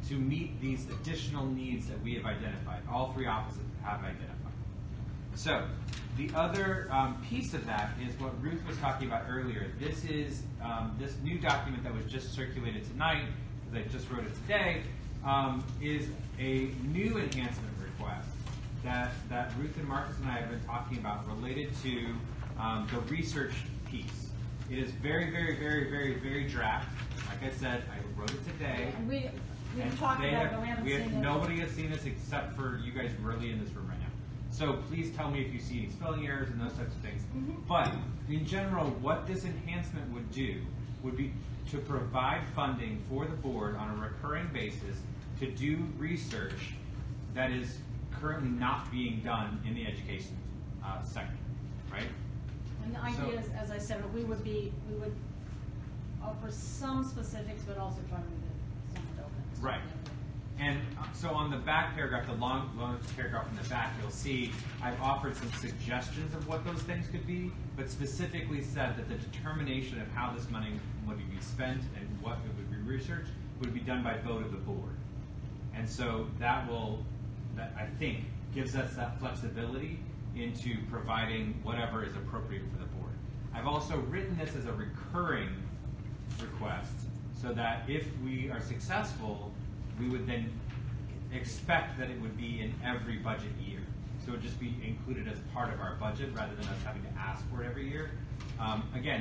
to meet these additional needs that we have identified. All three offices have identified. So, the other um, piece of that is what Ruth was talking about earlier. This is um, this new document that was just circulated tonight, because I just wrote it today, um, is a new enhancement request that, that Ruth and Marcus and I have been talking about related to um, the research piece. It is very, very, very, very, very draft. Like I said, I wrote it today. And we, we And talked they about it, have- but we haven't we have- seen it. Nobody has seen this except for you guys really in this room right now. So please tell me if you see any spelling errors and those types of things. Mhm. But in general, what this enhancement would do would be to provide funding for the board on a recurring basis to do research that is currently not being done in the education uh, sector, right? And the So- idea is, as I said, we would be, we would offer some specifics, but also try to leave it somewhat open. Right. And uh, so on the back paragraph, the long, long paragraph in the back, you'll see I've offered some suggestions of what those things could be, but specifically said that the determination of how this money would be spent and what it would be researched would be done by vote of the board. And so that will, that I think, gives us that flexibility into providing whatever is appropriate for the board. I've also written this as a recurring request so that if we are successful, we would then expect that it would be in every budget year. So it would just be included as part of our budget rather than us having to ask for it every year. Um, again,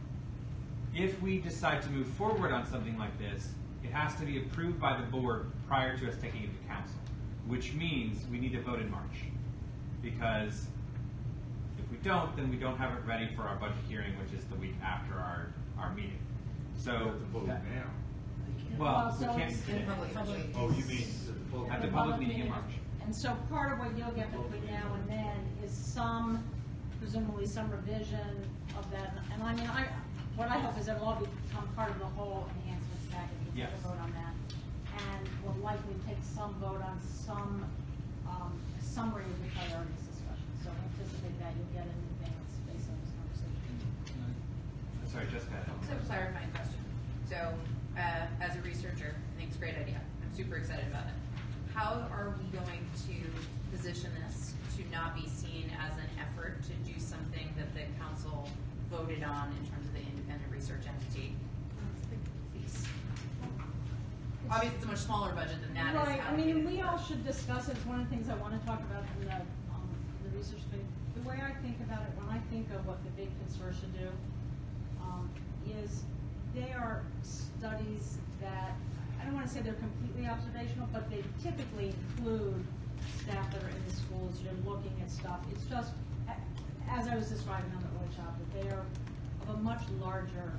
if we decide to move forward on something like this, it has to be approved by the board prior to us taking it to council, which means we need to vote in March. Because if we don't, then we don't have it ready for our budget hearing, which is the week after our, our meeting. So We have to vote that- now. well, we so can't it's- today. Public public- Oh, you mean the public? At the public meeting in March. And so part of what you'll get between now and then is some, presumably some revision of that. And I mean, I, what I hope is it'll all become part of the whole enhancements package. We'll take Yes. a vote on that. And we'll likely take some vote on some, um, summary of the priorities discussion. So anticipate that you'll get in advance based on this conversation. Sorry, Jessica. So clarifying question. So, uh, as a researcher, I think it's a great idea. I'm super excited about it. How are we going to position this to not be seen as an effort to do something that the council voted on in terms of the independent research entity piece? Obviously, it's a much smaller budget than that. is Right, I mean, allocated we for. all should discuss it, it's one of the things I wanna talk about in the, um, the research thing. The way I think about it, when I think of what the big consortia do, um, is they are studies that, I don't wanna say they're completely observational, but they typically include staff that are in the schools, you're looking at stuff, it's just, a- as I was describing on the workshop, that they are of a much larger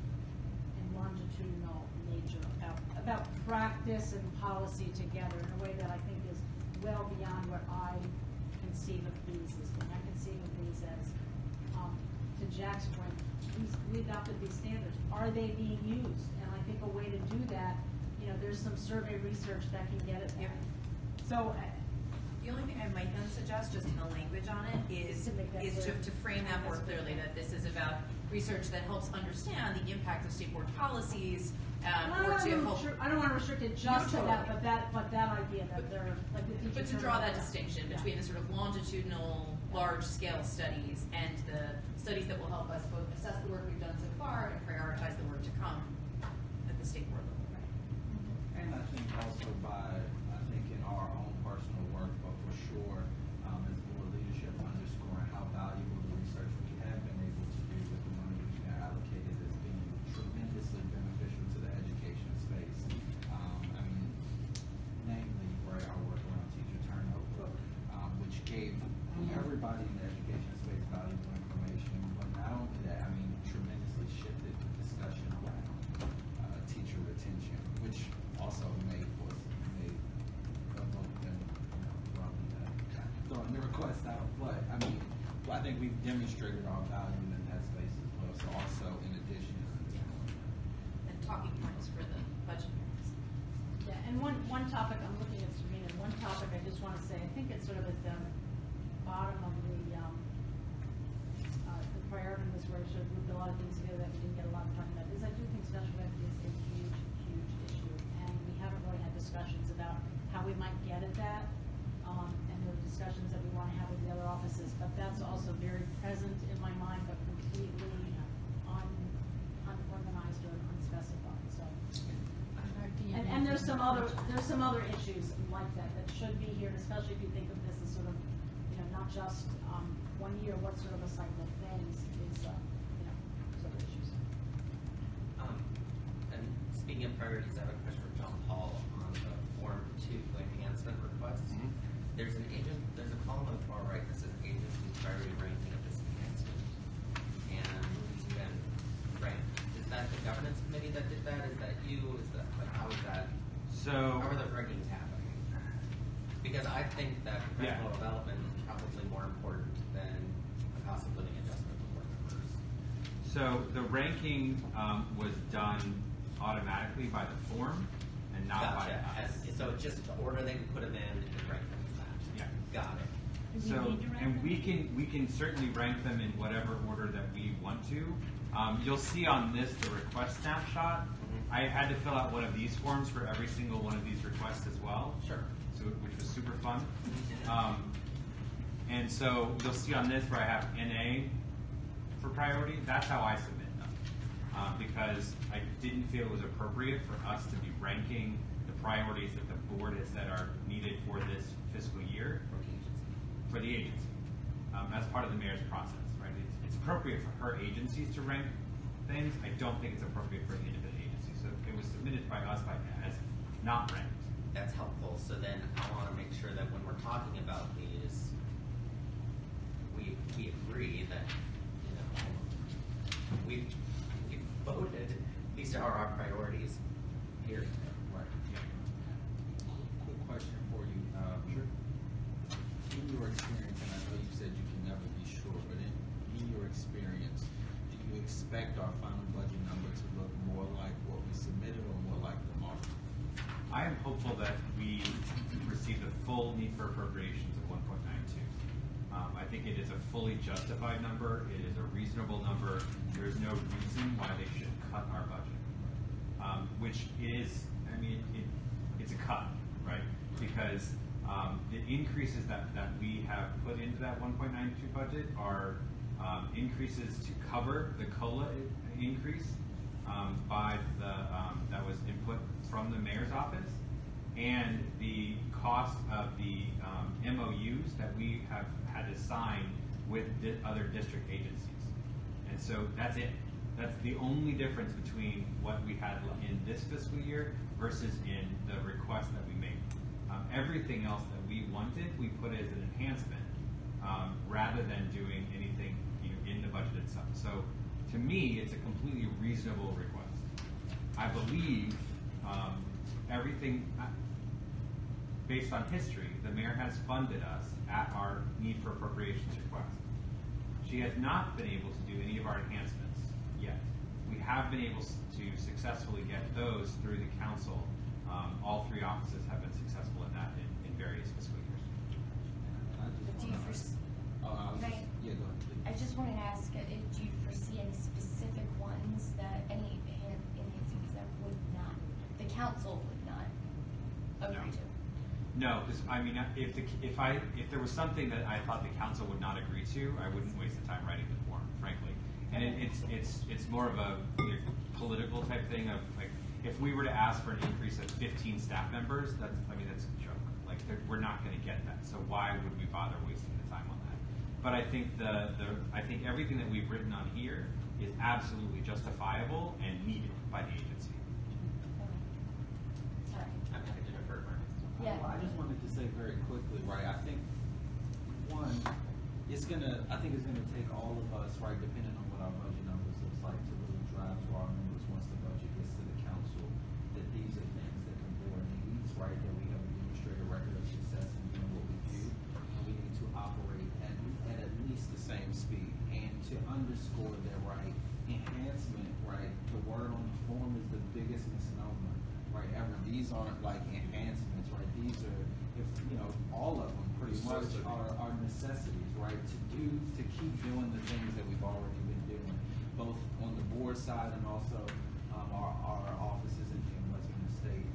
and longitudinal nature about, about practice and policy together in a way that I think is well beyond what I conceive of these as being. I conceive of these as, um, to Jack's point, these, we adopted these standards. Are they being used? And I think a way to do that, you know, there's some survey research that can get it there. So, uh, The only thing I might then suggest, just in the language on it, is, To make that is to, clear. to frame that more That's good. clearly, that this is about research that helps understand the impact of state board policies, um, I or don't to wanna help. restrict- I don't wanna restrict it just to No, that, totally. but that, but that idea that they're, like the teacher. But to draw that distinction between the sort of longitudinal, large-scale studies and the studies that will help us both assess the work we've done so far and prioritize the work to come at the state board level. And I think also by, I think in our own personal work, but for sure, um, as board leadership, underscoring how valuable the research we have been able to do with the money we've been allocated as being tremendously beneficial to the education space. Um, I mean, namely, right, our work around teacher turnover, um, which gave everybody in the education space valuable information, but not only that, I mean, tremendously shifted the discussion around uh, teacher retention, which also made was made evoked and you know, throwing the throwing the request out. But I mean, I think we've demonstrated our value in that space as well. So also in addition, And talking points for the budget hearings. Yeah, and one, one topic, I'm looking at Serena, one topic I just wanna say, I think it's sort of at the bottom of the, um, uh, the priority list where it should group a lot of things together that we didn't get a lot of time about, is I do think special ed is a huge, huge issue, and we haven't really had the discussions about how we might get at that. Um, and there are discussions that we want to have with the other offices, but that's also very present in my mind, but completely un, unorganized or unspecified, so. And, and there's some other, there's some other issues like that that should be here, especially if you think of this as sort of, you know, not just, um, one year, what sort of a cycle of things is, uh, you know, sort of issues. Um, and speaking of priorities, I have a question for John Paul on the Form two enhancement request. Mhm. There's an agent, there's a column on the far right that says agency priority ranking of this enhancement. And who's been ranked? Is that the governance committee that did that? Is that you? Is that, like, how is that? So, How are those rankings happening? Because I think that professional Yeah. development is probably more important than a cost of living adjustment for board members. so the ranking um, was done automatically by the form and not Gotcha. by us. As- So it's just the order they put them in and rank them as that. Yeah. Got it. Do we So, need to rank and them? we can, we can certainly rank them in whatever order that we want to. Um, you'll see on this, the request snapshot. Mhm. I had to fill out one of these forms for every single one of these requests as well. Sure. So, which was super fun. Um, and so you'll see on this where I have N A for priority, that's how I submit them. Uh, because I didn't feel it was appropriate for us to be ranking the priorities that the board has said are needed for this fiscal year For the agency. for the agency, um, as part of the mayor's process, right? It's, it's appropriate for her agencies to rank things. I don't think it's appropriate for the independent agency. So it was submitted by us by as not ranked. That's helpful. So then I want to make sure that when we're talking about these, we we agree that, you know, we we voted, these are our priorities. Period. Right. Quick question for you. Um, Sure. In your experience, and I know you said you can never be sure, but in, in your experience, do you expect our final budget number to look more like what we submitted or more like the market? I am hopeful that we receive the full need for appropriations of one point nine two. Um, I think it is a fully justified number. It is a reasonable number. There is no reason why they should cut our budget. Um, which is, I mean, it, it's a cut, right? Because um, the increases that, that we have put into that one point nine two budget are um, increases to cover the COLA i- increase um, by the, um, that was input from the mayor's office, and the cost of the um, M O Us that we have had to sign with di- other district agencies. And so that's it. That's the only difference between what we had in this fiscal year versus in the request that we made. Um, everything else that we wanted, we put as an enhancement, um, rather than doing anything, you know, in the budget itself. So to me, it's a completely reasonable request. I believe um, everything, uh, based on history, the mayor has funded us at our need for appropriations request. She has not been able to do any of our enhancements yet. We have been able to successfully get those through the council. Um, all three offices have been successful in that in, in various fiscal years. And I just Do you wanna- foresee, Oh, I was Right. just- yeah, go ahead, please. I just wanted to ask, uh, if- do you foresee any specific ones that, any enhan- enhancements that would not, the council would not agree to? No, because I mean, if the, if I if there was something that I thought the council would not agree to, I wouldn't waste the time writing the form, frankly. And it, it's it's it's more of a you know, political type thing of like, if we were to ask for an increase of fifteen staff members, that's I mean that's a joke. Like they're- we're not going to get that. So why would we bother wasting the time on that? But I think the the I think everything that we've written on here is absolutely justifiable and needed by the agency. Sorry. I'm happy to defer, Mark. Yeah. Well, I just wanted to say very quickly, right, I think, one, it's gonna, I think it's gonna take all of us, right, depending on what our budget numbers looks like, to really drive to our members once the budget gets to the council, that these are things that the board needs, right, that we have a demonstrated record of success in doing what we do, and we need to operate at, at at least the same speed, and to underscore that, right, enhancement, right, the word on the form is the biggest misnomer, right, ever. These aren't like enhancements, right, these are, if, you know, all of them pretty much Necessity. are, are necessities, right, to do, to keep doing the things that we've already been doing, both on the board side and also um, our, our offices in the West Virginia State uh,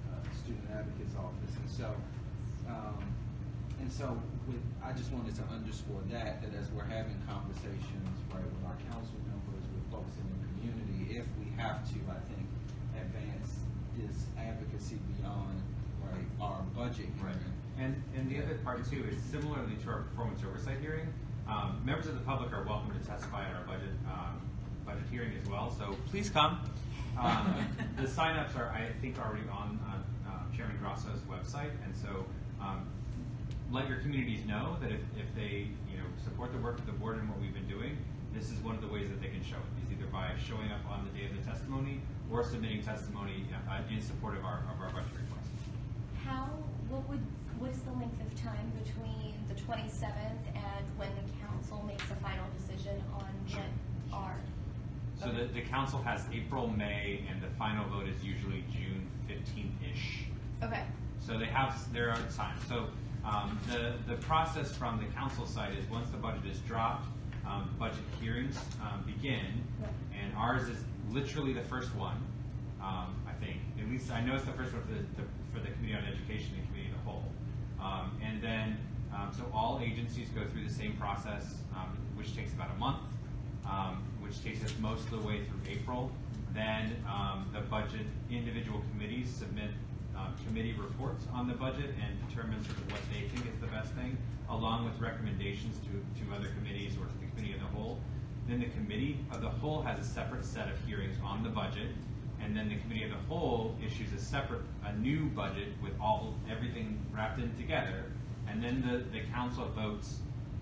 Student Advocate's Office. And so, um, and so with, I just wanted to underscore that, that as we're having conversations, right, with our council members, with folks in the community, if we have to, I think, advance this advocacy beyond, right, our budget Right. hearing. And, and the other part too is similarly to our performance oversight hearing, um, members of the public are welcome to testify at our budget, um, budget hearing as well, so please come. Um, the sign-ups are, I think, already on, on uh, Chairman Grasso's website, and so um, let your communities know that if, if they, you know, support the work of the board and what we've been doing, this is one of the ways that they can show it, is either by showing up on the day of the testimony or submitting testimony uh, in support of our, of our budget request. How, what would, what is the length of time between the twenty-seventh and when the council makes a final decision on what are? So the, the council has April, May, and the final vote is usually June fifteenth-ish. Okay. So they have, there are times. So um, the, the process from the council side is once the budget is dropped, um, budget hearings um, begin, and ours is literally the first one, um, I think. At least I know it's the first one for the, the, for the Committee on Education and Committee of the Whole. Um, and then, um, so all agencies go through the same process, um, which takes about a month. Um, which takes us most of the way through April. Then um, the budget individual committees submit um, committee reports on the budget and determine sort of what they think is the best thing, along with recommendations to, to other committees or to the committee of the whole. Then the committee of the whole has a separate set of hearings on the budget, and then the committee of the whole issues a separate, a new budget with all everything wrapped in together, and then the, the council votes.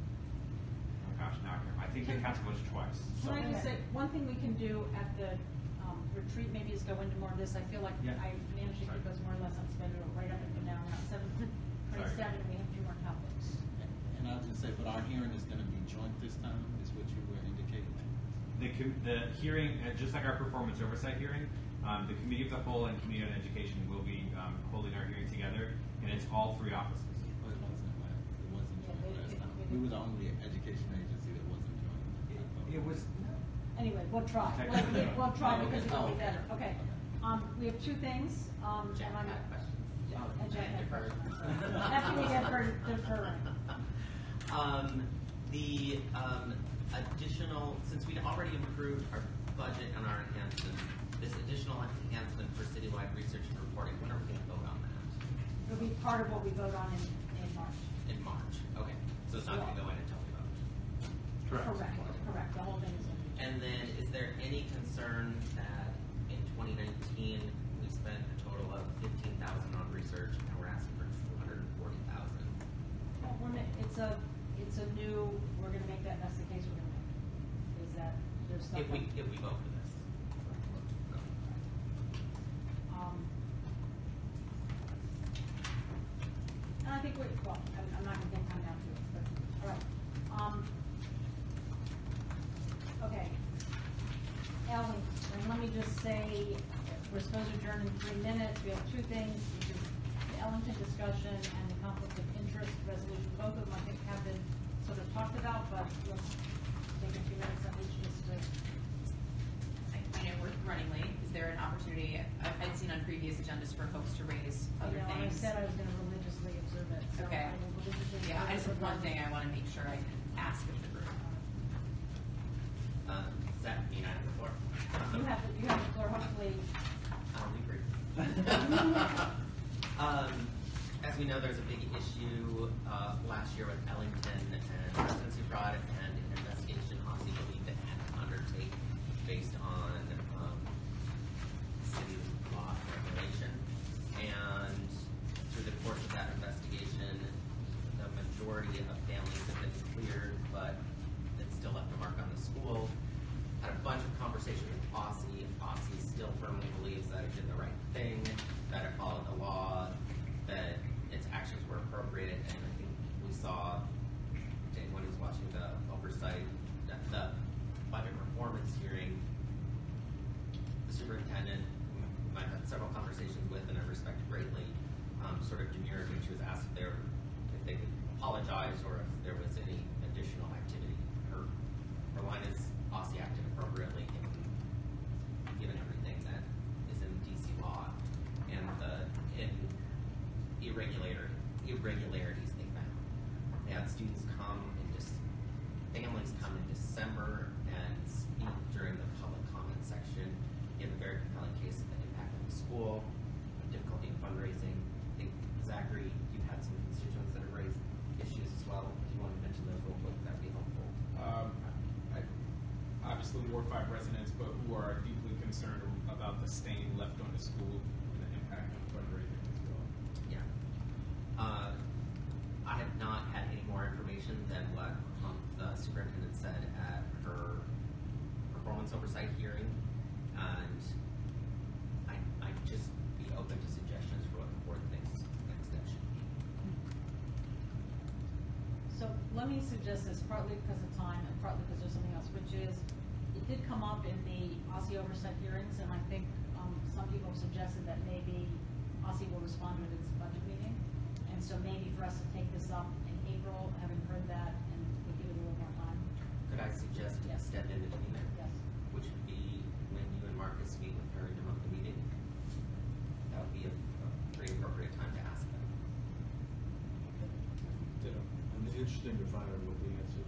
Oh gosh, now I think the council votes twice. Can I just say, one thing we can do at the um, retreat maybe is go into more of this. I feel like Yeah. I managed to keep us more or less on schedule right up and down. Now, seven twenty-seven, we have two more topics. And I'll just say, but our hearing is gonna be joint this time, is what you were indicating. The, com- the hearing, uh, just like our performance oversight hearing, um, the Committee of the Whole and Committee on Education will be um, holding our hearing together, and it's all three offices. Well, it wasn't last, it wasn't Yeah, joint they- last it- time. it- We were the only education agency that wasn't joint. I thought. It was, Anyway, we'll try. We'll, Technically. we'll try Oh, because okay. it'll Oh, be better. okay. Okay. Um, we have two things. Um, Jack and I'm, had questions. Yeah, and Jack had Deferred. questions. That's what we get for deferring. Um, the um, additional, since we'd already improved our budget and our enhancements, this additional enhancement for citywide research and reporting, when are we going to vote on that? It'll be part of what we vote on in, in March. In March. Okay. So it's not going to go in until we vote. Correct. Correct. The whole thing is going to be. And then, is there any concern that in twenty nineteen we spent a total of fifteen thousand on research and we're asking for two hundred and forty thousand? Well, we're ma- it's a, it's a new, we're gonna make that, that's the case we're gonna make. Is that, there's stuff. If we that- if we vote for this. Um, and I think we, well, I'm, I'm not gonna get time down to it, but, all right. Um, okay. Ellen, and let me just say, we're supposed to adjourn in three minutes. We have two things, which is the Ellington discussion and the conflict of interest resolution. Both of them, I think, have been sort of talked about, but let's take a few minutes at least just to. I, I know we're running late. Is there an opportunity, I've, I'd seen on previous agendas for folks to raise other You know, I things. said I was gonna religiously observe it, so Okay. I will religiously. Yeah, I just have observe one it. thing I wanna make sure I can ask of the group. Uh, does that mean I have the floor? You have, the- you have the floor, hopefully. I'll be brief. um, as we know, there's a big issue uh, last year with Ellington and residency fraud, and an investigation Aussie believed it had to undertake based on um, city law and regulation. And through the course of that investigation, the majority of families have been cleared, but it still left a mark on the school. Had a bunch of conversations with Aussie. Aussie still firmly believes that it did the right thing, that it followed the law, that its actions were appropriate, and I think we saw, anyone who's watching the oversight, the, the budget performance hearing, the superintendent, whom I've had several conversations with and I respect greatly, students come in Dec- families come in December and speak during the public comment section, give a very compelling case of the impact on the school, difficulty in fundraising. I think, Zachary, you've had some constituents that have raised issues as well. If you want to mention those real quick, that'd be helpful. Um, I, obviously, Ward five residents, but who are deeply concerned about the stain left on the school and the impact on fundraising as well. Yeah. Uh, I have not had any more information than what um, the superintendent said at her performance oversight hearing, and I, I'd just be open to suggestions for what the board thinks next step should be. So let me suggest this, partly because of time and partly because there's something else, which is, it did come up in the O S S I oversight hearings, and I think um, some people have suggested that maybe O S S I will respond to it at its budget meeting. And so maybe for us to take this up in April, having heard that, and we'll give it a little more time. Could I suggest an Yes. extended meeting, Yes. which would be when you and Marcus meet with her in your monthly meeting? That would be a, a pretty appropriate time to ask them. Ditto. And it's interesting to find out what the answer.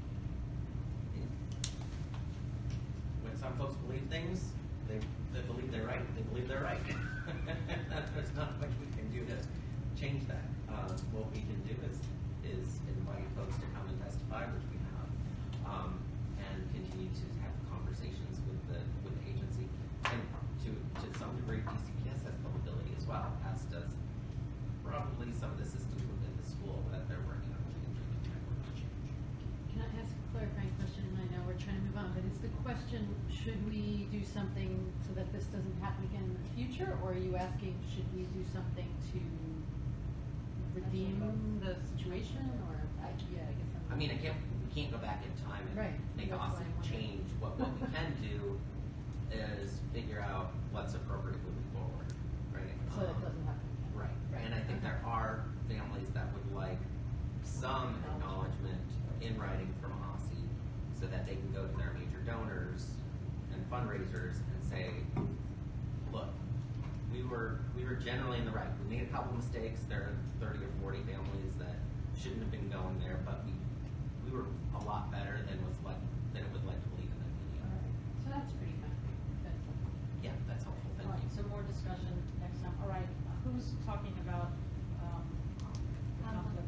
When some folks believe things, they, they believe they're right, they believe they're right. There's not much we can do to change that. Uh, what we can do is, is invite folks to come and testify, which we have, um, and continue to have conversations with the, with the agency. And to, to some degree, D C P S has culpability as well, as does probably some of the systems within the school that they're working on changing and trying to change. Can I ask a clarifying question? And I know we're trying to move on, but is the question, should we do something so that this doesn't happen again in the future? Or are you asking, should we do something to redeem the situation? Or, I, yeah, I guess I'm. I mean, I can't, we can't go back in time and Right. make That's awesome why I'm wondering. change. What, what we can do is figure out what's appropriate moving forward, right? So that Um, doesn't happen again. Right, and I think there are families that would like some acknowledgement in writing from O S S I so that they can go to their major donors and fundraisers and say, look, we were we were generally in the right. We made a couple mistakes. There are thirty or forty families that shouldn't have been going there, but we we were a lot better than was like than it was led to believe in that video. All right. So that's pretty concrete. That's helpful. Yeah, that's helpful. Thank All right, you. so more discussion next time. All right, who's talking about, um, the Um, conflict?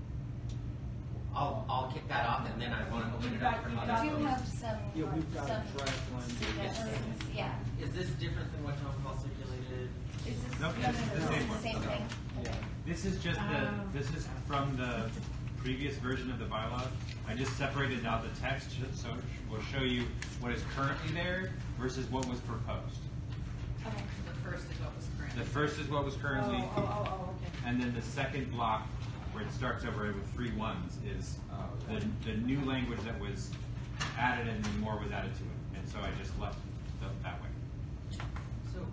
I'll I'll kick that off, and then I want to open You've it up got- for you've other got- Do you folks. have some, Yeah, we've got a some draft language. suggestions? Yeah. Is this different than what John Paul circulated? Is this, Nope, no, no, it's no, the no, same it's one. the same Okay. thing? Okay. This is just the, Um, this is from the previous version of the bylaw. I just separated out the text, sh- so we'll show you what is currently there versus what was proposed. Okay. The first is what was currently. The first is what was currently, Oh, oh, oh, oh, okay. and then the second block, where it starts over with three ones, is Oh, the, the new language that was added and then more was added to it. And so I just left the, that way. So,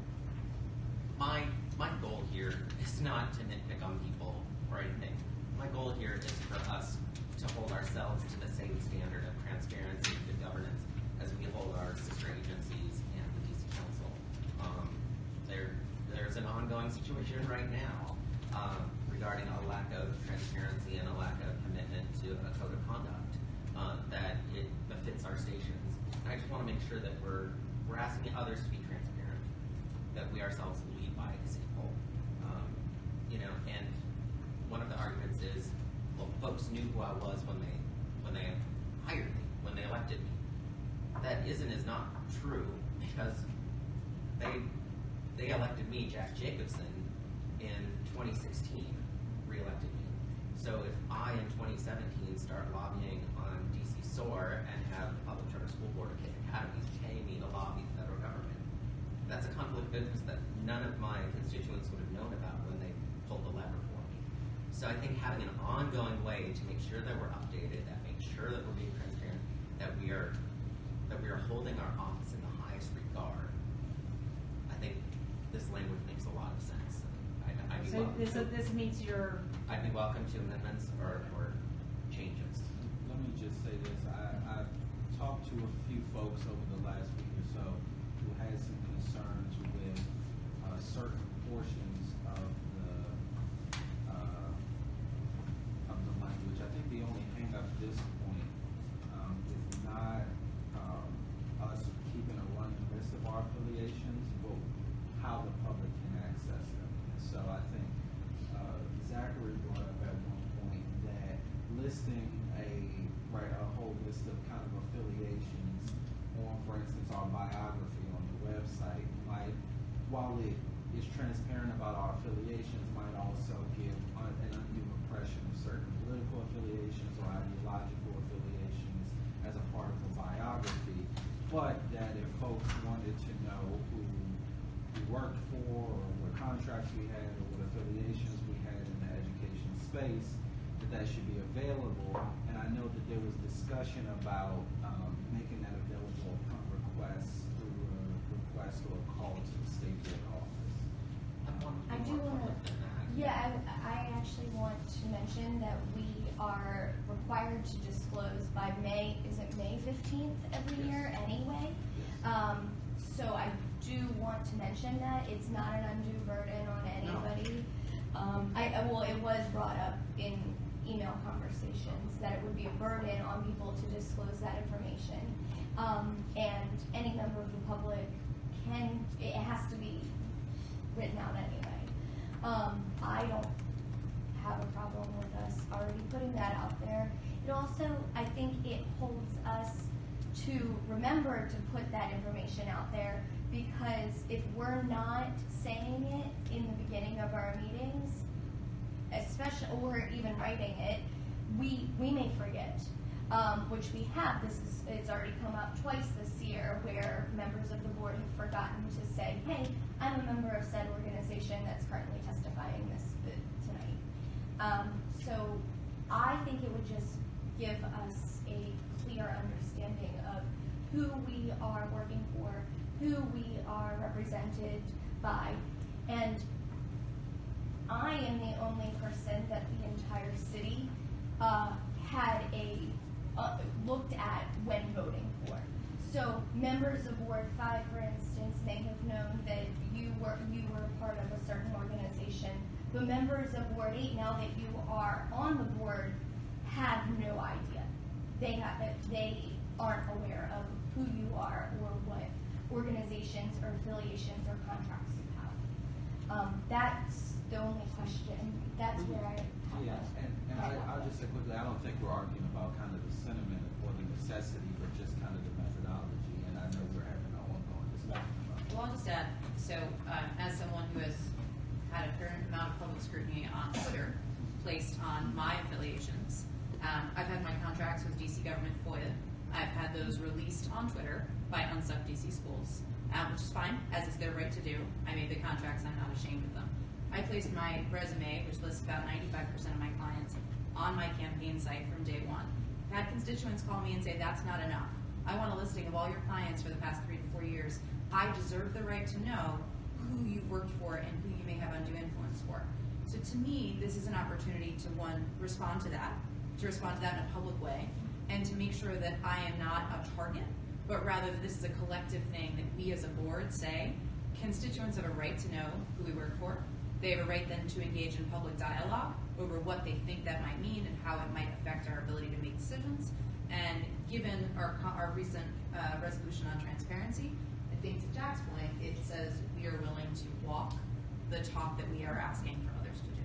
my my goal here is not to nitpick on people or anything. My goal here is for us to hold ourselves to the same standard of transparency and good governance as we hold our sister agencies and the D C Council. Um, there, there's an ongoing situation right now uh, regarding a lack of transparency and a lack of commitment to a code of conduct uh, that it befits our stations. And I just want to make sure that we're we're asking others to be transparent, that we ourselves lead by example. Um, you know, and one of the arguments is, well, folks knew who I was when they when they hired me, when they elected me. That isn't is not true, because they they elected me, Jack Jacobson, in twenty sixteen, re-elected me. So if I in twenty seventeen start lobbying on D C S O A R and have the Public Charter School Board of Academies pay me to lobby the federal government, that's a conflict of interest that none of my constituents would have known about when they pulled the lever for me. So I think having an ongoing way to make sure that we're updated, that make sure that we're being transparent, that we are that we are holding our office in the highest regard, I think this language makes a lot of sense. I'd, I'd be So welcome this, to, this meets your, I'd be welcome to amendments or, or changes. Let me just say this, I, I've talked to a few folks over the last week or so who had some concerns with, uh, certain portions of the, uh, of the language. I think the only hang up listing a, right, a whole list of kind of affiliations on, for instance, our biography on the website might, while it is transparent about our affiliations, might also give un, an undue impression of certain political affiliations or ideological affiliations as a part of a biography. But that if folks wanted to know who we worked for, or what contracts we had, or what affiliations we had in the education space, that that should be available. And I know that there was discussion about um, making that available upon request through a request or a call to the state board office. I do want to, yeah, I, I actually want to mention that we are required to disclose by May, is it May fifteenth every Yes. year anyway? Yes. Um, so I do want to mention that it's not an undue burden on anybody. No. Um, I, I, well, it was brought up in email conversations that it would be a burden on people to disclose that information. Um, and any member of the public can, it has to be written out anyway. Um, I don't have a problem with us already putting that out there. It also, I think it holds us to remember to put that information out there, because if we're not saying it in the beginning of our meetings, especially, or even writing it, we we may forget, um, which we have. This is, it's already come up twice this year where members of the board have forgotten to say, hey, I'm a member of said organization that's currently testifying this uh, tonight. Um, so I think it would just give us a clear understanding of who we are working for, who we are represented by, and I am the only person that the entire city uh, had a uh, looked at when voting for. So members of Ward Five, for instance, may have known that you were you were a part of a certain organization. The members of Ward Eight, now that you are on the board, have no idea. They have they aren't aware of who you are or what organizations or affiliations or contracts you have. Um, that's the only question. That's where I have Yeah, a, and, and I, I'll just say quickly, I don't think we're arguing about kind of the sentiment or the necessity, but just kind of the methodology, and I know we're having an ongoing discussion about it. Well, I'll just add, so um, as someone who has had a fair amount of public scrutiny on Twitter placed on my affiliations, um, I've had my contracts with D C government F O I A. I've had those released on Twitter by unsubbed D C schools, um, which is fine, as it's their right to do. I made the contracts, I'm not ashamed of them. I placed my resume, which lists about ninety-five percent of my clients, on my campaign site from day one. I've had constituents call me and say, that's not enough. I want a listing of all your clients for the past three to four years. I deserve the right to know who you've worked for and who you may have undue influence for. So to me, this is an opportunity to, one, respond to that, to respond to that in a public way, and to make sure that I am not a target, but rather that this is a collective thing that we as a board say, constituents have a right to know who we work for. They have a right then to engage in public dialogue over what they think that might mean and how it might affect our ability to make decisions. And given our, our recent uh, resolution on transparency, I think to Jack's point, it says we are willing to walk the talk that we are asking for others to do.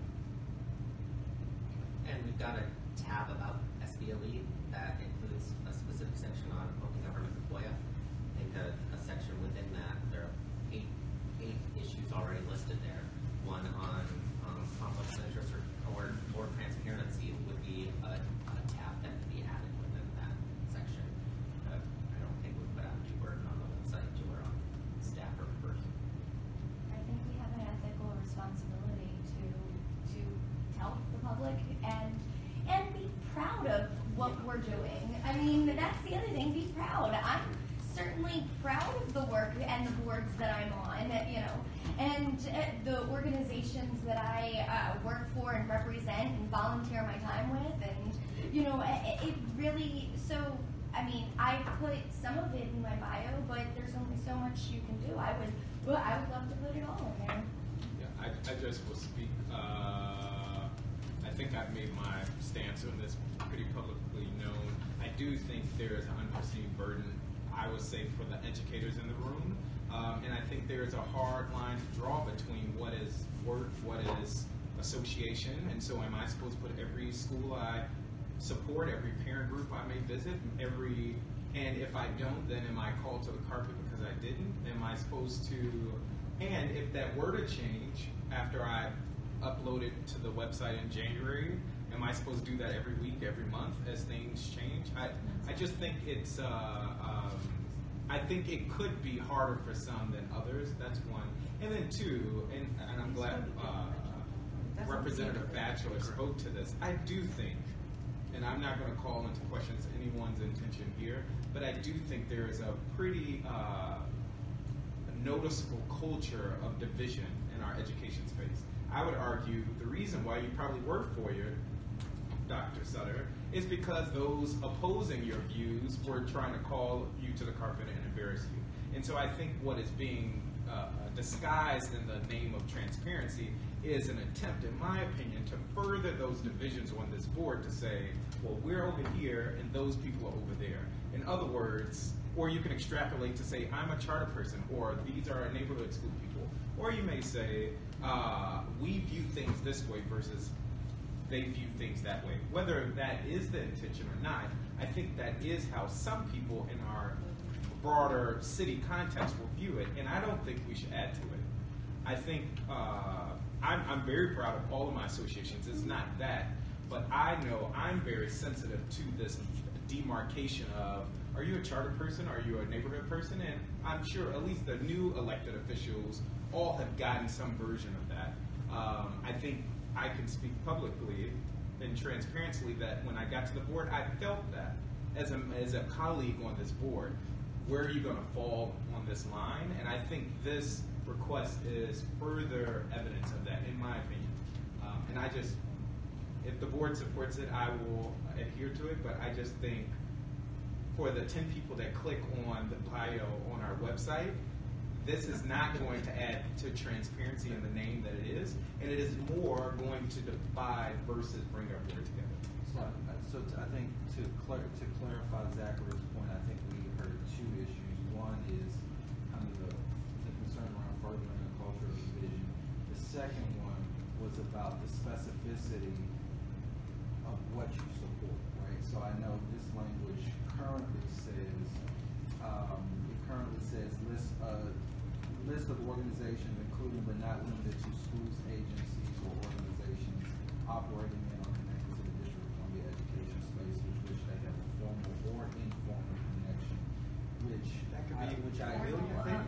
And we've got a tab about S B O E that includes a specific section on open government F O I A. I think a, a section within that, there are eight, eight issues already listed there. One on um, conflicts of interest or, or, or transparency would be a, a tab that could be added within that section. Uh, I don't think we put out any burden on the website to our own staff or person. I think we have an ethical responsibility to to tell the public and and be proud of what we're doing. I mean, that's the other thing. Be proud. I'm certainly proud of the work and the boards that I'm on. You know, and uh, the organizations that I uh, work for and represent and volunteer my time with, and you know, it, it really. So, I mean, I put some of it in my bio, but there's only so much you can do. I would, well, I would love to put it all in there. Yeah, I, I just will speak. Uh, I think I've made my stance on this pretty publicly known. I do think there is an unforeseen burden, I would say, for the educators in the room. Um, and I think there is a hard line to draw between what is work, what is association. And so am I supposed to put every school I support every parent group I may visit, every, and if I don't, then am I called to the carpet because I didn't? Am I supposed to, and if that were to change after I upload it to the website in January, am I supposed to do that every week, every month as things change? I, I just think it's, uh, um, I think it could be harder for some than others. That's one. And then two, and, and I'm glad uh, Representative Batchelor spoke to this. I do think, and I'm not going to call into question anyone's intention here, but I do think there is a pretty uh, noticeable culture of division in our education space. I would argue the reason why you probably were foiled, Doctor Sutter, is because those opposing your views were trying to call you to the carpet and embarrass you. And so I think what is being uh, disguised in the name of transparency is an attempt, in my opinion, to further those divisions on this board to say, well, we're over here and those people are over there. In other words, or you can extrapolate to say, I'm a charter person, or these are our neighborhood school people. Or you may say, uh, we view things this way versus they view things that way. Whether that is the intention or not, I think that is how some people in our broader city context will view it, and I don't think we should add to it. I think uh, I'm, I'm very proud of all of my associations. It's not that, but I know I'm very sensitive to this demarcation of, are you a charter person? Are you a neighborhood person? And I'm sure at least the new elected officials all have gotten some version of that. Um, I think I can speak publicly and transparently that when I got to the board, I felt that as a, as a colleague on this board, where are you going to fall on this line? And I think this request is further evidence of that, in my opinion. Um, and I just, if the board supports it, I will adhere to it, but I just think for the ten people that click on the bio on our website, this is not going to add to transparency in the name that it is, and it is more going to divide versus bring our board together. So, uh, so t- I think to, clar- to clarify Zachary's point, I think we heard two issues. One is kind of the, the concern around furthering the culture of division. The second one was about the specificity of what you support, right? So I know this language currently says, um, it currently says list, uh, list of organizations including but not limited to schools, agencies, or organizations operating in or connected to the District of Columbia education space with which they have a formal or informal connection, which That could I, be which I really I think,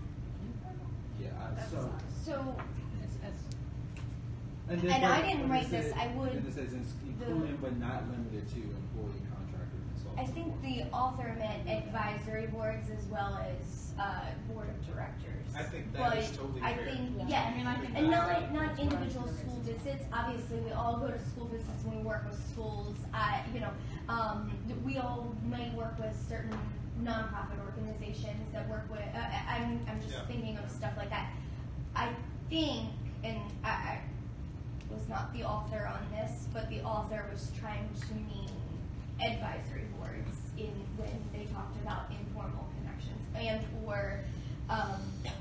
yeah, I, so. So, It's, it's, And, then, And but- I didn't but it write this, says- I would- Then it says in- including but not limited to employee, contractor, consultant. I think the author meant advisory boards as well as, uh, board of directors. I think that is But totally I fair. think, Yeah. yeah, I mean, I think and that's- not, that's not what I was individual gonna school say. visits, obviously, we all go to school visits when we work with schools, I, you know, um, we all may work with certain nonprofit organizations that work with, uh, I- I'm, I'm just Yeah. thinking of stuff like that. I think, and I, I was not the author on this, but the author was trying to mean advisory boards in, when they talked about informal connections and or, um,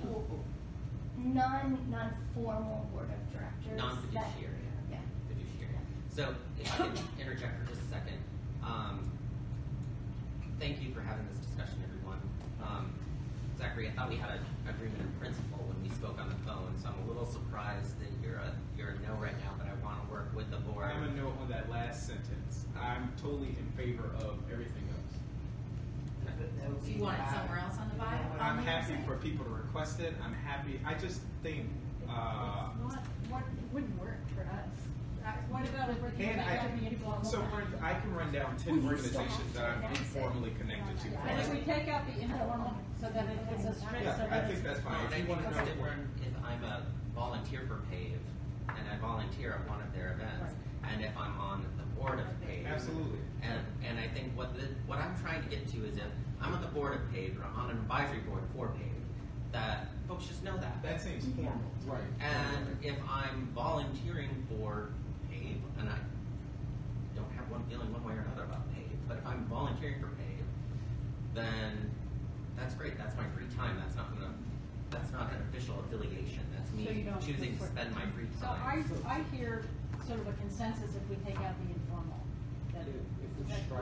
non, non-formal board of directors. that- Non-fiduciary. Yeah. Fiduciary. So if I can interject for just a second, um, thank you for having this discussion, everyone. Um, Zachary, I thought we had an agreement in principle when we spoke on the phone, so I'm a little surprised that you're a you're a no right now, but I want to work with the board. I'm a no on that last sentence. I'm totally in favor of everything else. Do you want it somewhere else on the bio? I'm On the happy website? for people to request it. I'm happy. I just think, uh, It's not, what, it wouldn't work for us. Uh, What about if we're and thinking I, about the informal? so for, I can run down ten We used to have organizations to that I'm announce it. informally connected to. And if we take out the informal, so that it is a strict, Yeah, so I that think it's. that's fine. Well, If and I you think want it's to know, different if I'm a volunteer for PAVE and I volunteer at one of their events, and if I'm on the board of PAVE. absolutely. And and I think what the what I'm trying to get to is if I'm on the board of PAVE or I'm on an advisory board for PAVE, that folks just know that. That seems formal. Right. And if I'm volunteering for PAVE, and I don't have one feeling one way or another about PAVE, but if I'm volunteering for PAVE, then that's great. That's my free time. That's not gonna. That's not an official affiliation. That's me So you don't choosing to support- spend my free So I, time. I hear sort of a consensus if we take out the informal, that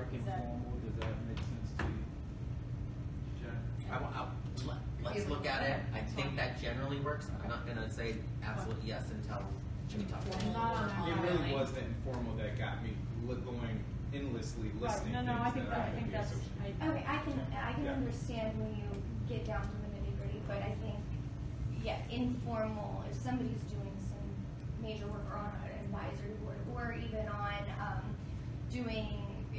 like Is that- informal, does that make sense to you? Jack? I, I, let, let's look at it. I think that generally works. I'm not gonna say absolute yes until we talk. Well, not on It our really end. was the informal that got me li- going endlessly Right, listening. no, no, I things think, that that- I could think be that's, associated. I. Okay, I can, I can Yeah. understand when you get down to the nitty gritty, but I think, yeah, informal, if somebody's doing some major work or on an advisory board, or even on, um, doing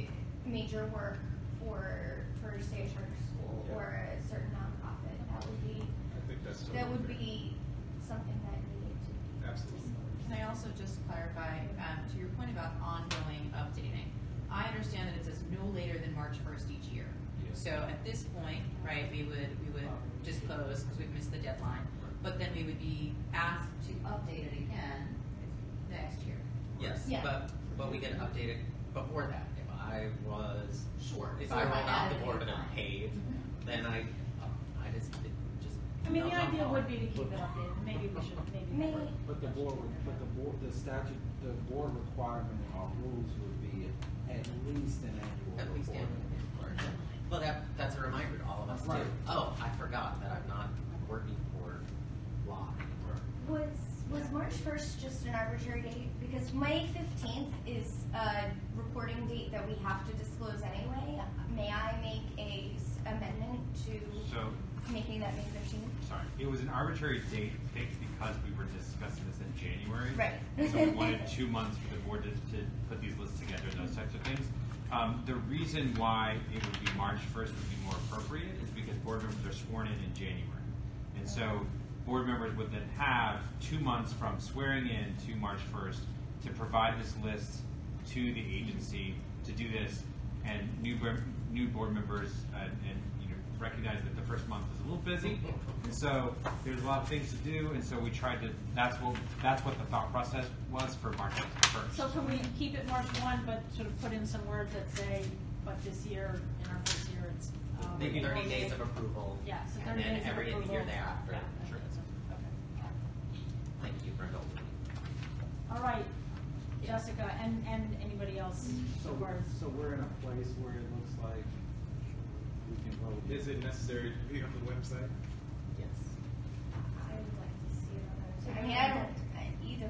major work for, for say a charter school Yeah. or a certain nonprofit, that would be, I think that's that would totally fair. be something that needed to be. Absolutely. Can I also just clarify, um, to your point about ongoing updating? I understand that it says no later than March first each year. Yes. So at this point, right, we would, we would just close because we've missed the deadline, but then we would be asked to update it again next year. Yes, Yeah. but, but we get updated before that. If I was, Sure. if So I if I rolled out added the board and it I'm on. paid, Mhm. then I, uh, I just, it just. I mean, the no, no, idea no. would be to keep it updated, maybe we should, maybe. May- never- But the board, would- but the board, the statute, the board requirement in our rules would be at least an annual At least report. annual report. Well, that, that's a reminder to all of us Right. too. Oh, I forgot that I'm not working for law anymore. Was, was March first just an arbitrary date? Because May fifteenth is a reporting date that we have to disclose anyway. May I make a s- amendment to So, making that May fifteenth? sorry, it was an arbitrary date picked because we were discussing this in January. Right. So we wanted two months for the board to, to put these lists together and those types of things. Um, the reason why it would be March first would be more appropriate is because board members are sworn in in January. And so board members would then have two months from swearing in to March first to provide this list to the agency to do this, and new board- new board members uh, and you know recognize that the first month is a little busy, and so there's a lot of things to do, and so we tried to. That's what that's what the thought process was for March first. So can we keep it March one, but sort of put in some words that say, but this year, in our first year, it's. um, Maybe thirty April, days May. of approval. Yeah, so and thirty then days of every approval. year thereafter. Yeah, Sure. okay. Thank you for indulging me. All right, Jessica, and, and anybody else, so So, far as. so we're in a place where it looks like we can vote. Is it necessary to be on the website? Yes. I would like to see it on the website. I mean, I don't, I- either.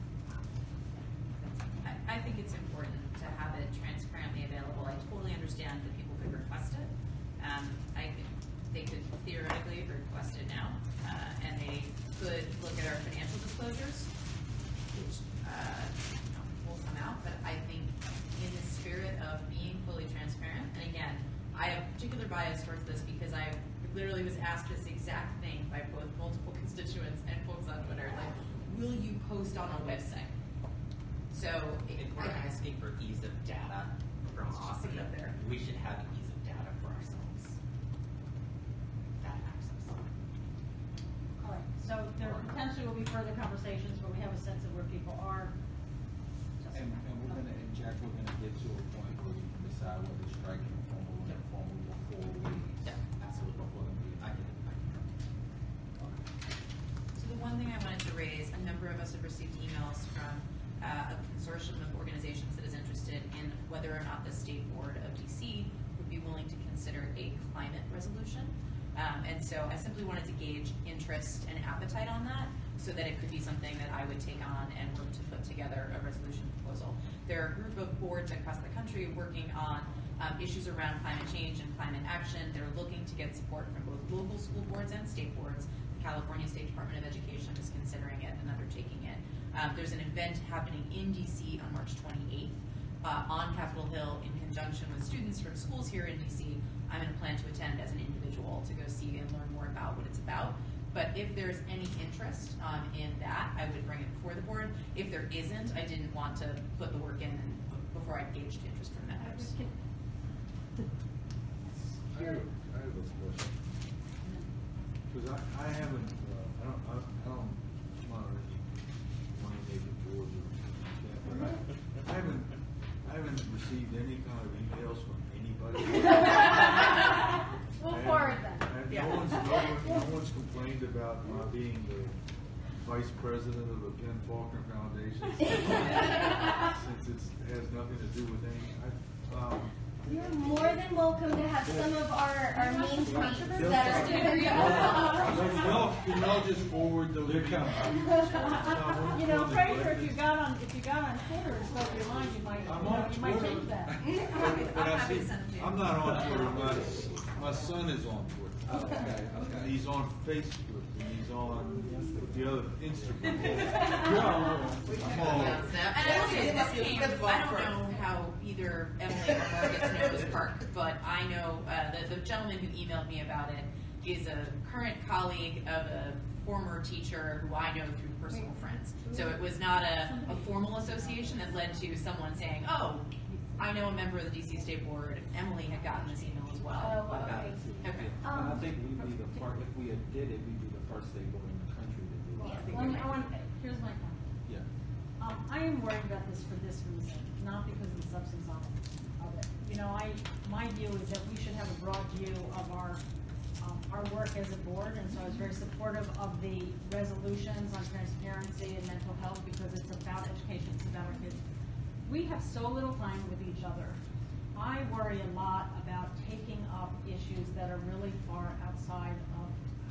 I, I think it's important to have it transparently available. I totally understand that people could request it. Um, I could, they could theoretically request it now, uh, and they could look at our financial disclosures, which, uh, you know, will come out, but I think in the spirit of being fully transparent, and again, I have particular bias towards this because I literally was asked this exact thing by both multiple constituents and folks on Twitter, like, will you post on a website? So, If it, we're I, asking for ease of data from Let's just Aussie, put it up there. we should have ease of data for ourselves. That access. All right, so there potentially will be further conversations where we have a sense of where people are. And, and we're gonna, and Jack, we're gonna get to a point where we can decide whether striking informal and informal before we. Yeah, absolutely. Before the meeting. I can, I can. So the one thing I wanted to raise, a number of us have received emails from uh, a consortium of organizations that is interested in whether or not the State Board of D C would be willing to consider a climate resolution. Um, and so I simply wanted to gauge interest and appetite on that so that it could be something that I would take on and work to put together a resolution proposal. There are a group of boards across the country working on um, issues around climate change and climate action. They're looking to get support from both local school boards and state boards. The California State Department of Education is considering it and undertaking it. Um, there's an event happening in D C on March twenty-eighth uh, on Capitol Hill in conjunction with students from schools here in D C. I'm going to plan to attend as an individual to go see and learn more about what it's about. But if there's any interest um, in that, I would bring it before the board. If there isn't, I didn't want to put the work in before I gauged interest from members. I have, a- I have a question. Because I, I haven't, uh, I don't, I, I don't monitor any money-making boards or anything like that, but I, I haven't, I haven't received any kind of emails from anybody. We'll And- forward them. And Yeah. no one's, no one, no one's complained about my being the vice president of the Penn Faulkner Foundation, since it's, it has nothing to do with any, I, um, You're more than welcome to have some of our, our mean tweets that are doing Y'all, can y'all just forward those? You know, Fraser, if you got on, if you got on Twitter and spoke your mind, you might, you I'm know, on you might Twitter. change that. But I see, I'm not on Twitter, my, my son is on Twitter. Oh, okay, okay. He's on Facebook, and he's on the other Instagram. Yeah, I'm on. And I will say, this came, I don't know how either Emily or Marcus know this part, but I know, uh, the, the gentleman who emailed me about it is a current colleague of a former teacher who I know through personal friends. So it was not a, a formal association that led to someone saying, oh, I know a member of the D C State Board, Emily had gotten this email as well. Oh, about okay. it. Okay. And I Um, think we'd be the first, if we had did it, we'd be the first state board in the country to do it. Yeah. Well, I want, here's my point. Yeah. Um, I am worried about this for this reason, not because of the substance of it. Of it. You know, I, my view is that we should have a broad view of our, um, our work as a board, and so I was very supportive of the resolutions on transparency and mental health because it's about education, it's about our kids. We have so little time with each other. I worry a lot about taking up issues that are really far outside of,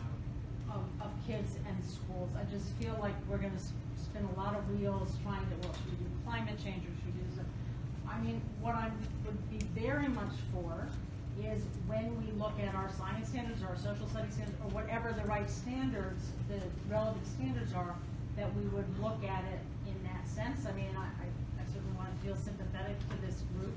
of, of kids and schools. I just feel like we're gonna spin a lot of wheels trying to, well, should we do climate change or should we do this? I mean, what I would be very much for is when we look at our science standards or our social studies standards or whatever the right standards, the relevant standards are, that we would look at it in that sense. I mean, I, I, I certainly want to feel sympathetic to this group,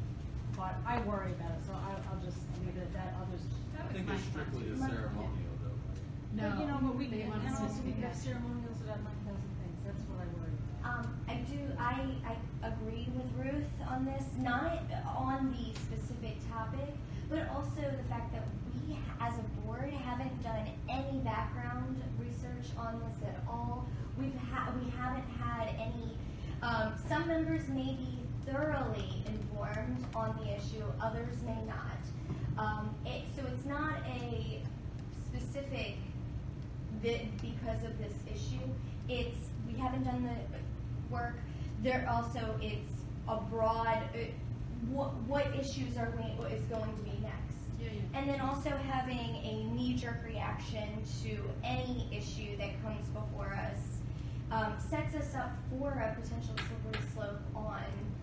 but I worry about it, so I, I'll just leave it at that. Others. I think it's strictly a My- ceremonial though, right? But, you know, but we, They and want us also to we be have happy. ceremonials about nine thousand things. That's what I worry about. Um, I do, I, I agree with Ruth on this, not on the specific topic, but also the fact that we, as a board, haven't done any background research on this at all. We've ha- we haven't had any, um, some members may be thoroughly informed on the issue, others may not. Um, it, so it's not a specific that because of this issue, it's, we haven't done the work. There also, it's a broad, uh, what, what issues are we, is going to be next? Yeah, yeah. And then also having a knee-jerk reaction to any issue that comes before us um, sets us up for a potential slippery slope on,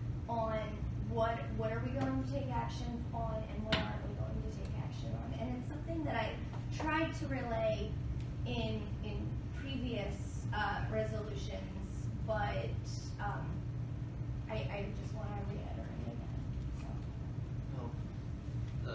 on what, what are we going to take action on and what aren't we going to take action on. And it's something that I tried to relay in, in previous uh, resolutions, but um, I, I just want to reiterate again. So. Well, the,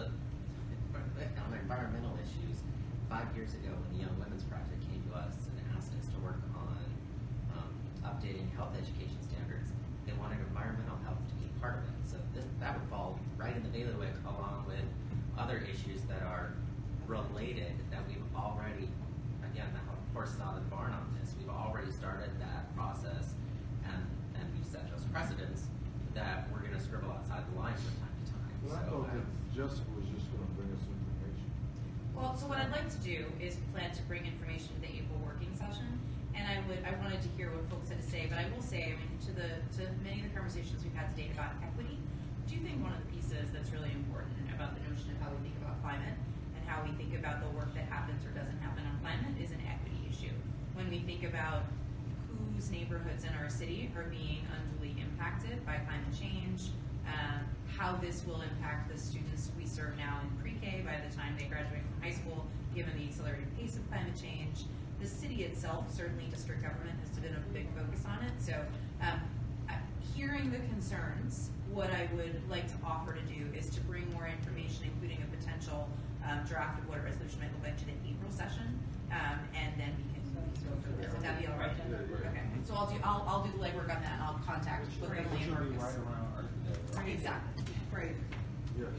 on environmental issues, five years ago when the Young Women's Project came to us and asked us to work on um, updating health education standards, they wanted environmental health to be part of it. So this, that would fall right in the bailiwick along with other issues that are related that we've already, again, the horse is out of the barn on this. We've already started that process and, and we've set those precedents that we're going to scribble outside the lines from time to time. Well, I So, thought that um, Jessica was just gonna bring us information. Well, so what I'd like to do is plan to bring information to the April working session, and I would, I wanted to hear what folks had to say, but I will say, I mean, to the, to many of the conversations we've had today about equity, I do think one of the pieces that's really important about the notion of how we think about climate and how we think about the work that happens or doesn't happen on climate is an equity issue. When we think about whose neighborhoods in our city are being unduly impacted by climate change, um, how this will impact the students we serve now in pre-K by the time they graduate from high school, given the accelerated pace of climate change. The city itself, certainly district government, has been a big focus on it. So um, uh, hearing the concerns, what I would like to offer to do is to bring more information, including a potential um, draft of what a resolution might look like to the April session, um, and then we can go from there. Would that be all right? Okay. So I'll do I'll, I'll do the legwork on that, and I'll contact both It Emily and should be Marcus. right around Earth Day, right? Exactly. Right. Yes.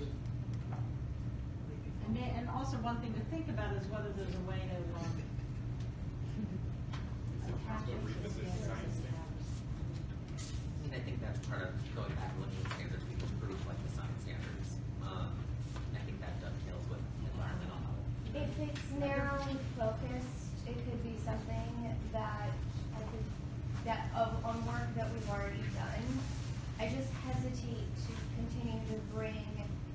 And, may- and also one thing to think about is whether there's a way to, um, attach it to the standards. I mean, I think that's part of going back and looking at standards we've improved, like the science standards. Um, I think that dovetails with environmental health. If it's narrowly focused, it could be something that I could, that of, on work that we've already done. I just hesitate to continue to bring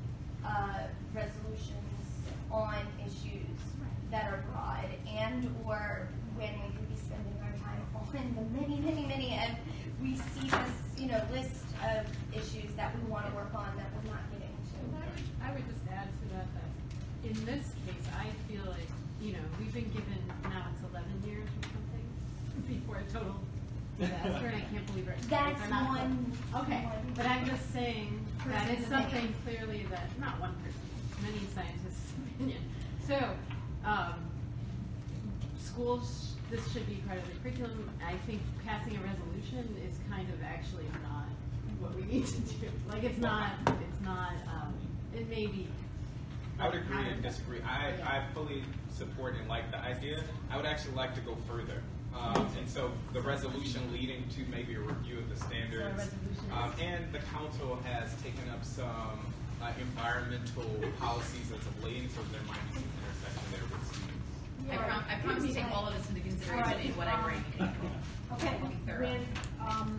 work on that we're not getting to. And I would, I would just add to that, that in this case, I feel like, you know, we've been given, now it's eleven years or something, before a total disaster, and I can't believe it. That's They're not- one. Okay, one but I'm just saying that person's it's something clearly that, not one person, many scientists' opinion. So, um, schools, this should be part of the curriculum. I think passing a resolution is kind of actually not what we need to do. Like, it's not, it's not, um, it may be. I would agree and disagree. I, Yeah. I fully support and like the idea. I would actually like to go further. Um, and so the resolution leading to maybe a review of the standards. resolution Um, is- and the council has taken up some uh, environmental policies as of late, so there might be some intersection there with students. I prom- I promise to take all of this into consideration Alright, in what I bring. um, Okay, Looking thorough. with, um,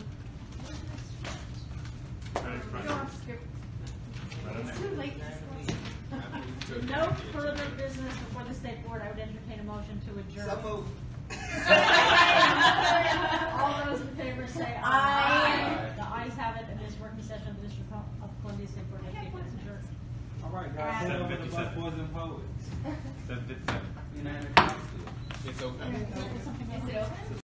Don't skip. It's too late. no further business before the state board, I would entertain a motion to adjourn. So moved. All those in favor say aye. Aye. The ayes have it, and this working session of the District of Columbia State Board of Education is adjourned. All right, guys, head over to seven fifty-seven. Boys and Poets. Seven fifty-seven. Unanimous. It's open. Is there something Is else? it open?